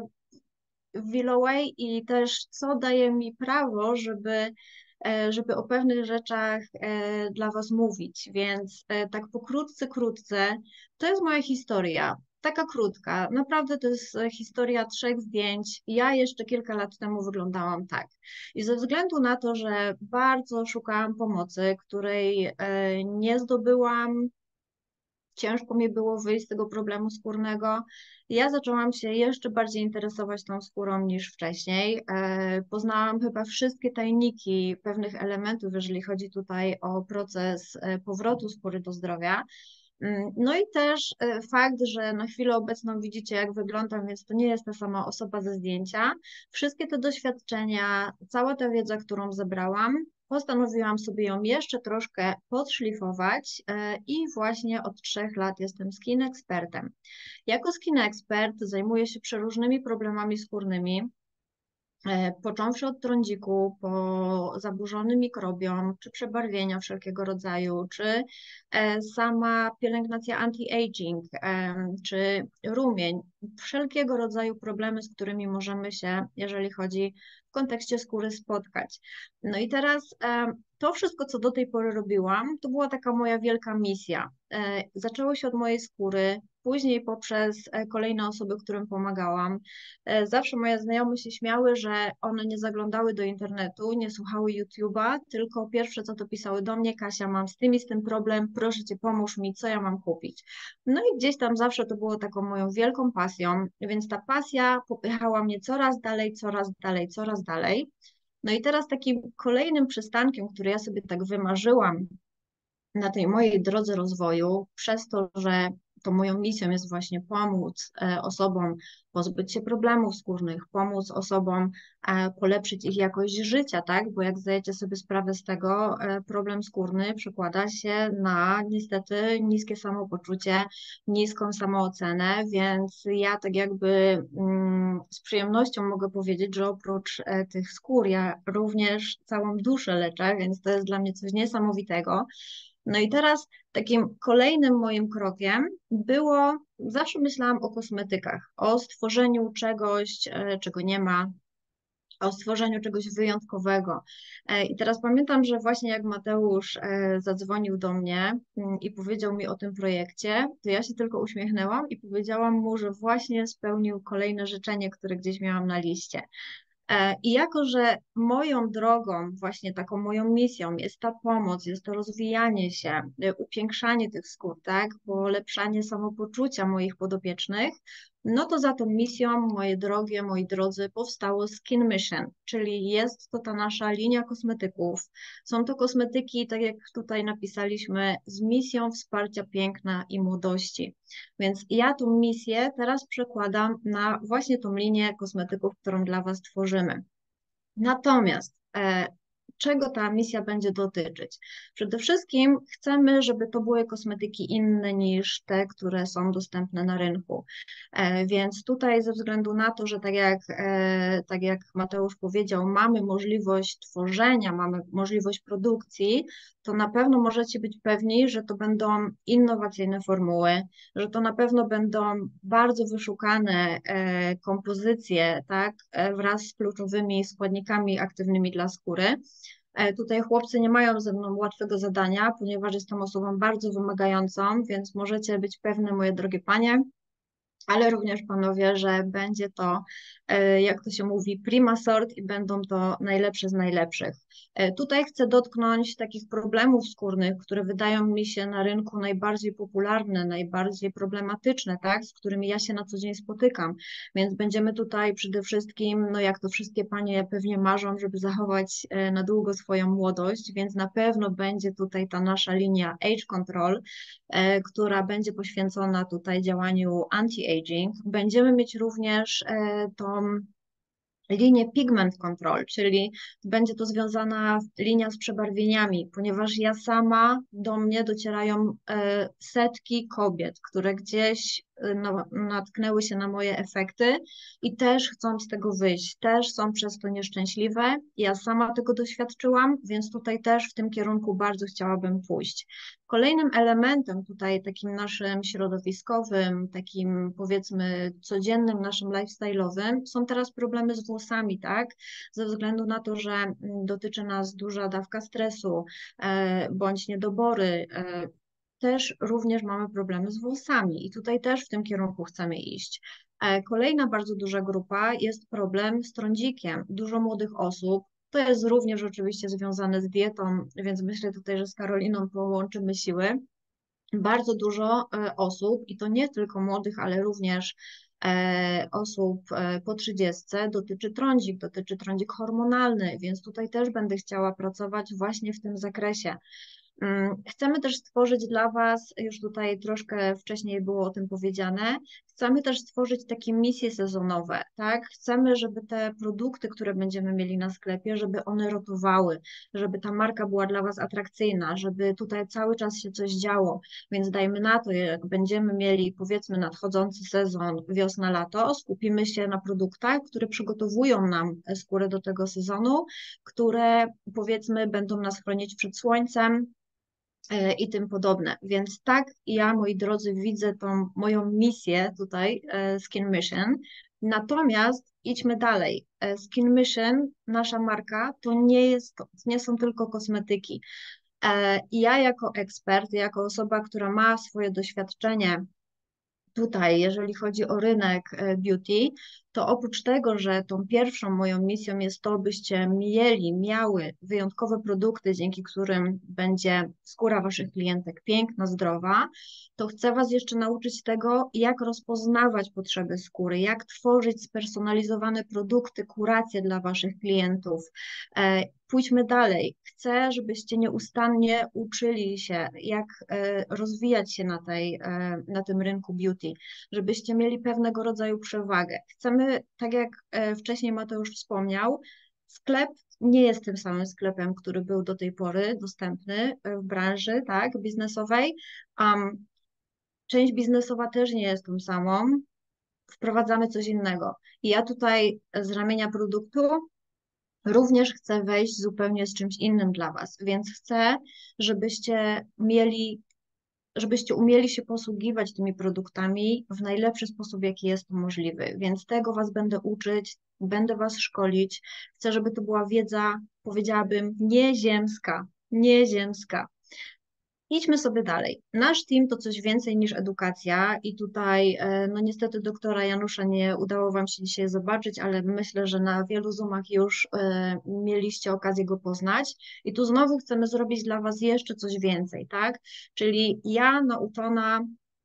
Speaker 6: w Willoway i też co daje mi prawo, żeby, e, żeby o pewnych rzeczach e, dla Was mówić. Więc e, tak pokrótce, krótce, to jest moja historia. Taka krótka, naprawdę to jest historia trzech zdjęć. Ja jeszcze kilka lat temu wyglądałam tak. I ze względu na to, że bardzo szukałam pomocy, której e, nie zdobyłam, ciężko mi było wyjść z tego problemu skórnego. Ja zaczęłam się jeszcze bardziej interesować tą skórą niż wcześniej. E, Poznałam chyba wszystkie tajniki pewnych elementów, jeżeli chodzi tutaj o proces e, powrotu skóry do zdrowia. Mm, No i też e, fakt, że na chwilę obecną widzicie, jak wyglądam, więc to nie jest ta sama osoba ze zdjęcia. Wszystkie te doświadczenia, cała ta wiedza, którą zebrałam, postanowiłam sobie ją jeszcze troszkę podszlifować e, i właśnie od trzech lat jestem skin ekspertem. Jako skin ekspert zajmuję się przeróżnymi problemami skórnymi, e, począwszy od trądziku, po zaburzony mikrobiom, czy przebarwienia wszelkiego rodzaju, czy e, sama pielęgnacja anti-aging, e, czy rumień, wszelkiego rodzaju problemy, z którymi możemy się, jeżeli chodzi w kontekście skóry, spotkać. No i teraz e, to wszystko, co do tej pory robiłam, to była taka moja wielka misja. E, Zaczęło się od mojej skóry, później poprzez e, kolejne osoby, którym pomagałam. E, Zawsze moje znajome się śmiały, że one nie zaglądały do internetu, nie słuchały YouTube'a, tylko pierwsze co to pisały do mnie: Kasia, mam z tym i z tym problem, proszę Cię, pomóż mi, co ja mam kupić. No i gdzieś tam zawsze to było taką moją wielką pasją, więc ta pasja popychała mnie coraz dalej, coraz dalej, coraz dalej. No i teraz takim kolejnym przystankiem, który ja sobie tak wymarzyłam na tej mojej drodze rozwoju, przez to, że to moją misją jest właśnie pomóc e, osobom pozbyć się problemów skórnych, pomóc osobom e, polepszyć ich jakość życia, tak? Bo jak zdajecie sobie sprawę z tego, e, problem skórny przekłada się na niestety niskie samopoczucie, niską samoocenę, więc ja tak jakby mm, z przyjemnością mogę powiedzieć, że oprócz e, tych skór ja również całą duszę leczę, więc to jest dla mnie coś niesamowitego. No i teraz takim kolejnym moim krokiem było, zawsze myślałam o kosmetykach, o stworzeniu czegoś, e, czego nie ma, o stworzeniu czegoś wyjątkowego. E, I teraz pamiętam, że właśnie jak Mateusz e, zadzwonił do mnie mm, i powiedział mi o tym projekcie, to ja się tylko uśmiechnęłam i powiedziałam mu, że właśnie spełnił kolejne życzenie, które gdzieś miałam na liście. E, I jako, że moją drogą, właśnie taką moją misją jest ta pomoc, jest to rozwijanie się, e, upiększanie tych skór, tak, polepszanie samopoczucia moich podopiecznych, no to za tą misją, moje drogie, moi drodzy, powstało Skin Mission, czyli jest to ta nasza linia kosmetyków. Są to kosmetyki, tak jak tutaj napisaliśmy, z misją wsparcia piękna i młodości. Więc ja tą misję teraz przekładam na właśnie tą linię kosmetyków, którą dla Was tworzymy. Natomiast e, czego ta misja będzie dotyczyć? Przede wszystkim chcemy, żeby to były kosmetyki inne niż te, które są dostępne na rynku. E, więc tutaj ze względu na to, że tak jak, e, tak jak Mateusz powiedział, mamy możliwość tworzenia, mamy możliwość produkcji, to na pewno możecie być pewni, że to będą innowacyjne formuły, że to na pewno będą bardzo wyszukane e, kompozycje, tak, e, wraz z kluczowymi składnikami aktywnymi dla skóry. E, Tutaj chłopcy nie mają ze mną łatwego zadania, ponieważ jestem osobą bardzo wymagającą, więc możecie być pewne, moje drogie panie, ale również panowie, że będzie to, e, jak to się mówi, prima sort i będą to najlepsze z najlepszych. E, Tutaj chcę dotknąć takich problemów skórnych, które wydają mi się na rynku najbardziej popularne, najbardziej problematyczne, tak, z którymi ja się na co dzień spotykam. Więc będziemy tutaj przede wszystkim, no jak to wszystkie panie pewnie marzą, żeby zachować e, na długo swoją młodość, więc na pewno będzie tutaj ta nasza linia Age Control, e, która będzie poświęcona tutaj działaniu anti-aging. Będziemy mieć również e, tą linię Pigment Control, czyli będzie to związana linia z przebarwieniami, ponieważ ja sama, do mnie docierają e, setki kobiet, które gdzieś e, no, natknęły się na moje efekty i też chcą z tego wyjść, też są przez to nieszczęśliwe. Ja sama tego doświadczyłam, więc tutaj też w tym kierunku bardzo chciałabym pójść. Kolejnym elementem tutaj takim naszym środowiskowym, takim powiedzmy codziennym naszym lifestyle'owym są teraz problemy z włosami, tak? Ze względu na to, że dotyczy nas duża dawka stresu e, bądź niedobory, e, też również mamy problemy z włosami i tutaj też w tym kierunku chcemy iść. E, Kolejna bardzo duża grupa jest problem z trądzikiem. Dużo młodych osób. To jest również oczywiście związane z dietą, więc myślę tutaj, że z Karoliną połączymy siły. Bardzo dużo e, osób, i to nie tylko młodych, ale również e, osób e, po trzydziestce, dotyczy trądzik, dotyczy trądzik hormonalny, więc tutaj też będę chciała pracować właśnie w tym zakresie. Chcemy też stworzyć dla Was, już tutaj troszkę wcześniej było o tym powiedziane, chcemy też stworzyć takie misje sezonowe, tak? Chcemy, żeby te produkty, które będziemy mieli na sklepie, żeby one rotowały, żeby ta marka była dla Was atrakcyjna, żeby tutaj cały czas się coś działo, więc dajmy na to, jak będziemy mieli powiedzmy nadchodzący sezon wiosna-lato, skupimy się na produktach, które przygotowują nam skórę do tego sezonu, które powiedzmy będą nas chronić przed słońcem, i tym podobne. Więc tak ja, moi drodzy, widzę tą moją misję tutaj, Skin Mission. Natomiast idźmy dalej. Skin Mission, nasza marka, to nie jest, to nie są tylko kosmetyki. I ja jako ekspert, jako osoba, która ma swoje doświadczenie tutaj, jeżeli chodzi o rynek beauty, to oprócz tego, że tą pierwszą moją misją jest to, byście mieli, miały wyjątkowe produkty, dzięki którym będzie skóra waszych klientek piękna, zdrowa, to chcę was jeszcze nauczyć tego, jak rozpoznawać potrzeby skóry, jak tworzyć spersonalizowane produkty, kuracje dla waszych klientów. Pójdźmy dalej. Chcę, żebyście nieustannie uczyli się, jak rozwijać się na, tej, na tym rynku beauty, żebyście mieli pewnego rodzaju przewagę. Chcemy, tak jak wcześniej Mateusz wspomniał, sklep nie jest tym samym sklepem, który był do tej pory dostępny w branży, tak, biznesowej. Um, część biznesowa też nie jest tą samą. Wprowadzamy coś innego. I ja tutaj z ramienia produktu również chcę wejść zupełnie z czymś innym dla was, więc chcę, żebyście mieli, żebyście umieli się posługiwać tymi produktami w najlepszy sposób, jaki jest to możliwy, więc tego was będę uczyć, będę was szkolić. Chcę, żeby to była wiedza, powiedziałabym, nieziemska, nieziemska. Idźmy sobie dalej. Nasz team to coś więcej niż edukacja i tutaj, no niestety doktora Janusza nie udało wam się dzisiaj zobaczyć, ale myślę, że na wielu Zoomach już mieliście okazję go poznać i tu znowu chcemy zrobić dla was jeszcze coś więcej, tak? Czyli ja nauczona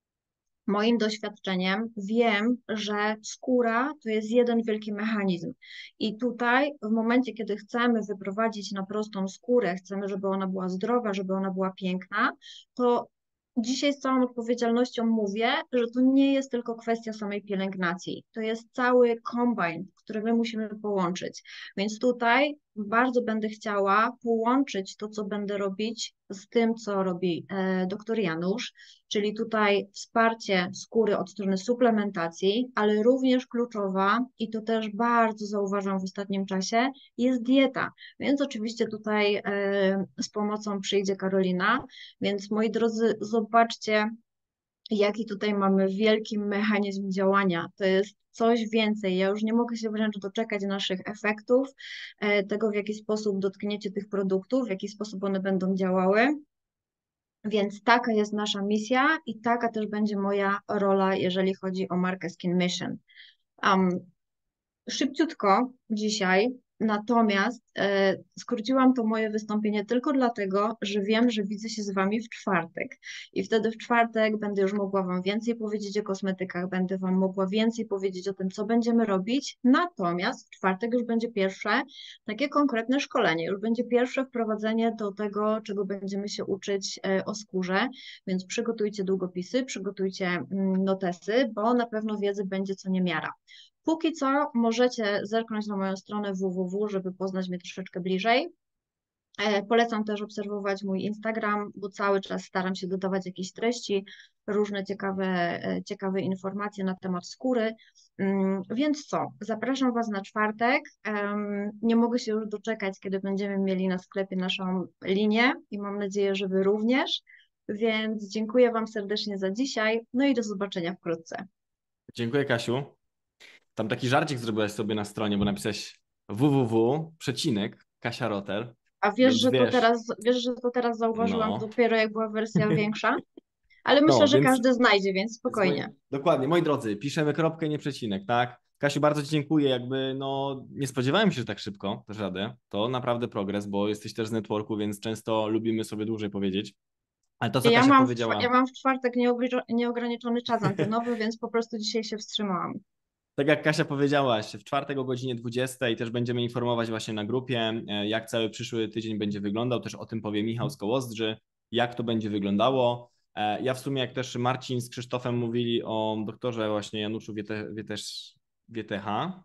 Speaker 6: moim doświadczeniem wiem, że skóra to jest jeden wielki mechanizm i tutaj w momencie, kiedy chcemy wyprowadzić na prostą skórę, chcemy, żeby ona była zdrowa, żeby ona była piękna, to dzisiaj z całą odpowiedzialnością mówię, że to nie jest tylko kwestia samej pielęgnacji, to jest cały kombajn, który my musimy połączyć, więc tutaj bardzo będę chciała połączyć to, co będę robić z tym, co robi e, doktor Janusz, czyli tutaj wsparcie skóry od strony suplementacji, ale również kluczowa i to też bardzo zauważam w ostatnim czasie, jest dieta, więc oczywiście tutaj e, z pomocą przyjdzie Karolina, więc moi drodzy, zobaczcie, jaki tutaj mamy wielki mechanizm działania, to jest coś więcej. Ja już nie mogę się wręcz doczekać naszych efektów, tego w jaki sposób dotkniecie tych produktów, w jaki sposób one będą działały. Więc taka jest nasza misja i taka też będzie moja rola, jeżeli chodzi o markę Skin Mission. Um, szybciutko dzisiaj, natomiast e, skróciłam to moje wystąpienie tylko dlatego, że wiem, że widzę się z wami w czwartek i wtedy w czwartek będę już mogła wam więcej powiedzieć o kosmetykach, będę wam mogła więcej powiedzieć o tym, co będziemy robić, natomiast w czwartek już będzie pierwsze takie konkretne szkolenie, już będzie pierwsze wprowadzenie do tego, czego będziemy się uczyć e, o skórze, więc przygotujcie długopisy, przygotujcie mm, notesy, bo na pewno wiedzy będzie co niemiara. Póki co możecie zerknąć na moją stronę www, żeby poznać mnie troszeczkę bliżej. Polecam też obserwować mój Instagram, bo cały czas staram się dodawać jakieś treści, różne ciekawe, ciekawe informacje na temat skóry. Więc co, zapraszam was na czwartek. Nie mogę się już doczekać, kiedy będziemy mieli na sklepie naszą linię i mam nadzieję, że wy również. Więc dziękuję wam serdecznie za dzisiaj, no i do zobaczenia wkrótce.
Speaker 2: Dziękuję, Kasiu. Tam taki żarcik zrobiłaś sobie na stronie, bo napisałeś www, przecinek, Kasia Rotel.
Speaker 6: A wiesz, że wiesz. To teraz, wiesz, że to teraz zauważyłam
Speaker 2: no.
Speaker 6: dopiero jak była wersja większa? Ale myślę,
Speaker 2: no,
Speaker 6: że
Speaker 2: więc,
Speaker 6: każdy znajdzie, więc spokojnie.
Speaker 2: Moi, dokładnie, moi drodzy, piszemy kropkę, nie przecinek, tak? Kasiu, bardzo ci dziękuję, jakby no nie spodziewałem się, że tak szybko też radę. To naprawdę progres, bo jesteś też z networku, więc często lubimy sobie dłużej powiedzieć. Ale to, co
Speaker 6: ja
Speaker 2: Kasia
Speaker 6: mam
Speaker 2: powiedziała...
Speaker 6: W, ja mam w czwartek nieograniczony czas antenowy, więc po prostu dzisiaj się wstrzymałam.
Speaker 2: Tak jak Kasia powiedziałaś, w czwartek o godzinie dwudziestej też będziemy informować właśnie na grupie, jak cały przyszły tydzień będzie wyglądał. Też o tym powie Michał z Kołozdrzy, jak to będzie wyglądało. Ja w sumie, jak też Marcin z Krzysztofem mówili o doktorze właśnie Januszu W T H,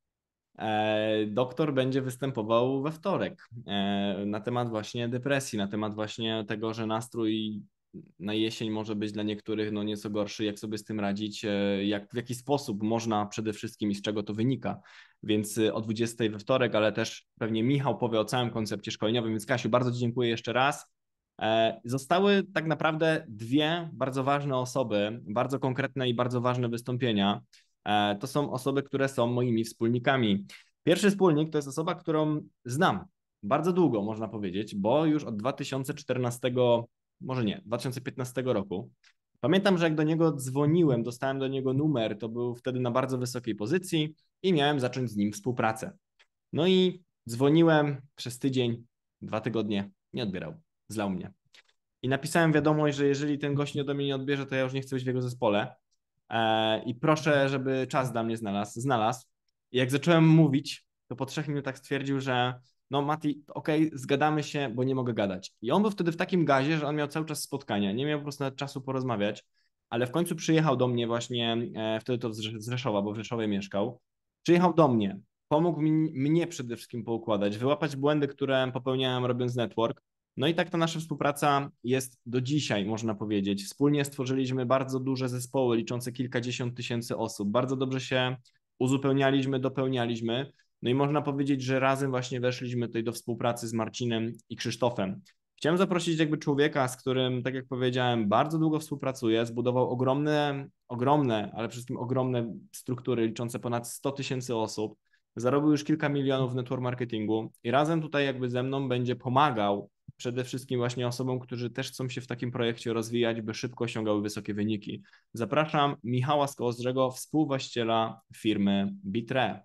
Speaker 2: doktor będzie występował we wtorek na temat właśnie depresji, na temat właśnie tego, że nastrój na jesień może być dla niektórych no nieco gorszy, jak sobie z tym radzić, jak, w jaki sposób można przede wszystkim i z czego to wynika. Więc o dwudziestej we wtorek, ale też pewnie Michał powie o całym koncepcie szkoleniowym. Więc Kasiu, bardzo ci dziękuję jeszcze raz. Zostały tak naprawdę dwie bardzo ważne osoby, bardzo konkretne i bardzo ważne wystąpienia. To są osoby, które są moimi wspólnikami. Pierwszy wspólnik to jest osoba, którą znam bardzo długo, można powiedzieć, bo już od dwa tysiące czternastego, może nie, dwa tysiące piętnastego roku Pamiętam, że jak do niego dzwoniłem, dostałem do niego numer, to był wtedy na bardzo wysokiej pozycji i miałem zacząć z nim współpracę. No i dzwoniłem przez tydzień, dwa tygodnie, nie odbierał, zlał mnie. I napisałem wiadomość, że jeżeli ten gość nie do mnie nie odbierze, to ja już nie chcę być w jego zespole e, i proszę, żeby czas dla mnie znalazł. znalazł. I jak zacząłem mówić, to po trzech minutach stwierdził, że no Mati, okej, okay, zgadamy się, bo nie mogę gadać. I on był wtedy w takim gazie, że on miał cały czas spotkania, nie miał po prostu nawet czasu porozmawiać, ale w końcu przyjechał do mnie właśnie, e, wtedy to z Rzeszowa, bo w Rzeszowie mieszkał, przyjechał do mnie, pomógł mi, mnie przede wszystkim poukładać, wyłapać błędy, które popełniałem robiąc network. No i tak ta nasza współpraca jest do dzisiaj, można powiedzieć. Wspólnie stworzyliśmy bardzo duże zespoły liczące kilkadziesiąt tysięcy osób. Bardzo dobrze się uzupełnialiśmy, dopełnialiśmy. No i można powiedzieć, że razem właśnie weszliśmy tutaj do współpracy z Marcinem i Krzysztofem. Chciałem zaprosić jakby człowieka, z którym, tak jak powiedziałem, bardzo długo współpracuję, zbudował ogromne, ogromne, ale przede wszystkim ogromne struktury liczące ponad sto tysięcy osób. Zarobił już kilka milionów w network marketingu i razem tutaj jakby ze mną będzie pomagał przede wszystkim właśnie osobom, którzy też chcą się w takim projekcie rozwijać, by szybko osiągały wysokie wyniki. Zapraszam Michała Skołostrzego, współwłaściciela firmy Bitre.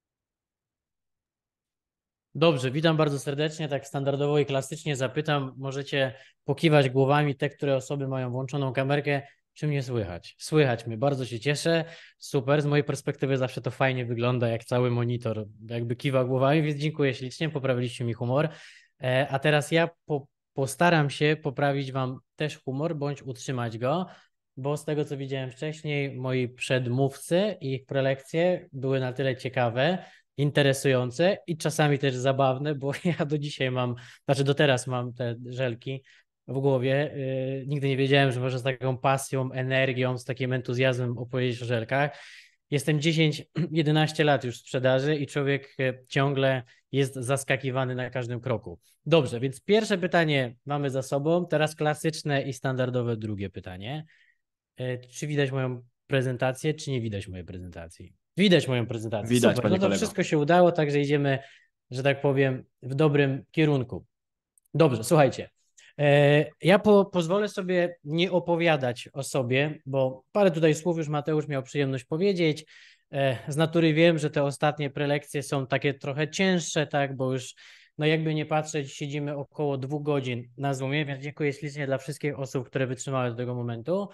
Speaker 7: Dobrze, witam bardzo serdecznie, tak standardowo i klasycznie zapytam, możecie pokiwać głowami te, które osoby mają włączoną kamerkę, czy mnie słychać? Słychać mnie, bardzo się cieszę, super, z mojej perspektywy zawsze to fajnie wygląda, jak cały monitor jakby kiwa głowami, więc dziękuję ślicznie, poprawiliście mi humor. A teraz ja po, postaram się poprawić Wam też humor, bądź utrzymać go, bo z tego, co widziałem wcześniej, moi przedmówcy i ich prelekcje były na tyle ciekawe, interesujące i czasami też zabawne, bo ja do dzisiaj mam, znaczy do teraz mam te żelki w głowie. Yy, nigdy nie wiedziałem, że można z taką pasją, energią, z takim entuzjazmem opowiedzieć o żelkach. Jestem dziesięć jedenaście lat już w sprzedaży i człowiek ciągle jest zaskakiwany na każdym kroku. Dobrze, więc pierwsze pytanie mamy za sobą, teraz klasyczne i standardowe drugie pytanie. Czy widać moją prezentację, czy nie widać mojej prezentacji? Widać moją prezentację.
Speaker 2: Widać,
Speaker 7: super,
Speaker 2: panie
Speaker 7: no to
Speaker 2: kolego.
Speaker 7: wszystko się udało, także idziemy, że tak powiem, w dobrym kierunku. Dobrze, słuchajcie. Ja po, pozwolę sobie nie opowiadać o sobie, bo parę tutaj słów już Mateusz miał przyjemność powiedzieć. Z natury wiem, że te ostatnie prelekcje są takie trochę cięższe, tak, bo już no jakby nie patrzeć, siedzimy około dwóch godzin na Zoomie, więc dziękuję ślicznie dla wszystkich osób, które wytrzymały do tego momentu.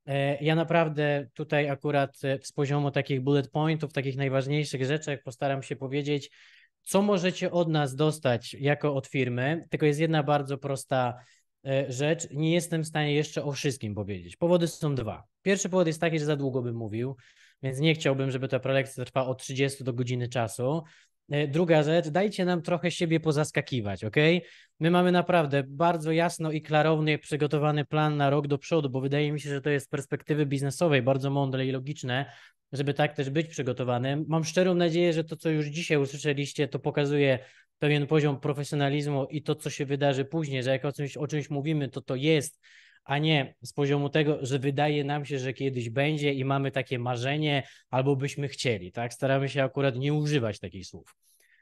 Speaker 7: Ja naprawdę tutaj akurat z poziomu takich bullet pointów, takich najważniejszych rzeczy postaram się powiedzieć, co możecie od nas dostać jako od firmy, tylko jest jedna bardzo prosta rzecz, nie jestem w stanie jeszcze o wszystkim powiedzieć. Powody są dwa. Pierwszy powód jest taki, że za długo bym mówił, więc nie chciałbym, żeby ta prelekcja trwała od trzydziestu do godziny czasu. Druga rzecz, dajcie nam trochę siebie pozaskakiwać, ok? My mamy naprawdę bardzo jasno i klarownie przygotowany plan na rok do przodu, bo wydaje mi się, że to jest z perspektywy biznesowej bardzo mądre i logiczne, żeby tak też być przygotowanym. Mam szczerą nadzieję, że to, co już dzisiaj usłyszeliście, to pokazuje pewien poziom profesjonalizmu i to, co się wydarzy później, że jak o czymś, o czymś mówimy, to to jest, a nie z poziomu tego, że wydaje nam się, że kiedyś będzie i mamy takie marzenie albo byśmy chcieli, tak? Staramy się akurat nie używać takich słów.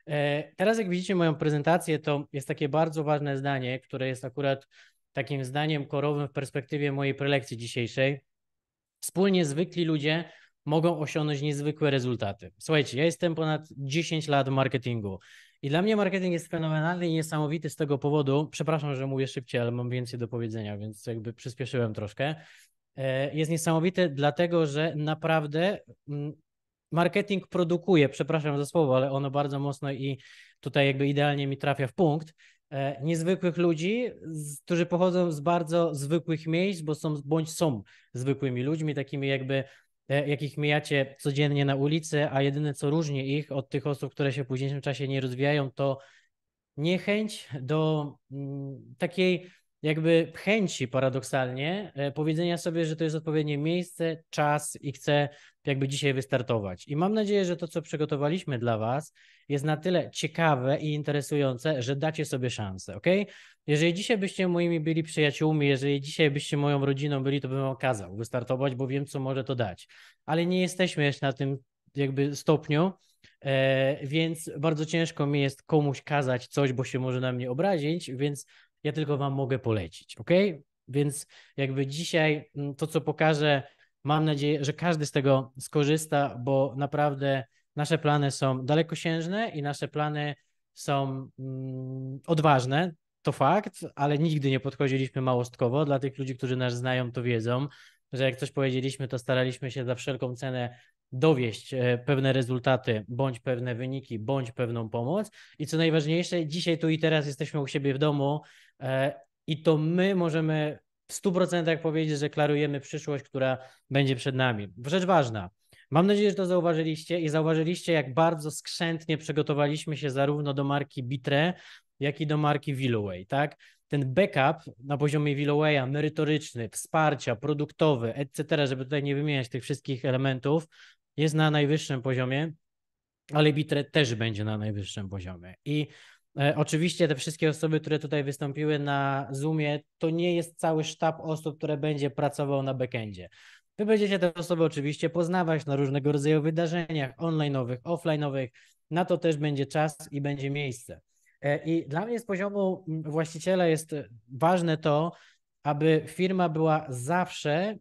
Speaker 7: Teraz jak widzicie moją prezentację, to jest takie bardzo ważne zdanie, które jest akurat takim zdaniem korowym w perspektywie mojej prelekcji dzisiejszej. Wspólnie zwykli ludzie mogą osiągnąć niezwykłe rezultaty. Słuchajcie, ja jestem ponad dziesięć lat w marketingu i dla mnie marketing jest fenomenalny i niesamowity z tego powodu, przepraszam, że mówię szybciej, ale mam więcej do powiedzenia, więc jakby przyspieszyłem troszkę. Jest niesamowity dlatego, że naprawdę marketing produkuje, przepraszam za słowo, ale ono bardzo mocno i tutaj jakby idealnie mi trafia w punkt, niezwykłych ludzi, którzy pochodzą z bardzo zwykłych miejsc, bo są, bądź są zwykłymi ludźmi, takimi jakby jakich mijacie codziennie na ulicy, a jedyne co różni ich od tych osób, które się w późniejszym czasie nie rozwijają, to niechęć do mm, takiej jakby chęci paradoksalnie e, powiedzenia sobie, że to jest odpowiednie miejsce, czas i chcę jakby dzisiaj wystartować. I mam nadzieję, że to, co przygotowaliśmy dla Was, jest na tyle ciekawe i interesujące, że dacie sobie szansę, ok? Jeżeli dzisiaj byście moimi byli przyjaciółmi, jeżeli dzisiaj byście moją rodziną byli, to bym wam kazał wystartować, bo wiem, co może to dać. Ale nie jesteśmy jeszcze na tym jakby stopniu, e, więc bardzo ciężko mi jest komuś kazać coś, bo się może na mnie obrazić, więc ja tylko wam mogę polecić, ok? Więc jakby dzisiaj to, co pokażę, mam nadzieję, że każdy z tego skorzysta, bo naprawdę nasze plany są dalekosiężne i nasze plany są mm, odważne, to fakt, ale nigdy nie podchodziliśmy małostkowo. Dla tych ludzi, którzy nas znają, to wiedzą, że jak coś powiedzieliśmy, to staraliśmy się za wszelką cenę dowieść pewne rezultaty, bądź pewne wyniki, bądź pewną pomoc. I co najważniejsze, dzisiaj tu i teraz jesteśmy u siebie w domu i to my możemy w stu procentach powiedzieć, że klarujemy przyszłość, która będzie przed nami. Rzecz ważna. Mam nadzieję, że to zauważyliście i zauważyliście, jak bardzo skrzętnie przygotowaliśmy się zarówno do marki Bitre, jak i do marki Willoway, tak? Ten backup na poziomie Willowaya, merytoryczny, wsparcia, produktowy, et cetera, żeby tutaj nie wymieniać tych wszystkich elementów, jest na najwyższym poziomie, ale Bitre też będzie na najwyższym poziomie. I e, oczywiście te wszystkie osoby, które tutaj wystąpiły na Zoomie, to nie jest cały sztab osób, które będzie pracował na backendzie. Wy będziecie te osoby oczywiście poznawać na różnego rodzaju wydarzeniach online'owych, offline'owych. Na to też będzie czas i będzie miejsce. I dla mnie z poziomu właściciela jest ważne to, aby firma była zawsze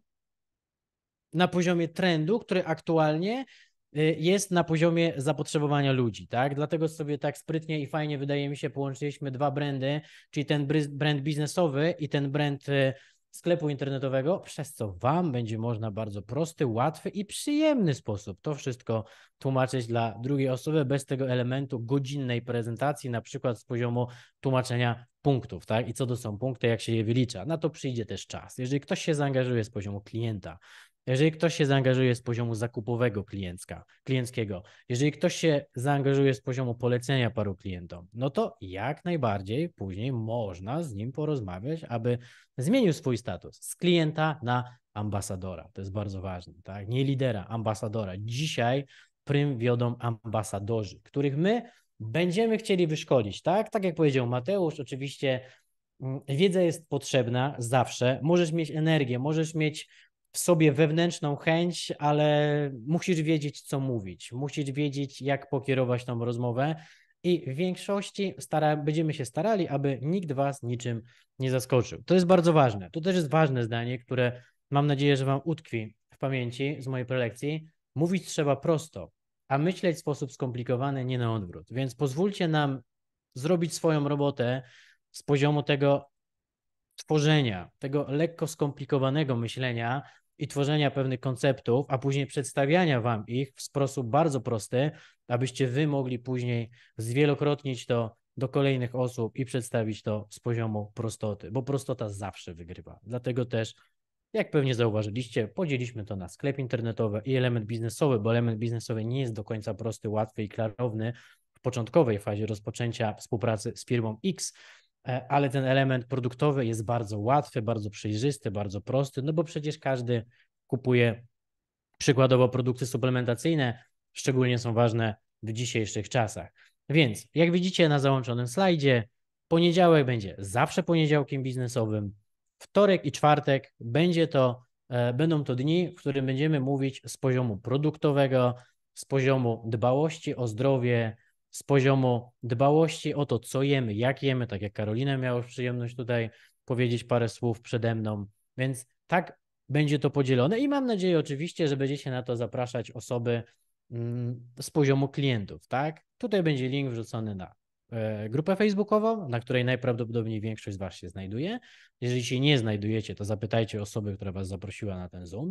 Speaker 7: na poziomie trendu, który aktualnie jest na poziomie zapotrzebowania ludzi, tak? Dlatego sobie tak sprytnie i fajnie, wydaje mi się, połączyliśmy dwa brandy, czyli ten brand biznesowy i ten brand sklepu internetowego, przez co Wam będzie można bardzo prosty, łatwy i przyjemny sposób to wszystko tłumaczyć dla drugiej osoby bez tego elementu godzinnej prezentacji, na przykład z poziomu tłumaczenia punktów, tak? I co to są punkty, jak się je wylicza. Na to przyjdzie też czas. Jeżeli ktoś się zaangażuje z poziomu klienta, jeżeli ktoś się zaangażuje z poziomu zakupowego kliencka, klienckiego, jeżeli ktoś się zaangażuje z poziomu polecenia paru klientom, no to jak najbardziej później można z nim porozmawiać, aby zmienił swój status z klienta na ambasadora. To jest bardzo ważne, tak? Nie lidera, ambasadora. Dzisiaj prym wiodą ambasadorzy, których my będziemy chcieli wyszkolić, tak? Tak jak powiedział Mateusz, oczywiście wiedza jest potrzebna zawsze. Możesz mieć energię, możesz mieć w sobie wewnętrzną chęć, ale musisz wiedzieć, co mówić. Musisz wiedzieć, jak pokierować tą rozmowę i w większości stara, będziemy się starali, aby nikt was niczym nie zaskoczył. To jest bardzo ważne. To też jest ważne zdanie, które mam nadzieję, że wam utkwi w pamięci z mojej prelekcji. Mówić trzeba prosto, a myśleć w sposób skomplikowany, nie na odwrót. Więc pozwólcie nam zrobić swoją robotę z poziomu tego tworzenia, tego lekko skomplikowanego myślenia i tworzenia pewnych konceptów, a później przedstawiania wam ich w sposób bardzo prosty, abyście wy mogli później zwielokrotnić to do kolejnych osób i przedstawić to z poziomu prostoty, bo prostota zawsze wygrywa. Dlatego też, jak pewnie zauważyliście, podzieliliśmy to na sklep internetowy i element biznesowy, bo element biznesowy nie jest do końca prosty, łatwy i klarowny w początkowej fazie rozpoczęcia współpracy z firmą X, ale ten element produktowy jest bardzo łatwy, bardzo przejrzysty, bardzo prosty, no bo przecież każdy kupuje przykładowo produkty suplementacyjne, szczególnie są ważne w dzisiejszych czasach. Więc jak widzicie na załączonym slajdzie, poniedziałek będzie zawsze poniedziałkiem biznesowym, wtorek i czwartek będzie to, e, będą to dni, w którym będziemy mówić z poziomu produktowego, z poziomu dbałości o zdrowie, z poziomu dbałości o to, co jemy, jak jemy, tak jak Karolina miała już przyjemność tutaj powiedzieć parę słów przede mną, więc tak będzie to podzielone i mam nadzieję oczywiście, że będziecie na to zapraszać osoby mm, z poziomu klientów, tak? Tutaj będzie link wrzucony na e, grupę facebookową, na której najprawdopodobniej większość z was się znajduje. Jeżeli się nie znajdujecie, to zapytajcie osoby, która was zaprosiła na ten Zoom.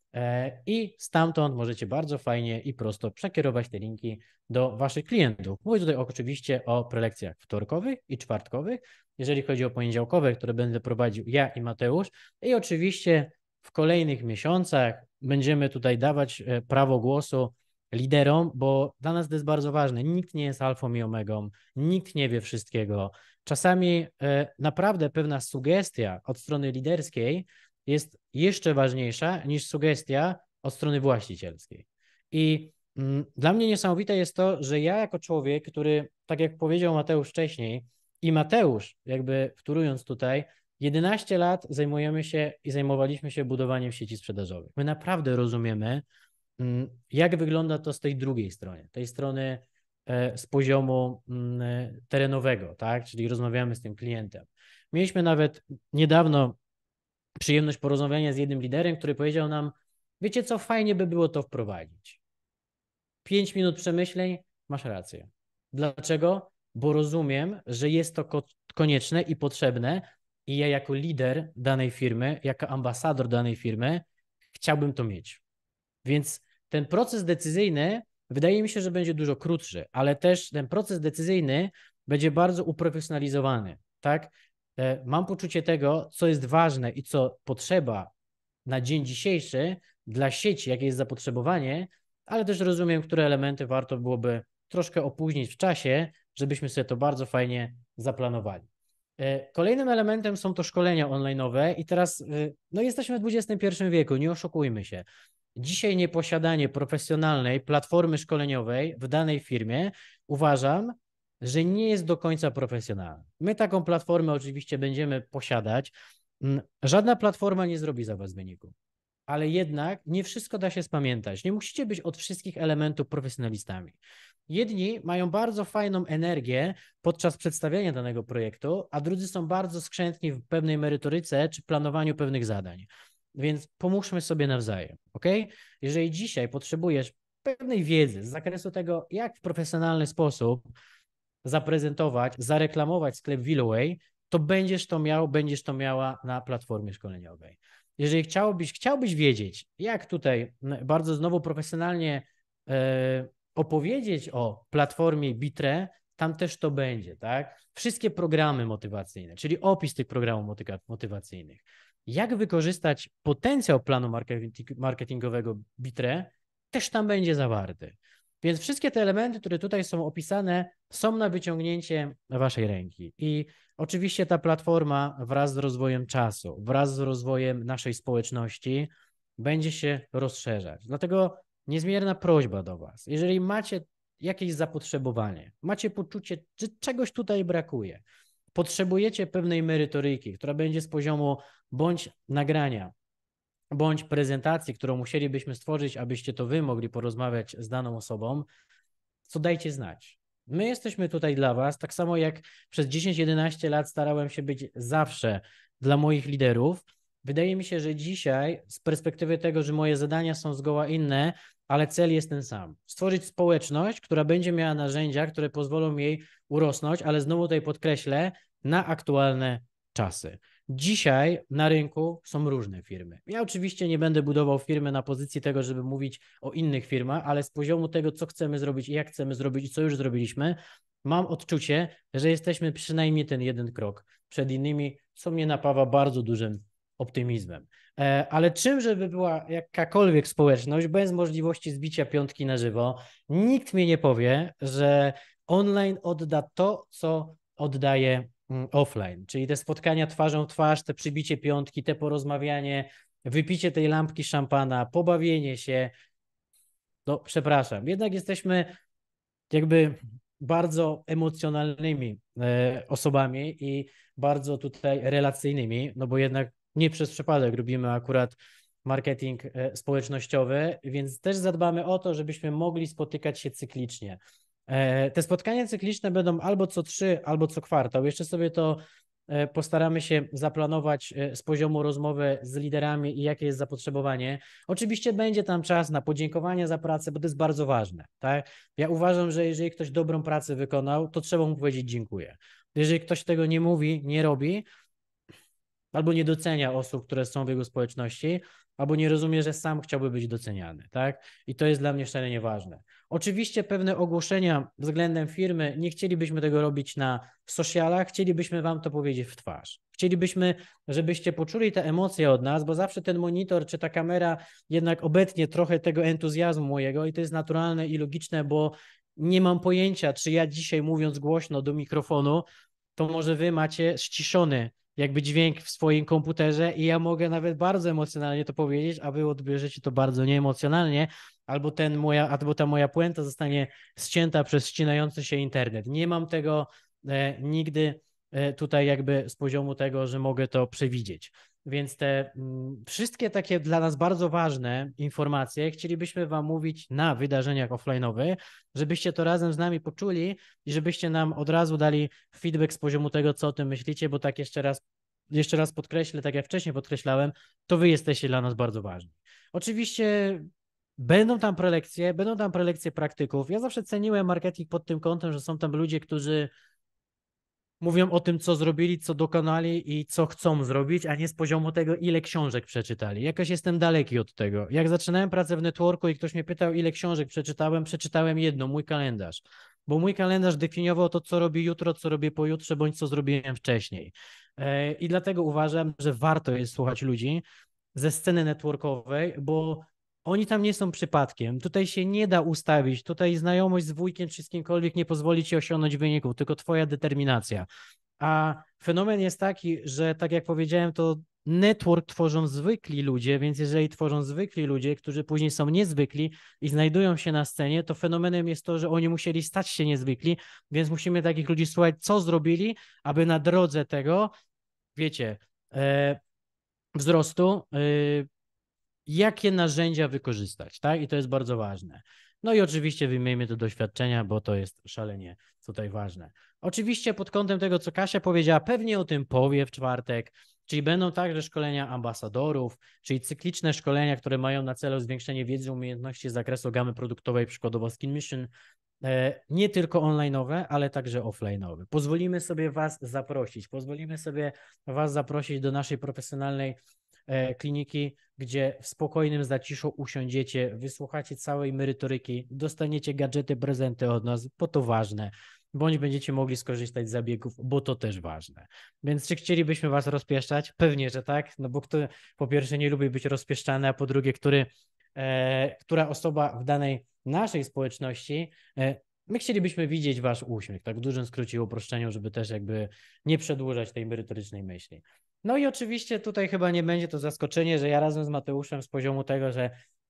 Speaker 7: I stamtąd możecie bardzo fajnie i prosto przekierować te linki do waszych klientów. Mówię tutaj oczywiście o prelekcjach wtorkowych i czwartkowych, jeżeli chodzi o poniedziałkowe, które będę prowadził ja i Mateusz. I oczywiście w kolejnych miesiącach będziemy tutaj dawać prawo głosu liderom, bo dla nas to jest bardzo ważne. Nikt nie jest alfą i omegą, nikt nie wie wszystkiego. Czasami naprawdę pewna sugestia od strony liderskiej jest jeszcze ważniejsza niż sugestia od strony właścicielskiej. I mm, dla mnie niesamowite jest to, że ja jako człowiek, który, tak jak powiedział Mateusz wcześniej, i Mateusz, jakby wtórując tutaj, jedenaście lat zajmujemy się i zajmowaliśmy się budowaniem sieci sprzedażowych. My naprawdę rozumiemy, mm, jak wygląda to z tej drugiej strony, tej strony e, z poziomu mm, terenowego, tak? Czyli rozmawiamy z tym klientem. Mieliśmy nawet niedawno przyjemność porozmawiania z jednym liderem, który powiedział nam, wiecie co, fajnie by było to wprowadzić. Pięć minut przemyśleń, masz rację. Dlaczego? Bo rozumiem, że jest to konieczne i potrzebne i ja jako lider danej firmy, jako ambasador danej firmy chciałbym to mieć. Więc ten proces decyzyjny wydaje mi się, że będzie dużo krótszy, ale też ten proces decyzyjny będzie bardzo uprofesjonalizowany, tak? Mam poczucie tego, co jest ważne i co potrzeba na dzień dzisiejszy dla sieci, jakie jest zapotrzebowanie, ale też rozumiem, które elementy warto byłoby troszkę opóźnić w czasie, żebyśmy sobie to bardzo fajnie zaplanowali. Kolejnym elementem są to szkolenia online'owe i teraz no jesteśmy w dwudziestym pierwszym wieku, nie oszukujmy się. Dzisiaj nieposiadanie profesjonalnej platformy szkoleniowej w danej firmie uważam, że nie jest do końca profesjonalna. My taką platformę oczywiście będziemy posiadać. Żadna platforma nie zrobi za was wyniku, ale jednak nie wszystko da się spamiętać. Nie musicie być od wszystkich elementów profesjonalistami. Jedni mają bardzo fajną energię podczas przedstawiania danego projektu, a drudzy są bardzo skrzętni w pewnej merytoryce czy planowaniu pewnych zadań. Więc pomóżmy sobie nawzajem, ok? Jeżeli dzisiaj potrzebujesz pewnej wiedzy z zakresu tego, jak w profesjonalny sposób zaprezentować, zareklamować sklep Willoway, to będziesz to miał, będziesz to miała na platformie szkoleniowej. Jeżeli chciałbyś, chciałbyś wiedzieć, jak tutaj bardzo znowu profesjonalnie e, opowiedzieć o platformie Bitre, tam też to będzie, tak? Wszystkie programy motywacyjne, czyli opis tych programów motywacyjnych. Jak wykorzystać potencjał planu marketingowego Bitre, też tam będzie zawarty. Więc wszystkie te elementy, które tutaj są opisane, są na wyciągnięcie waszej ręki. I oczywiście ta platforma wraz z rozwojem czasu, wraz z rozwojem naszej społeczności będzie się rozszerzać. Dlatego niezmierna prośba do was. Jeżeli macie jakieś zapotrzebowanie, macie poczucie, że czegoś tutaj brakuje, potrzebujecie pewnej merytoryki, która będzie z poziomu bądź nagrania, bądź prezentacji, którą musielibyśmy stworzyć, abyście to wy mogli porozmawiać z daną osobą, to dajcie znać. My jesteśmy tutaj dla was, tak samo jak przez dziesięć jedenaście lat starałem się być zawsze dla moich liderów. Wydaje mi się, że dzisiaj z perspektywy tego, że moje zadania są zgoła inne, ale cel jest ten sam. Stworzyć społeczność, która będzie miała narzędzia, które pozwolą jej urosnąć, ale znowu tutaj podkreślę, na aktualne czasy. Dzisiaj na rynku są różne firmy. Ja oczywiście nie będę budował firmy na pozycji tego, żeby mówić o innych firmach, ale z poziomu tego, co chcemy zrobić i jak chcemy zrobić i co już zrobiliśmy, mam odczucie, że jesteśmy przynajmniej ten jeden krok przed innymi, co mnie napawa bardzo dużym optymizmem. Ale czym, żeby była jakakolwiek społeczność bez możliwości zbicia piątki na żywo, nikt mi nie powie, że online odda to, co oddaje offline, czyli te spotkania twarzą w twarz, te przybicie piątki, te porozmawianie, wypicie tej lampki szampana, pobawienie się. No, przepraszam, jednak jesteśmy jakby bardzo emocjonalnymi e, osobami i bardzo tutaj relacyjnymi, no bo jednak nie przez przypadek robimy akurat marketing e, społecznościowy, więc też zadbamy o to, żebyśmy mogli spotykać się cyklicznie. Te spotkania cykliczne będą albo co trzy, albo co kwartał. Jeszcze sobie to postaramy się zaplanować z poziomu rozmowy z liderami i jakie jest zapotrzebowanie. Oczywiście będzie tam czas na podziękowanie za pracę, bo to jest bardzo ważne, tak? Ja uważam, że jeżeli ktoś dobrą pracę wykonał, to trzeba mu powiedzieć dziękuję. Jeżeli ktoś tego nie mówi, nie robi, albo nie docenia osób, które są w jego społeczności, albo nie rozumie, że sam chciałby być doceniany, tak? I to jest dla mnie szalenie ważne. Oczywiście pewne ogłoszenia względem firmy, nie chcielibyśmy tego robić na socialach, chcielibyśmy wam to powiedzieć w twarz. Chcielibyśmy, żebyście poczuli te emocje od nas, bo zawsze ten monitor czy ta kamera jednak obetnie trochę tego entuzjazmu mojego i to jest naturalne i logiczne, bo nie mam pojęcia, czy ja dzisiaj mówiąc głośno do mikrofonu, to może wy macie ściszony jakby dźwięk w swoim komputerze i ja mogę nawet bardzo emocjonalnie to powiedzieć, a wy odbierzecie to bardzo nieemocjonalnie, albo, ten moja, albo ta moja puenta zostanie ścięta przez ścinający się internet. Nie mam tego e, nigdy e, tutaj jakby z poziomu tego, że mogę to przewidzieć. Więc te m, wszystkie takie dla nas bardzo ważne informacje chcielibyśmy wam mówić na wydarzeniach offline'owych, żebyście to razem z nami poczuli i żebyście nam od razu dali feedback z poziomu tego, co o tym myślicie, bo tak jeszcze raz jeszcze raz podkreślę, tak jak wcześniej podkreślałem, to wy jesteście dla nas bardzo ważni. Oczywiście będą tam prelekcje, będą tam prelekcje praktyków. Ja zawsze ceniłem marketing pod tym kątem, że są tam ludzie, którzy mówią o tym, co zrobili, co dokonali i co chcą zrobić, a nie z poziomu tego, ile książek przeczytali. Jakoś jestem daleki od tego. Jak zaczynałem pracę w networku i ktoś mnie pytał, ile książek przeczytałem, przeczytałem jedno, mój kalendarz. Bo mój kalendarz definiował to, co robię jutro, co robię pojutrze, bądź co zrobiłem wcześniej. I dlatego uważam, że warto jest słuchać ludzi ze sceny networkowej, bo oni tam nie są przypadkiem. Tutaj się nie da ustawić. Tutaj znajomość z wujkiem czy z kimkolwiek nie pozwoli ci osiągnąć wyników, tylko twoja determinacja. A fenomen jest taki, że tak jak powiedziałem, to network tworzą zwykli ludzie, więc jeżeli tworzą zwykli ludzie, którzy później są niezwykli i znajdują się na scenie, to fenomenem jest to, że oni musieli stać się niezwykli, więc musimy takich ludzi słuchać, co zrobili, aby na drodze tego, wiecie, e, wzrostu, e, jakie narzędzia wykorzystać, tak? I to jest bardzo ważne. No i oczywiście wyjmijmy te doświadczenia, bo to jest szalenie tutaj ważne. Oczywiście pod kątem tego, co Kasia powiedziała, pewnie o tym powie w czwartek, czyli będą także szkolenia ambasadorów, czyli cykliczne szkolenia, które mają na celu zwiększenie wiedzy i umiejętności z zakresu gamy produktowej, przykładowo Skin Mission, nie tylko online'owe, ale także offline'owe. Pozwolimy sobie Was zaprosić, pozwolimy sobie Was zaprosić do naszej profesjonalnej kliniki, gdzie w spokojnym zaciszu usiądziecie, wysłuchacie całej merytoryki, dostaniecie gadżety, prezenty od nas, bo to ważne, bądź będziecie mogli skorzystać z zabiegów, bo to też ważne. Więc czy chcielibyśmy Was rozpieszczać? Pewnie, że tak, no bo kto po pierwsze nie lubi być rozpieszczany, a po drugie, który, e, która osoba w danej naszej społeczności, e, my chcielibyśmy widzieć Wasz uśmiech, tak w dużym skrócie i uproszczeniu, żeby też jakby nie przedłużać tej merytorycznej myśli. No i oczywiście tutaj chyba nie będzie to zaskoczenie, że ja razem z Mateuszem z poziomu tego, że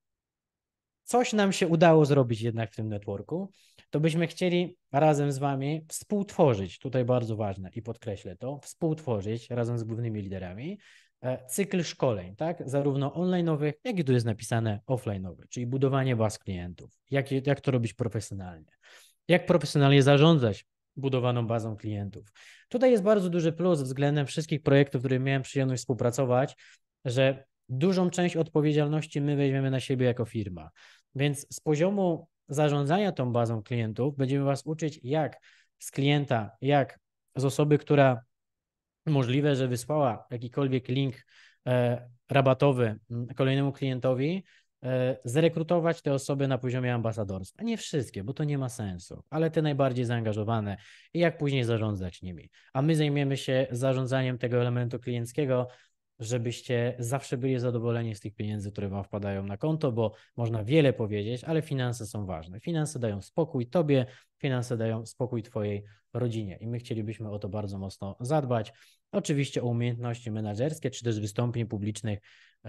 Speaker 7: coś nam się udało zrobić jednak w tym networku, to byśmy chcieli razem z Wami współtworzyć, tutaj bardzo ważne i podkreślę to, współtworzyć razem z głównymi liderami cykl szkoleń, tak, zarówno online'owych, jak i tu jest napisane offline'owych, czyli budowanie baz klientów, jak, jak to robić profesjonalnie, jak profesjonalnie zarządzać budowaną bazą klientów. Tutaj jest bardzo duży plus względem wszystkich projektów, w których miałem przyjemność współpracować, że dużą część odpowiedzialności my weźmiemy na siebie jako firma. Więc z poziomu zarządzania tą bazą klientów będziemy Was uczyć, jak z klienta, jak z osoby, która możliwe, że wysłała jakikolwiek link e, rabatowy kolejnemu klientowi, e, zrekrutować te osoby na poziomie ambasadorstwa. Nie wszystkie, bo to nie ma sensu, ale te najbardziej zaangażowane i jak później zarządzać nimi. A my zajmiemy się zarządzaniem tego elementu klienckiego, żebyście zawsze byli zadowoleni z tych pieniędzy, które Wam wpadają na konto, bo można wiele powiedzieć, ale finanse są ważne. Finanse dają spokój Tobie, finanse dają spokój Twojej rodzinie i my chcielibyśmy o to bardzo mocno zadbać. Oczywiście o umiejętności menedżerskie, czy też wystąpień publicznych.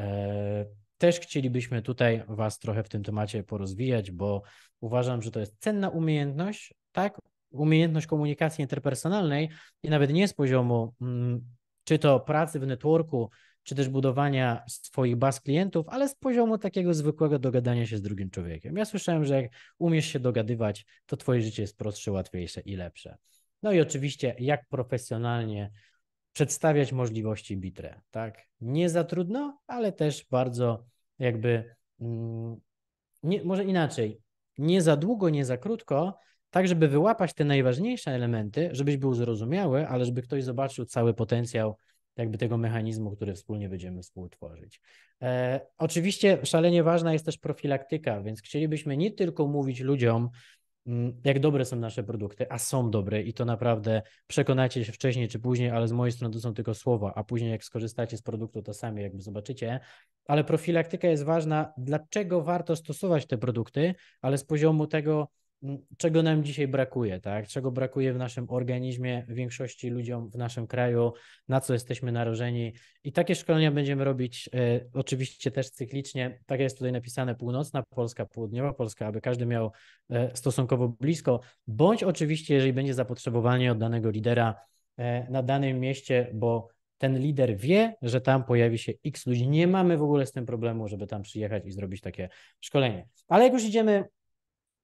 Speaker 7: E, też chcielibyśmy tutaj Was trochę w tym temacie porozwijać, bo uważam, że to jest cenna umiejętność, tak? Umiejętność komunikacji interpersonalnej i nawet nie z poziomu mm, czy to pracy w networku, czy też budowania swoich baz klientów, ale z poziomu takiego zwykłego dogadania się z drugim człowiekiem. Ja słyszałem, że jak umiesz się dogadywać, to twoje życie jest prostsze, łatwiejsze i lepsze. No i oczywiście, jak profesjonalnie przedstawiać możliwości Bitre, tak? Nie za trudno, ale też bardzo jakby, mm, nie, może inaczej, nie za długo, nie za krótko, tak żeby wyłapać te najważniejsze elementy, żebyś był zrozumiały, ale żeby ktoś zobaczył cały potencjał jakby tego mechanizmu, który wspólnie będziemy współtworzyć. E, oczywiście szalenie ważna jest też profilaktyka, więc chcielibyśmy nie tylko mówić ludziom, jak dobre są nasze produkty, a są dobre i to naprawdę przekonacie się wcześniej czy później, ale z mojej strony to są tylko słowa, a później jak skorzystacie z produktu, to sami jakby zobaczycie, ale profilaktyka jest ważna, dlaczego warto stosować te produkty, ale z poziomu tego, czego nam dzisiaj brakuje, tak? Czego brakuje w naszym organizmie, większości ludziom w naszym kraju, na co jesteśmy narażeni. I takie szkolenia będziemy robić e, oczywiście też cyklicznie, tak jest tutaj napisane, północna Polska, południowa Polska, aby każdy miał e, stosunkowo blisko, bądź oczywiście, jeżeli będzie zapotrzebowanie od danego lidera e, na danym mieście, bo ten lider wie, że tam pojawi się X ludzi. Nie mamy w ogóle z tym problemu, żeby tam przyjechać i zrobić takie szkolenie. Ale jak już idziemy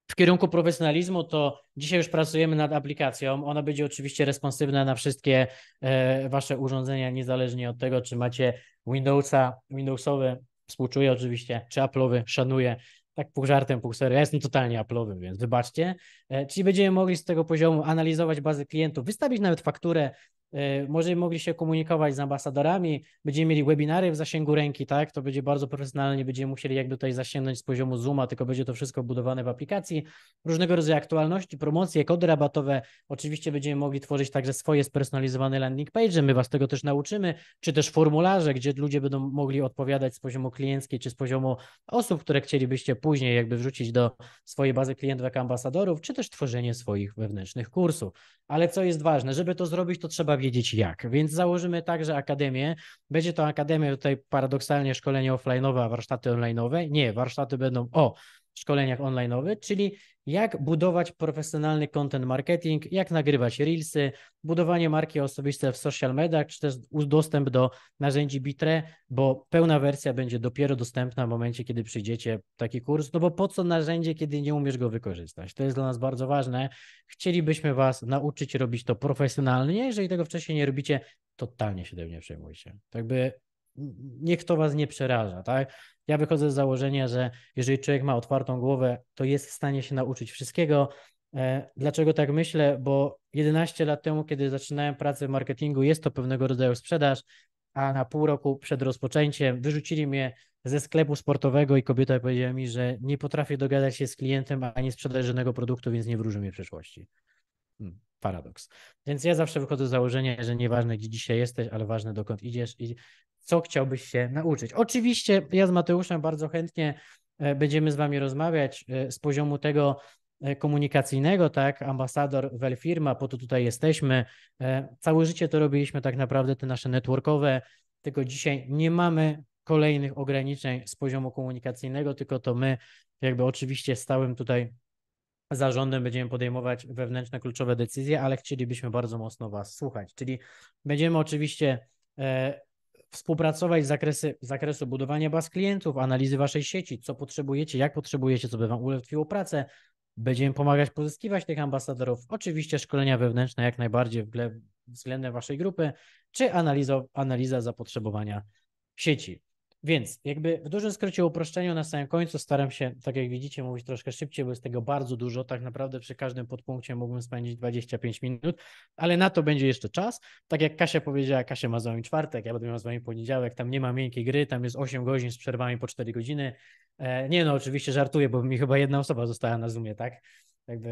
Speaker 7: w kierunku profesjonalizmu, to dzisiaj już pracujemy nad aplikacją. Ona będzie oczywiście responsywna na wszystkie e, wasze urządzenia, niezależnie od tego, czy macie Windowsa, Windowsowy, współczuję oczywiście, czy Apple'owy, szanuję. Tak pół żartem, pół serio. Ja jestem totalnie Apple'owy, więc wybaczcie. E, czyli będziemy mogli z tego poziomu analizować bazę klientów, wystawić nawet fakturę, e, możemy mogli się komunikować z ambasadorami, będziemy mieli webinary w zasięgu ręki, tak? To będzie bardzo profesjonalnie, będziemy musieli jakby tutaj zasięgnąć z poziomu Zooma, tylko będzie to wszystko budowane w aplikacji. Różnego rodzaju aktualności, promocje, kody rabatowe. Oczywiście będziemy mogli tworzyć także swoje spersonalizowane landing page, my was tego też nauczymy, czy też formularze, gdzie ludzie będą mogli odpowiadać z poziomu klienckiej, czy z poziomu osób, które chcielibyście później jakby wrzucić do swojej bazy klientów jako ambasadorów, czy też tworzenie swoich wewnętrznych kursów. Ale co jest ważne, żeby to zrobić, to trzeba wiedzieć jak. Więc założymy także akademię. Będzie to akademia tutaj paradoksalnie szkolenie offline'owe, a warsztaty online'owe. Nie, warsztaty będą o szkoleniach online'owych, czyli jak budować profesjonalny content marketing, jak nagrywać reelsy, budowanie marki osobiste w social mediach, czy też dostęp do narzędzi Bitre, bo pełna wersja będzie dopiero dostępna w momencie, kiedy przyjdziecie taki kurs, no bo po co narzędzie, kiedy nie umiesz go wykorzystać? To jest dla nas bardzo ważne. Chcielibyśmy was nauczyć robić to profesjonalnie, jeżeli tego wcześniej nie robicie, totalnie się tym nie przejmujcie. Tak by niech to was nie przeraża, tak? Ja wychodzę z założenia, że jeżeli człowiek ma otwartą głowę, to jest w stanie się nauczyć wszystkiego. Dlaczego tak myślę? Bo jedenaście lat temu, kiedy zaczynałem pracę w marketingu, jest to pewnego rodzaju sprzedaż, a na pół roku przed rozpoczęciem wyrzucili mnie ze sklepu sportowego i kobieta powiedziała mi, że nie potrafię dogadać się z klientem ani sprzedać żadnego produktu, więc nie wróży mnie w przyszłości. Hmm, paradoks. Więc ja zawsze wychodzę z założenia, że nieważne, gdzie dzisiaj jesteś, ale ważne, dokąd idziesz i co chciałbyś się nauczyć. Oczywiście ja z Mateuszem bardzo chętnie będziemy z wami rozmawiać z poziomu tego komunikacyjnego, tak, ambasador Welfirma, po to tutaj jesteśmy. Całe życie to robiliśmy tak naprawdę, te nasze networkowe, tylko dzisiaj nie mamy kolejnych ograniczeń z poziomu komunikacyjnego, tylko to my jakby oczywiście stałym tutaj zarządem będziemy podejmować wewnętrzne kluczowe decyzje, ale chcielibyśmy bardzo mocno was słuchać, czyli będziemy oczywiście e, współpracować z zakresu, z zakresu budowania baz klientów, analizy waszej sieci, co potrzebujecie, jak potrzebujecie, co by wam ułatwiło pracę. Będziemy pomagać pozyskiwać tych ambasadorów, oczywiście szkolenia wewnętrzne jak najbardziej względem waszej grupy, czy analiza, analiza zapotrzebowania sieci. Więc jakby w dużym skrócie uproszczeniu na samym końcu staram się, tak jak widzicie, mówić troszkę szybciej, bo jest tego bardzo dużo. Tak naprawdę przy każdym podpunkcie mógłbym spędzić dwadzieścia pięć minut, ale na to będzie jeszcze czas. Tak jak Kasia powiedziała, Kasia ma z wami czwartek, ja będę miał z wami poniedziałek, tam nie ma miękkiej gry, tam jest osiem godzin z przerwami po cztery godziny. E, nie no, oczywiście żartuję, bo mi chyba jedna osoba została na Zoomie, tak? Jakby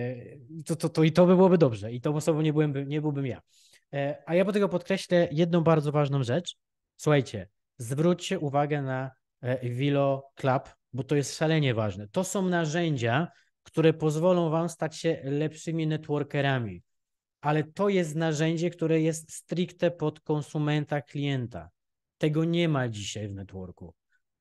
Speaker 7: to, to, to i to by byłoby dobrze i tą osobą nie, byłem, nie byłbym ja. E, a ja po tego podkreślę jedną bardzo ważną rzecz. Słuchajcie, zwróćcie uwagę na Vilo Club, bo to jest szalenie ważne. To są narzędzia, które pozwolą wam stać się lepszymi networkerami, ale to jest narzędzie, które jest stricte pod konsumenta, klienta. Tego nie ma dzisiaj w networku.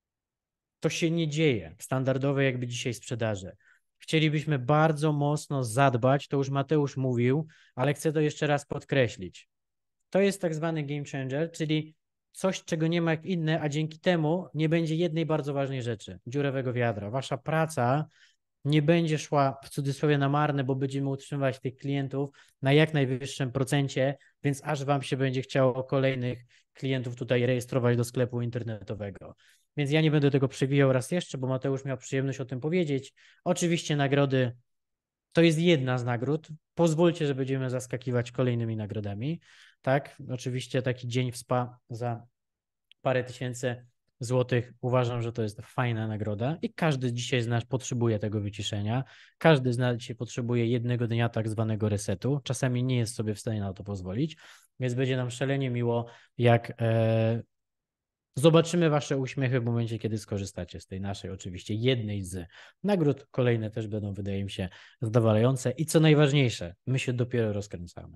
Speaker 7: To się nie dzieje w standardowej jakby dzisiaj sprzedaży. Chcielibyśmy bardzo mocno zadbać, to już Mateusz mówił, ale chcę to jeszcze raz podkreślić. To jest tak zwany game changer, czyli coś, czego nie ma jak inne, a dzięki temu nie będzie jednej bardzo ważnej rzeczy, dziurawego wiadra. Wasza praca nie będzie szła w cudzysłowie na marne, bo będziemy utrzymywać tych klientów na jak najwyższym procencie, więc aż wam się będzie chciało kolejnych klientów tutaj rejestrować do sklepu internetowego. Więc ja nie będę tego przewijał raz jeszcze, bo Mateusz miał przyjemność o tym powiedzieć. Oczywiście nagrody to jest jedna z nagród. Pozwólcie, że będziemy zaskakiwać kolejnymi nagrodami. Tak, oczywiście taki dzień w spa za parę tysięcy złotych uważam, że to jest fajna nagroda i każdy dzisiaj z nas potrzebuje tego wyciszenia. Każdy z nas dzisiaj potrzebuje jednego dnia tak zwanego resetu. Czasami nie jest sobie w stanie na to pozwolić, więc będzie nam szalenie miło, jak e, zobaczymy wasze uśmiechy w momencie, kiedy skorzystacie z tej naszej oczywiście jednej z nagród. Kolejne też będą, wydaje mi się, zadowalające i co najważniejsze, my się dopiero rozkręcamy.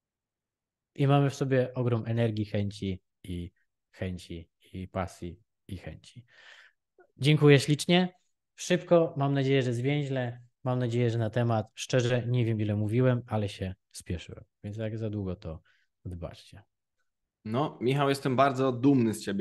Speaker 7: I mamy w sobie ogrom energii, chęci i chęci i pasji i chęci. Dziękuję ślicznie. Szybko, mam nadzieję, że zwięźle, mam nadzieję, że na temat. Szczerze nie wiem, ile mówiłem, ale się spieszyłem, więc jak za długo, to wybaczcie.
Speaker 2: No, Michał, jestem bardzo dumny z ciebie.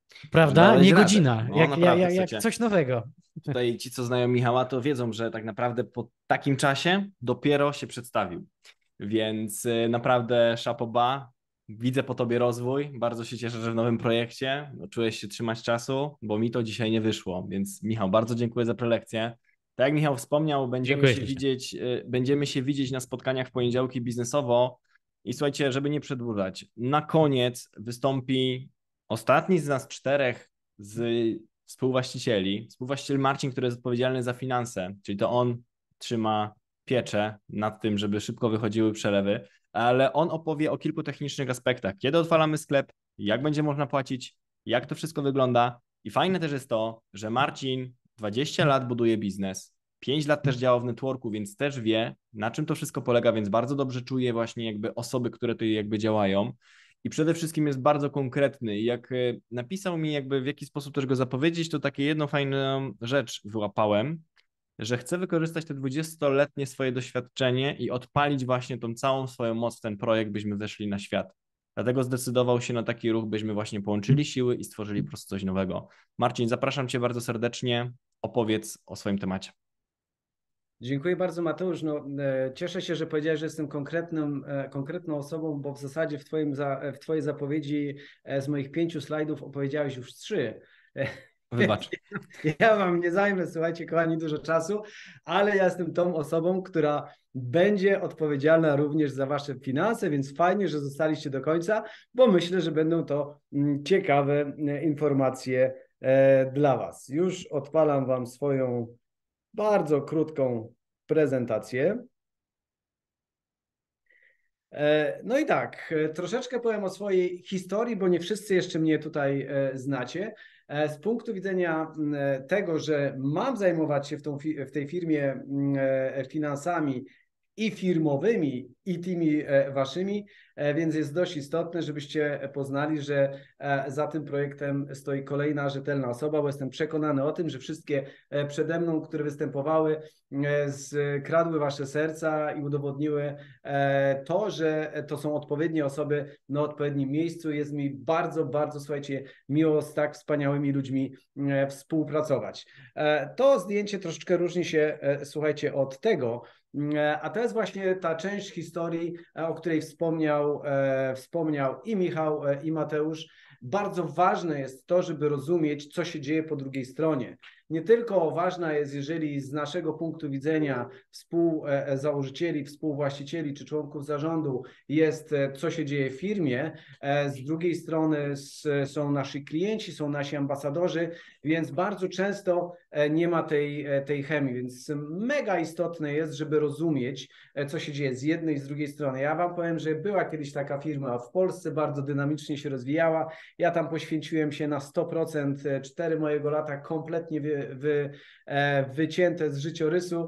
Speaker 7: Prawda?
Speaker 2: dałeś
Speaker 7: Nie
Speaker 2: radę.
Speaker 7: godzina,
Speaker 2: No,
Speaker 7: jak,
Speaker 2: naprawdę,
Speaker 7: jak, jak
Speaker 2: chcecie.
Speaker 7: coś nowego.
Speaker 2: Tutaj ci, co znają Michała, to wiedzą, że tak naprawdę po takim czasie dopiero się przedstawił. Więc y, naprawdę chapeau bas. Widzę po tobie rozwój. Bardzo się cieszę, że w nowym projekcie no, czułeś się trzymać czasu, bo mi to dzisiaj nie wyszło. Więc Michał, bardzo dziękuję za prelekcję. Tak jak Michał wspomniał, będziemy
Speaker 7: Dziękuję
Speaker 2: się
Speaker 7: ślicznie.
Speaker 2: widzieć, y, będziemy się widzieć na spotkaniach w poniedziałki biznesowo. I słuchajcie, żeby nie przedłużać, na koniec wystąpi ostatni z nas czterech z współwłaścicieli. Współwłaściciel Marcin, który jest odpowiedzialny za finanse, czyli to on trzyma pieczę nad tym, żeby szybko wychodziły przelewy, ale on opowie o kilku technicznych aspektach. Kiedy odpalamy sklep, jak będzie można płacić, jak to wszystko wygląda. I fajne też jest to, że Marcin dwadzieścia lat buduje biznes, pięć lat też działał w networku, więc też wie, na czym to wszystko polega, więc bardzo dobrze czuje właśnie jakby osoby, które tutaj jakby działają. I przede wszystkim jest bardzo konkretny. I jak napisał mi jakby w jaki sposób też go zapowiedzieć, to takie jedną fajną rzecz wyłapałem, że chce wykorzystać te dwudziestoletnie swoje doświadczenie i odpalić właśnie tą całą swoją moc w ten projekt, byśmy weszli na świat. Dlatego zdecydował się na taki ruch, byśmy właśnie połączyli siły i stworzyli po prostu coś nowego. Marcin, zapraszam cię bardzo serdecznie. Opowiedz o swoim temacie.
Speaker 4: Dziękuję bardzo, Mateusz. No, e, cieszę się, że powiedziałeś, że jestem konkretnym, e, konkretną osobą, bo w zasadzie w, twoim za, w twojej zapowiedzi e, z moich pięciu slajdów opowiedziałeś już trzy. E,
Speaker 2: Wybacz.
Speaker 4: Ja wam nie zajmę, słuchajcie, kochani, dużo czasu, ale ja jestem tą osobą, która będzie odpowiedzialna również za wasze finanse, więc fajnie, że zostaliście do końca, bo myślę, że będą to mm, ciekawe e, informacje e, dla was. Już odpalam wam swoją bardzo krótką prezentację. No i tak, troszeczkę powiem o swojej historii, bo nie wszyscy jeszcze mnie tutaj znacie. Z punktu widzenia tego, że mam zajmować się w, tą, w tej firmie finansami i firmowymi, i tymi waszymi, więc jest dość istotne, żebyście poznali, że za tym projektem stoi kolejna rzetelna osoba, bo jestem przekonany o tym, że wszystkie przede mną, które występowały, skradły wasze serca i udowodniły to, że to są odpowiednie osoby na odpowiednim miejscu. Jest mi bardzo, bardzo, słuchajcie, miło z tak wspaniałymi ludźmi współpracować. To zdjęcie troszeczkę różni się, słuchajcie, od tego, a to jest właśnie ta część historii, o której wspomniał, e, wspomniał i Michał, e, i Mateusz. Bardzo ważne jest to, żeby rozumieć, co się dzieje po drugiej stronie. Nie tylko ważna jest, jeżeli z naszego punktu widzenia współzałożycieli, współwłaścicieli czy członków zarządu jest, co się dzieje w firmie, z drugiej strony są nasi klienci, są nasi ambasadorzy, więc bardzo często nie ma tej, tej chemii, więc mega istotne jest, żeby rozumieć, co się dzieje z jednej i z drugiej strony. Ja wam powiem, że była kiedyś taka firma w Polsce, bardzo dynamicznie się rozwijała. Ja tam poświęciłem się na sto procent, cztery mojego lata kompletnie wy, wy, wycięte z życiorysu.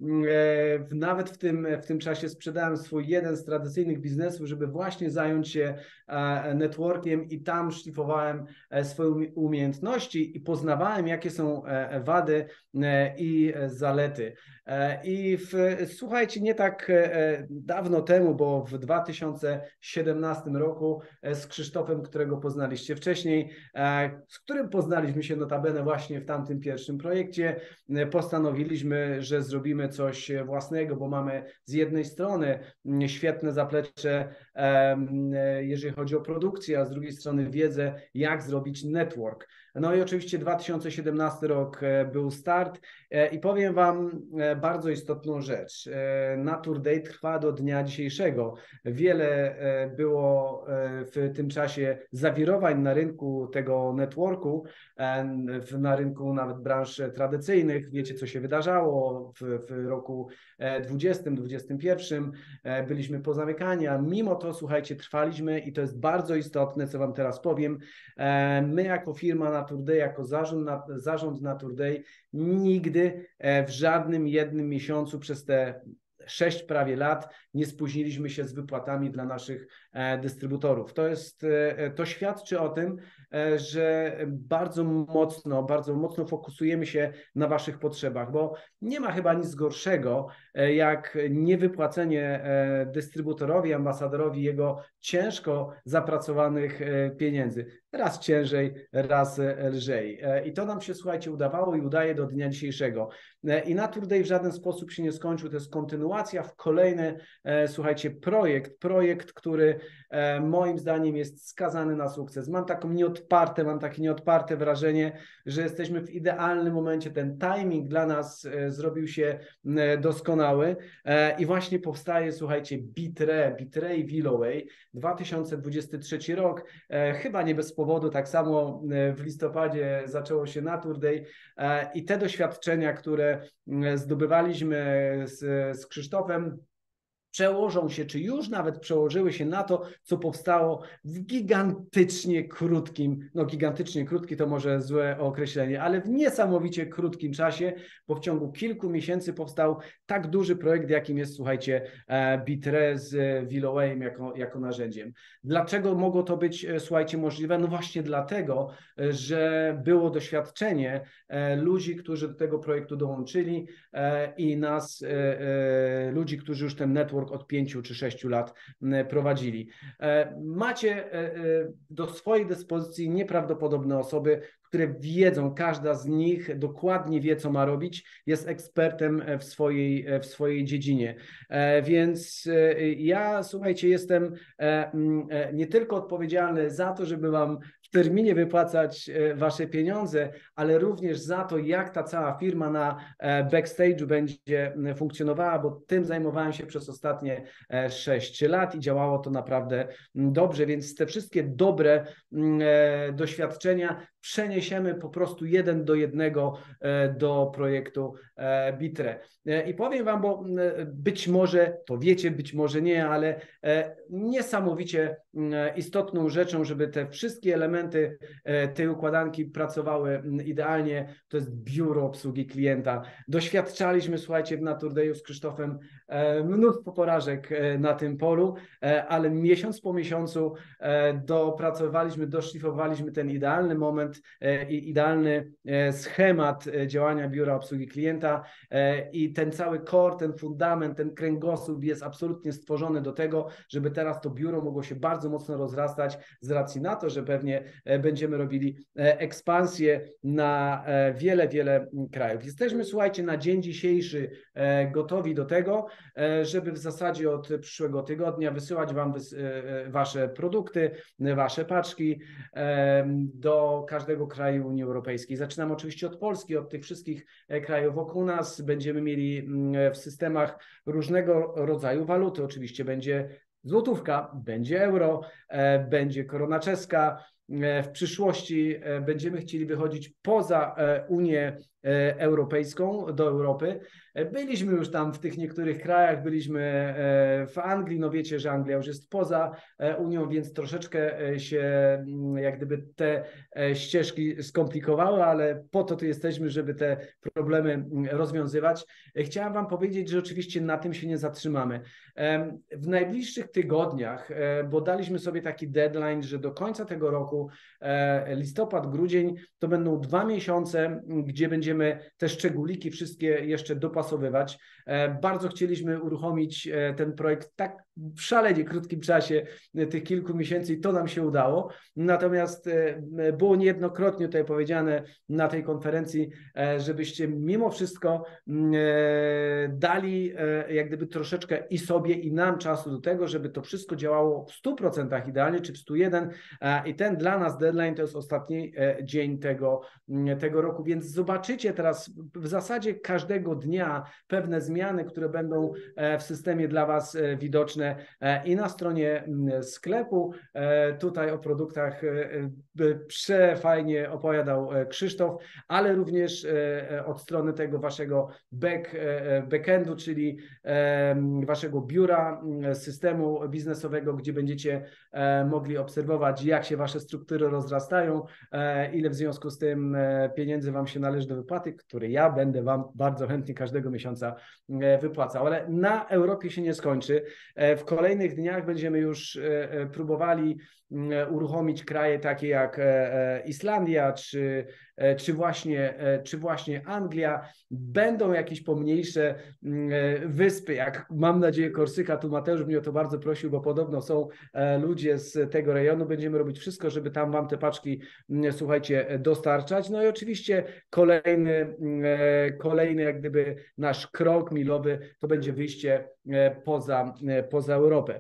Speaker 4: Nawet w tym, w tym czasie sprzedałem swój jeden z tradycyjnych biznesów, żeby właśnie zająć się networkiem i tam szlifowałem swoje umiejętności i poznawałem, jakie są wady i zalety. I w, słuchajcie, nie tak dawno temu, bo w dwa tysiące siedemnastym roku z Krzysztofem, którego poznaliście wcześniej, z którym poznaliśmy się notabene właśnie w tamtym pierwszym projekcie, postanowiliśmy, że zrobimy coś własnego, bo mamy z jednej strony świetne zaplecze, jeżeli chodzi o produkcję, a z drugiej strony wiedzę, jak zrobić network. No i oczywiście dwa tysiące siedemnasty rok był start i powiem wam bardzo istotną rzecz. Natur Day trwa do dnia dzisiejszego. Wiele było w tym czasie zawirowań na rynku tego networku, na rynku nawet branż tradycyjnych. Wiecie, co się wydarzało w, w roku dwudziestym, dwudziestym pierwszym. Byliśmy pozamykani, a mimo to, słuchajcie, trwaliśmy i to jest bardzo istotne, co wam teraz powiem. My jako firma Natur Day, jako zarząd, zarząd Natur Day nigdy w żadnym jednym miesiącu przez te sześć prawie lat nie spóźniliśmy się z wypłatami dla naszych dystrybutorów. To jest, to świadczy o tym, że bardzo mocno, bardzo mocno fokusujemy się na waszych potrzebach, bo nie ma chyba nic gorszego, jak niewypłacenie dystrybutorowi, ambasadorowi jego ciężko zapracowanych pieniędzy. Raz ciężej, raz lżej. I to nam się, słuchajcie, udawało i udaje do dnia dzisiejszego. I Natur Day w żaden sposób się nie skończył. To jest kontynuacja w kolejny, słuchajcie, projekt, projekt, który moim zdaniem jest skazany na sukces. Mam taką nieodparte, mam takie nieodparte wrażenie, że jesteśmy w idealnym momencie. Ten timing dla nas zrobił się doskonały i właśnie powstaje, słuchajcie, Bitre, Bitre i Willoway, dwa tysiące dwudziesty trzeci rok, chyba nie bez powodu, tak samo w listopadzie zaczęło się Natur Day i te doświadczenia, które zdobywaliśmy z, z Krzysztofem, przełożą się, czy już nawet przełożyły się na to, co powstało w gigantycznie krótkim, no gigantycznie krótki to może złe określenie, ale w niesamowicie krótkim czasie, bo w ciągu kilku miesięcy powstał tak duży projekt, jakim jest, słuchajcie, Bitre z Willowayem jako, jako narzędziem. Dlaczego mogło to być, słuchajcie, możliwe? No właśnie dlatego, że było doświadczenie ludzi, którzy do tego projektu dołączyli i nas, ludzi, którzy już ten network od pięciu czy sześciu lat prowadzili. Macie do swojej dyspozycji nieprawdopodobne osoby, które wiedzą, każda z nich dokładnie wie, co ma robić, jest ekspertem w swojej, w swojej dziedzinie. Więc ja, słuchajcie, jestem nie tylko odpowiedzialny za to, żeby wam w terminie wypłacać wasze pieniądze, ale również za to, jak ta cała firma na backstage'u będzie funkcjonowała, bo tym zajmowałem się przez ostatnie sześć lat i działało to naprawdę dobrze, więc te wszystkie dobre doświadczenia przeniesiemy po prostu jeden do jednego do projektu Bitre. I powiem wam, bo być może to wiecie, być może nie, ale niesamowicie istotną rzeczą, żeby te wszystkie elementy tej układanki pracowały idealnie, to jest biuro obsługi klienta. Doświadczaliśmy, słuchajcie, w Natur Dayu z Krzysztofem mnóstwo porażek na tym polu, ale miesiąc po miesiącu dopracowaliśmy, doszlifowaliśmy ten idealny moment i idealny schemat działania biura obsługi klienta i ten cały core, ten fundament, ten kręgosłup jest absolutnie stworzony do tego, żeby teraz to biuro mogło się bardzo mocno rozrastać z racji na to, że pewnie będziemy robili ekspansję na wiele, wiele krajów. Jesteśmy, słuchajcie, na dzień dzisiejszy gotowi do tego, żeby w zasadzie od przyszłego tygodnia wysyłać wam wasze produkty, wasze paczki do każdego kraju Unii Europejskiej. Zaczynam oczywiście od Polski, od tych wszystkich krajów wokół nas. Będziemy mieli w systemach różnego rodzaju waluty. Oczywiście będzie złotówka, będzie euro, będzie korona czeska. W przyszłości będziemy chcieli wychodzić poza Unię Europejską, do Europy. Byliśmy już tam w tych niektórych krajach, byliśmy w Anglii, no wiecie, że Anglia już jest poza Unią, więc troszeczkę się jak gdyby te ścieżki skomplikowały, ale po to tu jesteśmy, żeby te problemy rozwiązywać. Chciałem wam powiedzieć, że oczywiście na tym się nie zatrzymamy. W najbliższych tygodniach, bo daliśmy sobie taki deadline, że do końca tego roku, listopad, grudzień, to będą dwa miesiące, gdzie będziemy te szczególiki wszystkie jeszcze dopasowywać. Bardzo chcieliśmy uruchomić ten projekt tak w szalenie krótkim czasie, tych kilku miesięcy i to nam się udało. Natomiast było niejednokrotnie tutaj powiedziane na tej konferencji, żebyście mimo wszystko dali jak gdyby troszeczkę i sobie, i nam czasu do tego, żeby to wszystko działało w stu procentach idealnie, czy w stu jeden i ten dla nas deadline to jest ostatni dzień tego, tego roku, więc zobaczycie teraz w zasadzie każdego dnia pewne zmiany, które będą w systemie dla was widoczne i na stronie sklepu. Tutaj o produktach przefajnie opowiadał Krzysztof, ale również od strony tego waszego back, backendu, czyli waszego biura, systemu biznesowego, gdzie będziecie mogli obserwować, jak się wasze strony struktury rozrastają, ile w związku z tym pieniędzy Wam się należy do wypłaty, które ja będę Wam bardzo chętnie każdego miesiąca wypłacał. Ale na Europie się nie skończy. W kolejnych dniach będziemy już próbowali uruchomić kraje takie jak Islandia czy, czy, właśnie, czy właśnie Anglia. Będą jakieś pomniejsze wyspy, jak mam nadzieję Korsyka, tu Mateusz mnie o to bardzo prosił, bo podobno są ludzie z tego rejonu. Będziemy robić wszystko, żeby tam Wam te paczki, słuchajcie, dostarczać. No i oczywiście kolejny, kolejny jak gdyby nasz krok milowy to będzie wyjście poza, poza Europę.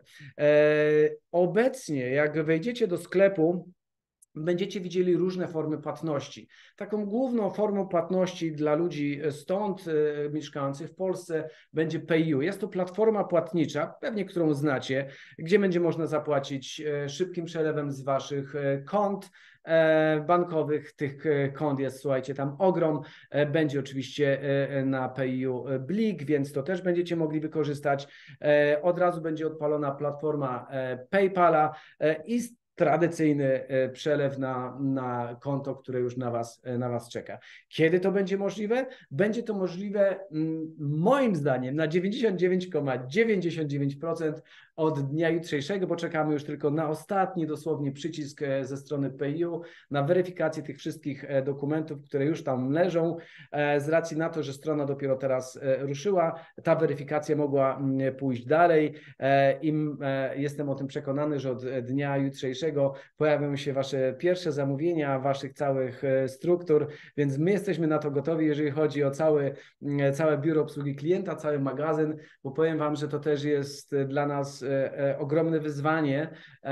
Speaker 4: Obecnie jak wejdziecie do sklepu, będziecie widzieli różne formy płatności. Taką główną formą płatności dla ludzi stąd mieszkających w Polsce będzie PayU. Jest to platforma płatnicza, pewnie którą znacie, gdzie będzie można zapłacić szybkim przelewem z Waszych kont bankowych. Tych kont jest, słuchajcie, tam ogrom. Będzie oczywiście na PayU Blik, więc to też będziecie mogli wykorzystać. Od razu będzie odpalona platforma PayPala i tradycyjny przelew na, na konto, które już na was, na was czeka. Kiedy to będzie możliwe? Będzie to możliwe moim zdaniem na dziewięćdziesiąt dziewięć przecinek dziewięćdziesiąt dziewięć procent od dnia jutrzejszego, bo czekamy już tylko na ostatni dosłownie przycisk ze strony PayU, na weryfikację tych wszystkich dokumentów, które już tam leżą. Z racji na to, że strona dopiero teraz ruszyła, ta weryfikacja mogła pójść dalej i jestem o tym przekonany, że od dnia jutrzejszego pojawią się Wasze pierwsze zamówienia, Waszych całych struktur, więc my jesteśmy na to gotowi, jeżeli chodzi o cały, całe biuro obsługi klienta, cały magazyn, bo powiem Wam, że to też jest dla nas ogromne wyzwanie,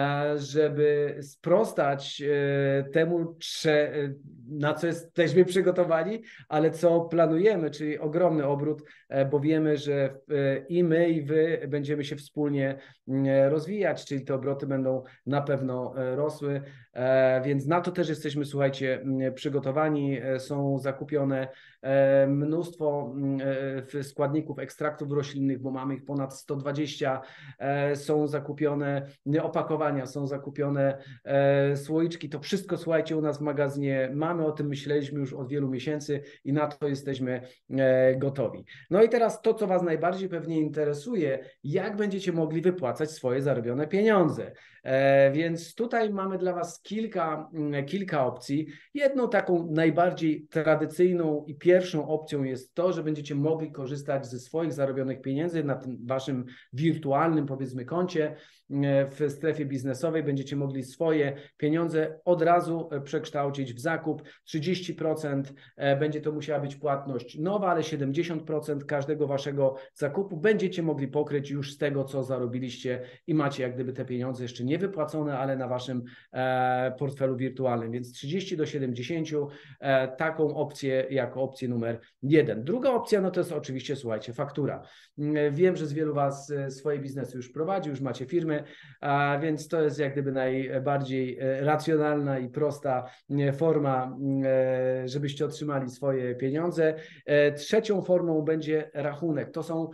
Speaker 4: żeby sprostać temu, na co jesteśmy przygotowani, ale co planujemy, czyli ogromny obrót, bo wiemy, że i my, i Wy będziemy się wspólnie rozwijać, czyli te obroty będą na pewno rosły, więc na to też jesteśmy, słuchajcie, przygotowani. Są zakupione mnóstwo składników ekstraktów roślinnych, bo mamy ich ponad sto dwadzieścia, są zakupione opakowania, są zakupione słoiczki, to wszystko, słuchajcie, u nas w magazynie mamy, o tym myśleliśmy już od wielu miesięcy i na to jesteśmy gotowi. No i teraz to, co Was najbardziej pewnie interesuje, jak będziecie mogli wypłacać swoje zarobione pieniądze. Więc tutaj mamy dla Was kilka, kilka opcji. Jedną taką najbardziej tradycyjną i pierwszą opcją jest to, że będziecie mogli korzystać ze swoich zarobionych pieniędzy na tym Waszym wirtualnym, powiedzmy, koncie w strefie biznesowej. Będziecie mogli swoje pieniądze od razu przekształcić w zakup. trzydzieści procent będzie to musiała być płatność nowa, ale siedemdziesiąt procent każdego Waszego zakupu będziecie mogli pokryć już z tego, co zarobiliście i macie jak gdyby te pieniądze jeszcze nie wypłacone, ale na Waszym portfelu wirtualnym, więc trzydzieści do siedemdziesięciu taką opcję jako opcję numer jeden. Druga opcja, no to jest oczywiście, słuchajcie, faktura. Wiem, że z wielu Was swoje biznesy już prowadzi, już macie firmy, więc to jest jak gdyby najbardziej racjonalna i prosta forma, żebyście otrzymali swoje pieniądze. Trzecią formą będzie rachunek. To są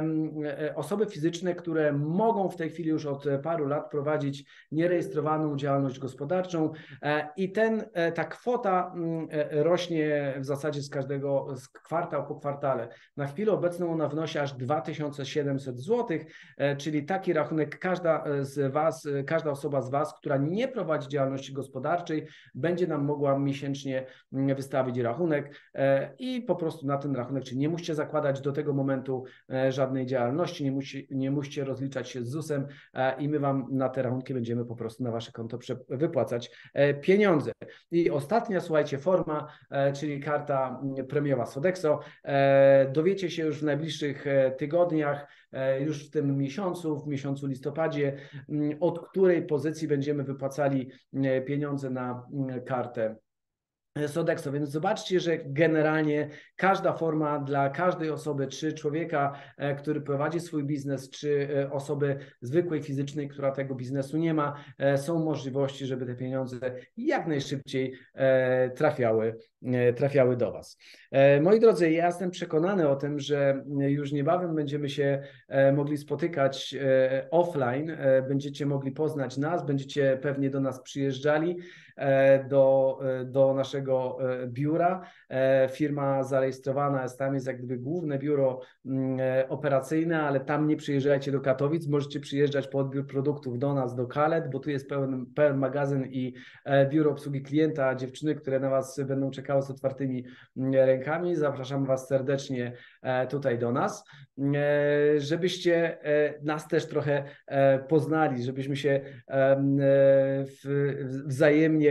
Speaker 4: osoby fizyczne, które mogą w tej chwili już od paru lat prowadzić nierejestrowaną działalność gospodarczą i ten, ta kwota rośnie w zasadzie z każdego, z kwartał po kwartale. Na chwilę obecną ona wynosi aż dwa tysiące siedemset złotych, czyli taki rachunek każda z Was, każda osoba z Was, która nie prowadzi działalności gospodarczej, będzie nam mogła miesięcznie wystawić rachunek i po prostu na ten rachunek, czyli nie musicie zakładać do tego momentu żadnej działalności, nie, musi, nie musicie rozliczać się z ZUS-em i my Wam na te rachunki będziemy po prostu na Wasze konto wypłacać pieniądze. I ostatnia, słuchajcie, forma, czyli karta premiowa Sodexo. Dowiecie się już w najbliższych tygodniach, już w tym miesiącu, w miesiącu listopadzie, od której pozycji będziemy wypłacali pieniądze na kartę Sodexo, więc zobaczcie, że generalnie każda forma dla każdej osoby, czy człowieka, który prowadzi swój biznes, czy osoby zwykłej, fizycznej, która tego biznesu nie ma, są możliwości, żeby te pieniądze jak najszybciej trafiały, trafiały do Was. Moi drodzy, ja jestem przekonany o tym, że już niebawem będziemy się mogli spotykać offline, będziecie mogli poznać nas, będziecie pewnie do nas przyjeżdżali, do, do naszego biura. Firma zarejestrowana jest, tam jest jak gdyby główne biuro operacyjne, ale tam nie przyjeżdżajcie do Katowic, możecie przyjeżdżać po odbiór produktów do nas, do Kalet, bo tu jest pełen, pełen magazyn i biuro obsługi klienta, dziewczyny, które na Was będą czekały z otwartymi rękami. Zapraszam Was serdecznie tutaj do nas, żebyście nas też trochę poznali, żebyśmy się wzajemnie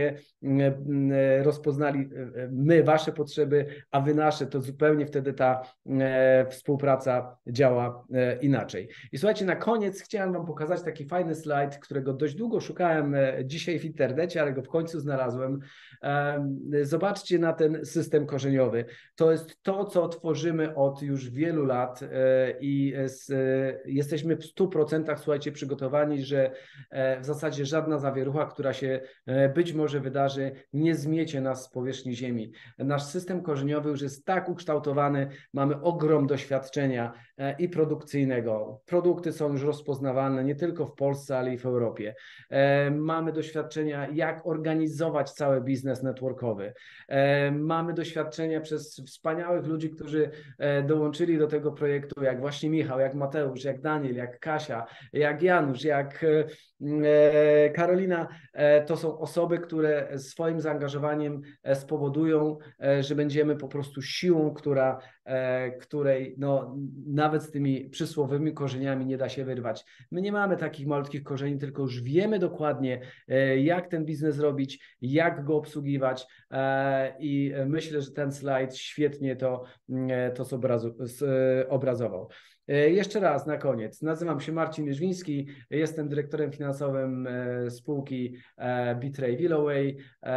Speaker 4: rozpoznali, my Wasze potrzeby, a Wy nasze, to zupełnie wtedy ta współpraca działa inaczej. I słuchajcie, na koniec chciałem Wam pokazać taki fajny slajd, którego dość długo szukałem dzisiaj w internecie, ale go w końcu znalazłem. Zobaczcie na ten system korzeniowy. To jest to, co tworzymy od już wielu lat i jesteśmy w stu procentach, słuchajcie, przygotowani, że w zasadzie żadna zawierucha, która się być może wydarzy, nie zmiecie nas z powierzchni ziemi. Nasz system korzeniowy już jest tak ukształtowany, mamy ogrom doświadczenia i produkcyjnego. Produkty są już rozpoznawalne nie tylko w Polsce, ale i w Europie. Mamy doświadczenia, jak organizować cały biznes networkowy. Mamy doświadczenia przez wspaniałych ludzi, którzy dołączyli do tego projektu, jak właśnie Michał, jak Mateusz, jak Daniel, jak Kasia, jak Janusz, jak Karolina. To są osoby, które swoim zaangażowaniem spowodują, że będziemy po prostu siłą, która, której no, nawet z tymi przysłowiowymi korzeniami nie da się wyrwać. My nie mamy takich malutkich korzeni, tylko już wiemy dokładnie, jak ten biznes robić, jak go obsługiwać i myślę, że ten slajd świetnie to, to zobrazował. Jeszcze raz na koniec. Nazywam się Marcin Jerzwiński, jestem dyrektorem finansowym spółki Bitray Willoway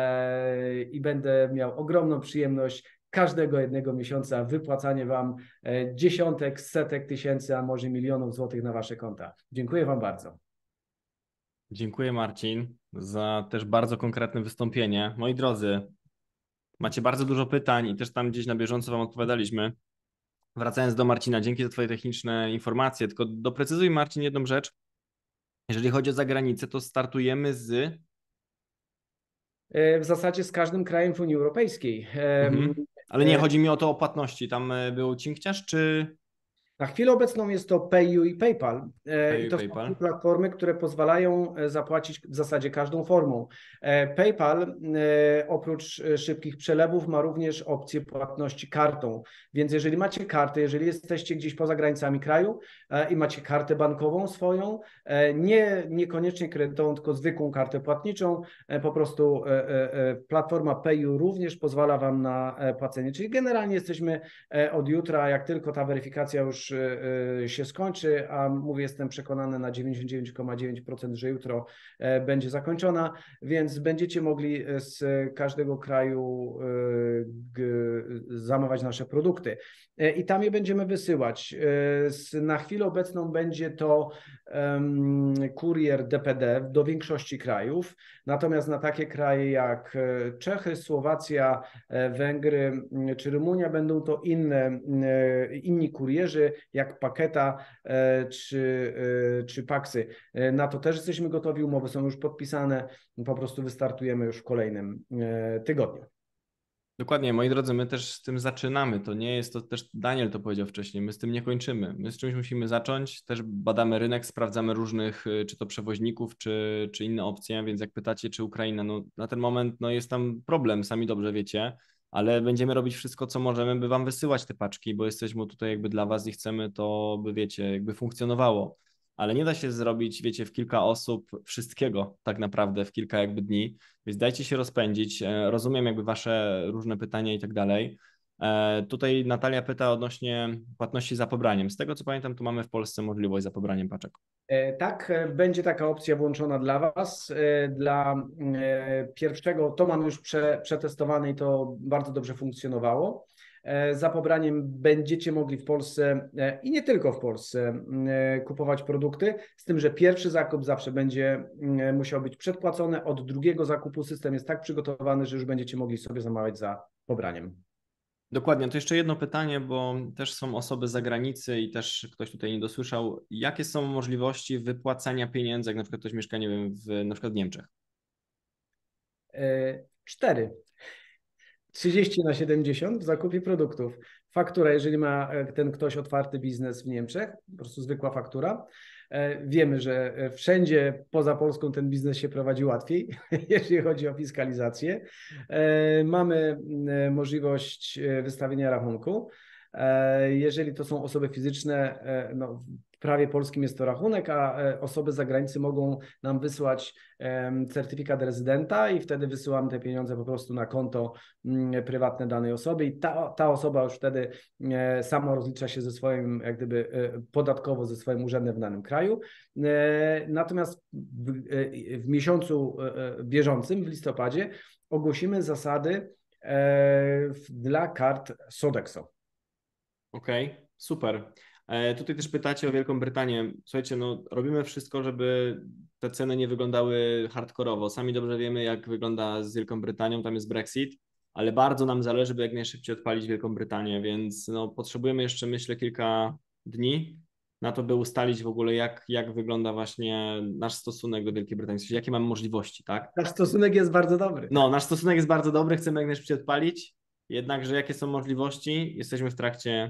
Speaker 4: i będę miał ogromną przyjemność każdego jednego miesiąca wypłacanie Wam dziesiątek, setek tysięcy, a może milionów złotych na Wasze konta. Dziękuję Wam bardzo.
Speaker 2: Dziękuję, Marcin, za też bardzo konkretne wystąpienie. Moi drodzy, macie bardzo dużo pytań i też tam gdzieś na bieżąco Wam odpowiadaliśmy. Wracając do Marcina, dzięki za Twoje techniczne informacje, tylko doprecyzuj, Marcin, jedną rzecz. Jeżeli chodzi o zagranicę, to startujemy z...
Speaker 4: W zasadzie z każdym krajem w Unii Europejskiej.
Speaker 2: Mhm. Ale nie, chodzi mi o to o płatności. Tam był Cinkciarz, czy...
Speaker 4: Na chwilę obecną jest to PayU i PayPal.
Speaker 2: PayU
Speaker 4: I to
Speaker 2: PayPal.
Speaker 4: są platformy, które pozwalają zapłacić w zasadzie każdą formą. PayPal oprócz szybkich przelewów ma również opcję płatności kartą. Więc jeżeli macie kartę, jeżeli jesteście gdzieś poza granicami kraju i macie kartę bankową swoją, nie, niekoniecznie kredytową, tylko zwykłą kartę płatniczą, po prostu platforma PayU również pozwala Wam na płacenie. Czyli generalnie jesteśmy od jutra, jak tylko ta weryfikacja już się skończy, a mówię, jestem przekonany na dziewięćdziesiąt dziewięć przecinek dziewięć procent, że jutro będzie zakończona, więc będziecie mogli z każdego kraju zamawiać nasze produkty i tam je będziemy wysyłać. Na chwilę obecną będzie to kurier D P D do większości krajów, natomiast na takie kraje jak Czechy, Słowacja, Węgry czy Rumunia będą to inne, inni kurierzy, jak Paketa czy, czy Paxy. Na to też jesteśmy gotowi, umowy są już podpisane, po prostu wystartujemy już w kolejnym tygodniu.
Speaker 2: Dokładnie, moi drodzy, my też z tym zaczynamy. To nie jest to, też Daniel to powiedział wcześniej, my z tym nie kończymy. My z czymś musimy zacząć, też badamy rynek, sprawdzamy różnych, czy to przewoźników, czy, czy inne opcje, więc jak pytacie, czy Ukraina, no na ten moment no jest tam problem, sami dobrze wiecie, ale będziemy robić wszystko, co możemy, by Wam wysyłać te paczki, bo jesteśmy tutaj jakby dla Was i chcemy to, by wiecie, jakby funkcjonowało. Ale nie da się zrobić, wiecie, w kilka osób wszystkiego tak naprawdę w kilka jakby dni, więc dajcie się rozpędzić. Rozumiem jakby Wasze różne pytania i tak dalej. Tutaj Natalia pyta odnośnie płatności za pobraniem. Z tego co pamiętam, tu mamy w Polsce możliwość za pobraniem paczek.
Speaker 4: E, Tak, e, będzie taka opcja włączona dla Was. E, Dla e, pierwszego, to mamy już prze, przetestowane i to bardzo dobrze funkcjonowało. E, Za pobraniem będziecie mogli w Polsce e, i nie tylko w Polsce e, kupować produkty, z tym, że pierwszy zakup zawsze będzie e, musiał być przedpłacony. Od drugiego zakupu system jest tak przygotowany, że już będziecie mogli sobie zamawiać za pobraniem.
Speaker 2: Dokładnie, to jeszcze jedno pytanie, bo też są osoby z zagranicy i też ktoś tutaj nie dosłyszał. Jakie są możliwości wypłacania pieniędzy, jak na przykład ktoś mieszka, nie wiem, w, na przykład w Niemczech?
Speaker 4: E, Cztery. trzydzieści na siedemdziesiąt w zakupie produktów. Faktura, jeżeli ma e, ten ktoś otwarty biznes w Niemczech, po prostu zwykła faktura. E, Wiemy, że e, wszędzie poza Polską ten biznes się prowadzi łatwiej, jeżeli chodzi o fiskalizację. E, Mamy e, możliwość e, wystawienia rachunku. E, Jeżeli to są osoby fizyczne, e, no, w prawie polskim jest to rachunek, a e, osoby z zagranicy mogą nam wysłać em, certyfikat rezydenta i wtedy wysyłamy te pieniądze po prostu na konto mm, prywatne danej osoby i ta, ta osoba już wtedy e, sama rozlicza się ze swoim, jak gdyby e, podatkowo ze swoim urzędem w danym kraju. E, Natomiast w, e, w miesiącu e, e, bieżącym, w listopadzie, ogłosimy zasady e, w- dla kart Sodexo.
Speaker 2: Okej, super. E, Tutaj też pytacie o Wielką Brytanię. Słuchajcie, no robimy wszystko, żeby te ceny nie wyglądały hardkorowo. Sami dobrze wiemy, jak wygląda z Wielką Brytanią, tam jest Brexit, ale bardzo nam zależy, by jak najszybciej odpalić Wielką Brytanię, więc no, potrzebujemy jeszcze, myślę, kilka dni na to, by ustalić w ogóle, jak, jak wygląda właśnie nasz stosunek do Wielkiej Brytanii, w sensie, jakie mamy możliwości, tak?
Speaker 4: Nasz stosunek jest bardzo dobry.
Speaker 2: No, nasz stosunek jest bardzo dobry, chcemy jak najszybciej odpalić, jednakże jakie są możliwości? Jesteśmy w trakcie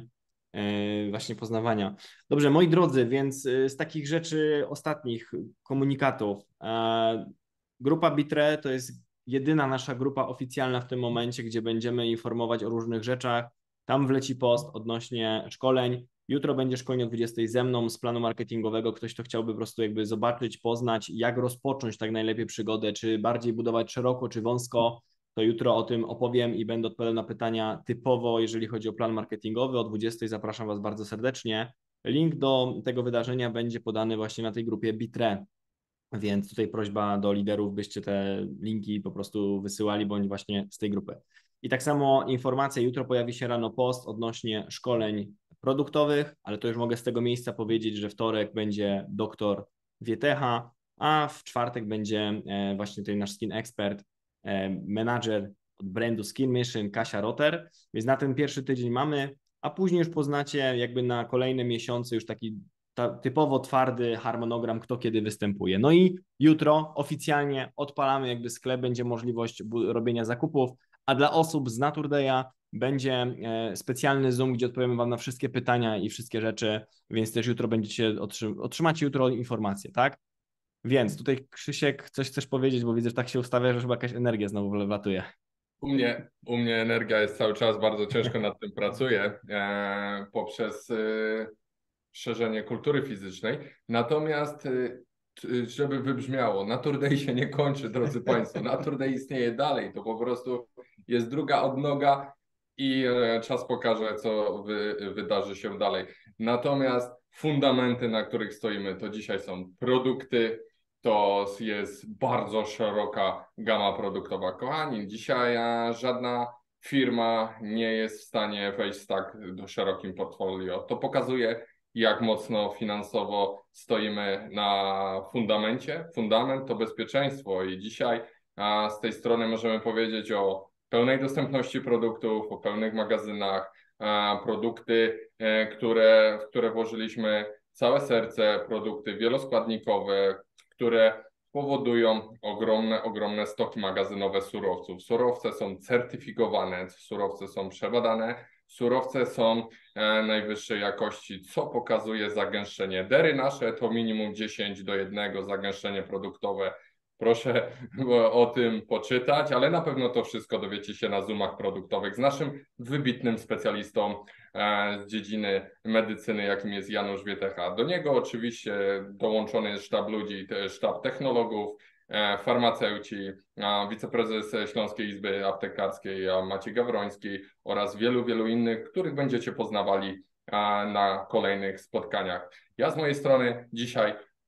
Speaker 2: e, właśnie poznawania. Dobrze, moi drodzy, więc e, z takich rzeczy ostatnich komunikatów. e, Grupa Bitre to jest jedyna nasza grupa oficjalna w tym momencie, gdzie będziemy informować o różnych rzeczach. Tam wleci post odnośnie szkoleń. Jutro będzie szkolenie o dwudziestej ze mną z planu marketingowego. Ktoś, kto chciałby po prostu jakby zobaczyć, poznać, jak rozpocząć tak najlepiej przygodę, czy bardziej budować szeroko, czy wąsko, to jutro o tym opowiem i będę odpowiadał na pytania typowo, jeżeli chodzi o plan marketingowy. O dwudziestej zapraszam Was bardzo serdecznie. Link do tego wydarzenia będzie podany właśnie na tej grupie Bitre, więc tutaj prośba do liderów, byście te linki po prostu wysyłali, bądź właśnie z tej grupy. I tak samo informacja, jutro pojawi się rano post odnośnie szkoleń produktowych, ale to już mogę z tego miejsca powiedzieć, że wtorek będzie doktor Wietecha, a w czwartek będzie e, właśnie tutaj nasz skin expert, e, menadżer od brandu Skin Mission, Kasia Rotter, więc na ten pierwszy tydzień mamy, a później już poznacie jakby na kolejne miesiące już taki ta, typowo twardy harmonogram, kto kiedy występuje. No i jutro oficjalnie odpalamy jakby sklep, będzie możliwość robienia zakupów, a dla osób z Naturdaya będzie e, specjalny Zoom, gdzie odpowiemy Wam na wszystkie pytania i wszystkie rzeczy, więc też jutro będziecie, otrzym otrzymacie jutro informacje, tak? Więc tutaj Krzysiek, coś chcesz powiedzieć, bo widzę, że tak się ustawia, że chyba jakaś energia znowu wlatuje.
Speaker 1: U mnie, u mnie energia jest cały czas, bardzo ciężko nad tym pracuję e, poprzez e, szerzenie kultury fizycznej. Natomiast, e, żeby wybrzmiało, Naturday się nie kończy, drodzy Państwo. Naturday istnieje dalej, to po prostu jest druga odnoga i e, czas pokaże, co wy, wydarzy się dalej. Natomiast fundamenty, na których stoimy, to dzisiaj są produkty, to jest bardzo szeroka gama produktowa. Kochani, dzisiaj żadna firma nie jest w stanie wejść z tak do szerokim portfolio. To pokazuje, jak mocno finansowo stoimy na fundamencie. Fundament to bezpieczeństwo i dzisiaj a, z tej strony możemy powiedzieć o pełnej dostępności produktów, o pełnych magazynach, a, produkty, e, które, w które włożyliśmy całe serce, produkty wieloskładnikowe, które powodują ogromne, ogromne stoki magazynowe surowców. Surowce są certyfikowane, surowce są przebadane, surowce są e, najwyższej jakości, co pokazuje zagęszczenie. Dery nasze to minimum dziesięć do jednego zagęszczenie produktowe. Proszę o tym poczytać, ale na pewno to wszystko dowiecie się na zoomach produktowych z naszym wybitnym specjalistą e, z dziedziny medycyny, jakim jest Janusz Wietecha. Do niego oczywiście dołączony jest sztab ludzi, sztab technologów, e, farmaceuci, e, wiceprezes Śląskiej Izby Aptekarskiej Maciej Gawroński oraz wielu, wielu innych, których będziecie poznawali e, na kolejnych spotkaniach. Ja z mojej strony dzisiaj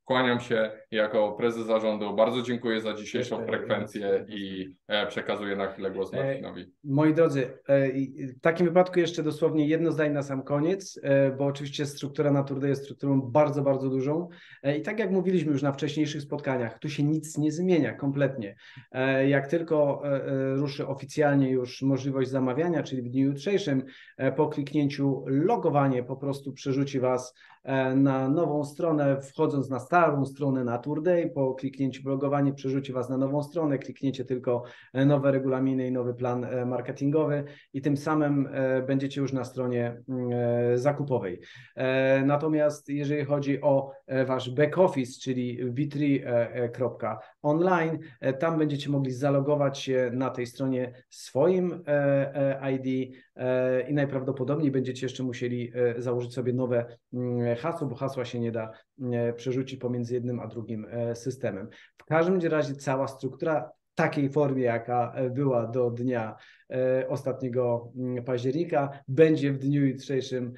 Speaker 1: Kłaniam się jako prezes zarządu. Bardzo dziękuję za dzisiejszą frekwencję i e, przekazuję na chwilę głos Marcinowi.
Speaker 4: Moi drodzy, w takim wypadku jeszcze dosłownie jedno zdanie na sam koniec, bo oczywiście struktura na Tour Day jest strukturą bardzo, bardzo dużą i tak jak mówiliśmy już na wcześniejszych spotkaniach, tu się nic nie zmienia kompletnie. Jak tylko ruszy oficjalnie już możliwość zamawiania, czyli w dniu jutrzejszym, po kliknięciu logowanie po prostu przerzuci Was na nową stronę, wchodząc na starą stronę na Tour Day, po kliknięciu w logowanie przerzuci Was na nową stronę, klikniecie tylko nowe regulaminy i nowy plan marketingowy i tym samym będziecie już na stronie zakupowej. Natomiast jeżeli chodzi o Wasz back office, czyli v trzy kropka online, tam będziecie mogli zalogować się na tej stronie swoim I D i najprawdopodobniej będziecie jeszcze musieli założyć sobie nowe hasło, bo hasła się nie da przerzucić pomiędzy jednym a drugim systemem. W każdym razie cała struktura w takiej formie, jaka była do dnia ostatniego października, będzie w dniu jutrzejszym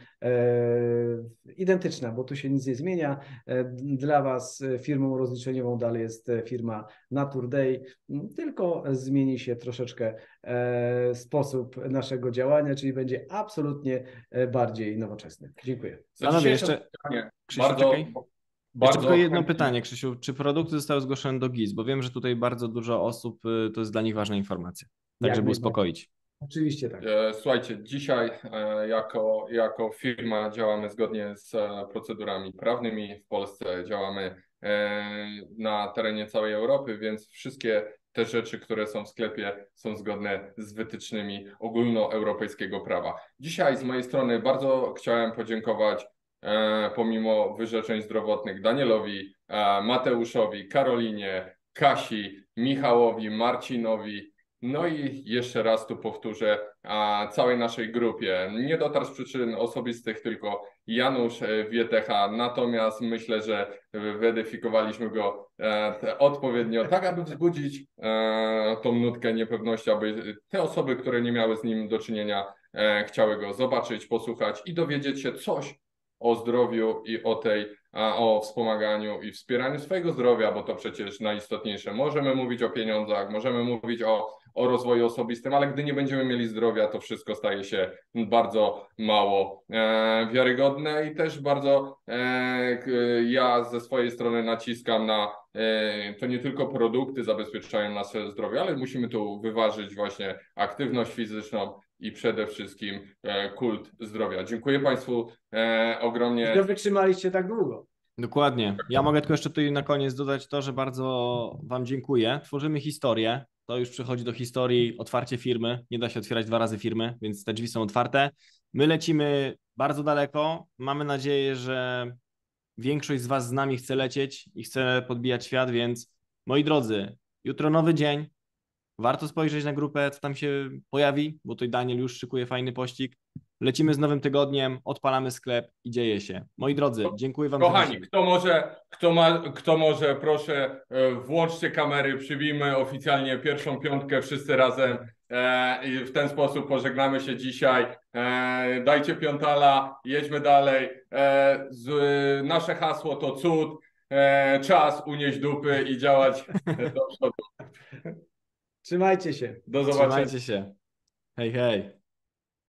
Speaker 4: identyczna, bo tu się nic nie zmienia. Dla Was firmą rozliczeniową dalej jest firma Natur Day, tylko zmieni się troszeczkę sposób naszego działania, czyli będzie absolutnie bardziej nowoczesny. Dziękuję.
Speaker 2: Panowie, jeszcze Krzysiu,
Speaker 1: bardzo,
Speaker 2: czekaj.
Speaker 1: bardzo
Speaker 2: Jeszcze tylko jedno
Speaker 1: chętnie.
Speaker 2: pytanie, Krzysiu. Czy produkty zostały zgłoszone do G I S? Bo wiem, że tutaj bardzo dużo osób, to jest dla nich ważna informacja. Tak,
Speaker 4: Jak
Speaker 2: żeby
Speaker 4: najbardziej.
Speaker 2: uspokoić.
Speaker 4: Oczywiście tak.
Speaker 1: E, Słuchajcie, dzisiaj e, jako, jako firma działamy zgodnie z e, procedurami prawnymi w Polsce, działamy e, na terenie całej Europy, więc wszystkie te rzeczy, które są w sklepie, są zgodne z wytycznymi ogólnoeuropejskiego prawa. Dzisiaj z mojej strony bardzo chciałem podziękować e, pomimo wyrzeczeń zdrowotnych Danielowi, e, Mateuszowi, Karolinie, Kasi, Michałowi, Marcinowi. No i jeszcze raz tu powtórzę, a całej naszej grupie. Nie dotarł z przyczyn osobistych tylko Janusz Wietecha, natomiast myślę, że weryfikowaliśmy go e, odpowiednio, tak aby wzbudzić e, tą nutkę niepewności, aby te osoby, które nie miały z nim do czynienia, e, chciały go zobaczyć, posłuchać i dowiedzieć się coś o zdrowiu i o tej, a, o wspomaganiu i wspieraniu swojego zdrowia, bo to przecież najistotniejsze. Możemy mówić o pieniądzach, możemy mówić o, o rozwoju osobistym, ale gdy nie będziemy mieli zdrowia, to wszystko staje się bardzo mało e, wiarygodne i też bardzo e, k, ja ze swojej strony naciskam na e, to nie tylko produkty zabezpieczają nasze zdrowie, ale musimy tu wyważyć właśnie aktywność fizyczną i przede wszystkim e, kult zdrowia. Dziękuję Państwu e, ogromnie.
Speaker 4: Że wytrzymaliście tak długo.
Speaker 2: Dokładnie. Ja mogę tylko jeszcze tutaj na koniec dodać to, że bardzo Wam dziękuję. Tworzymy historię. To już przechodzi do historii otwarcie firmy. Nie da się otwierać dwa razy firmy, więc te drzwi są otwarte. My lecimy bardzo daleko. Mamy nadzieję, że większość z Was z nami chce lecieć i chce podbijać świat, więc moi drodzy, jutro nowy dzień. Warto spojrzeć na grupę, co tam się pojawi, bo tutaj Daniel już szykuje fajny pościg. Lecimy z nowym tygodniem, odpalamy sklep i dzieje się. Moi drodzy, dziękuję Wam
Speaker 1: Kochani,
Speaker 2: za dzisiaj.
Speaker 1: kto może, kto ma, kto może, proszę, e, włączcie kamery, przybijmy oficjalnie pierwszą piątkę wszyscy razem e, i w ten sposób pożegnamy się dzisiaj. E, dajcie piątala, jedźmy dalej. E, z, nasze hasło to cud, e, czas unieść dupy i działać do przodu.
Speaker 4: Trzymajcie się.
Speaker 1: Do zobaczenia.
Speaker 2: Trzymajcie się. Hej, hej.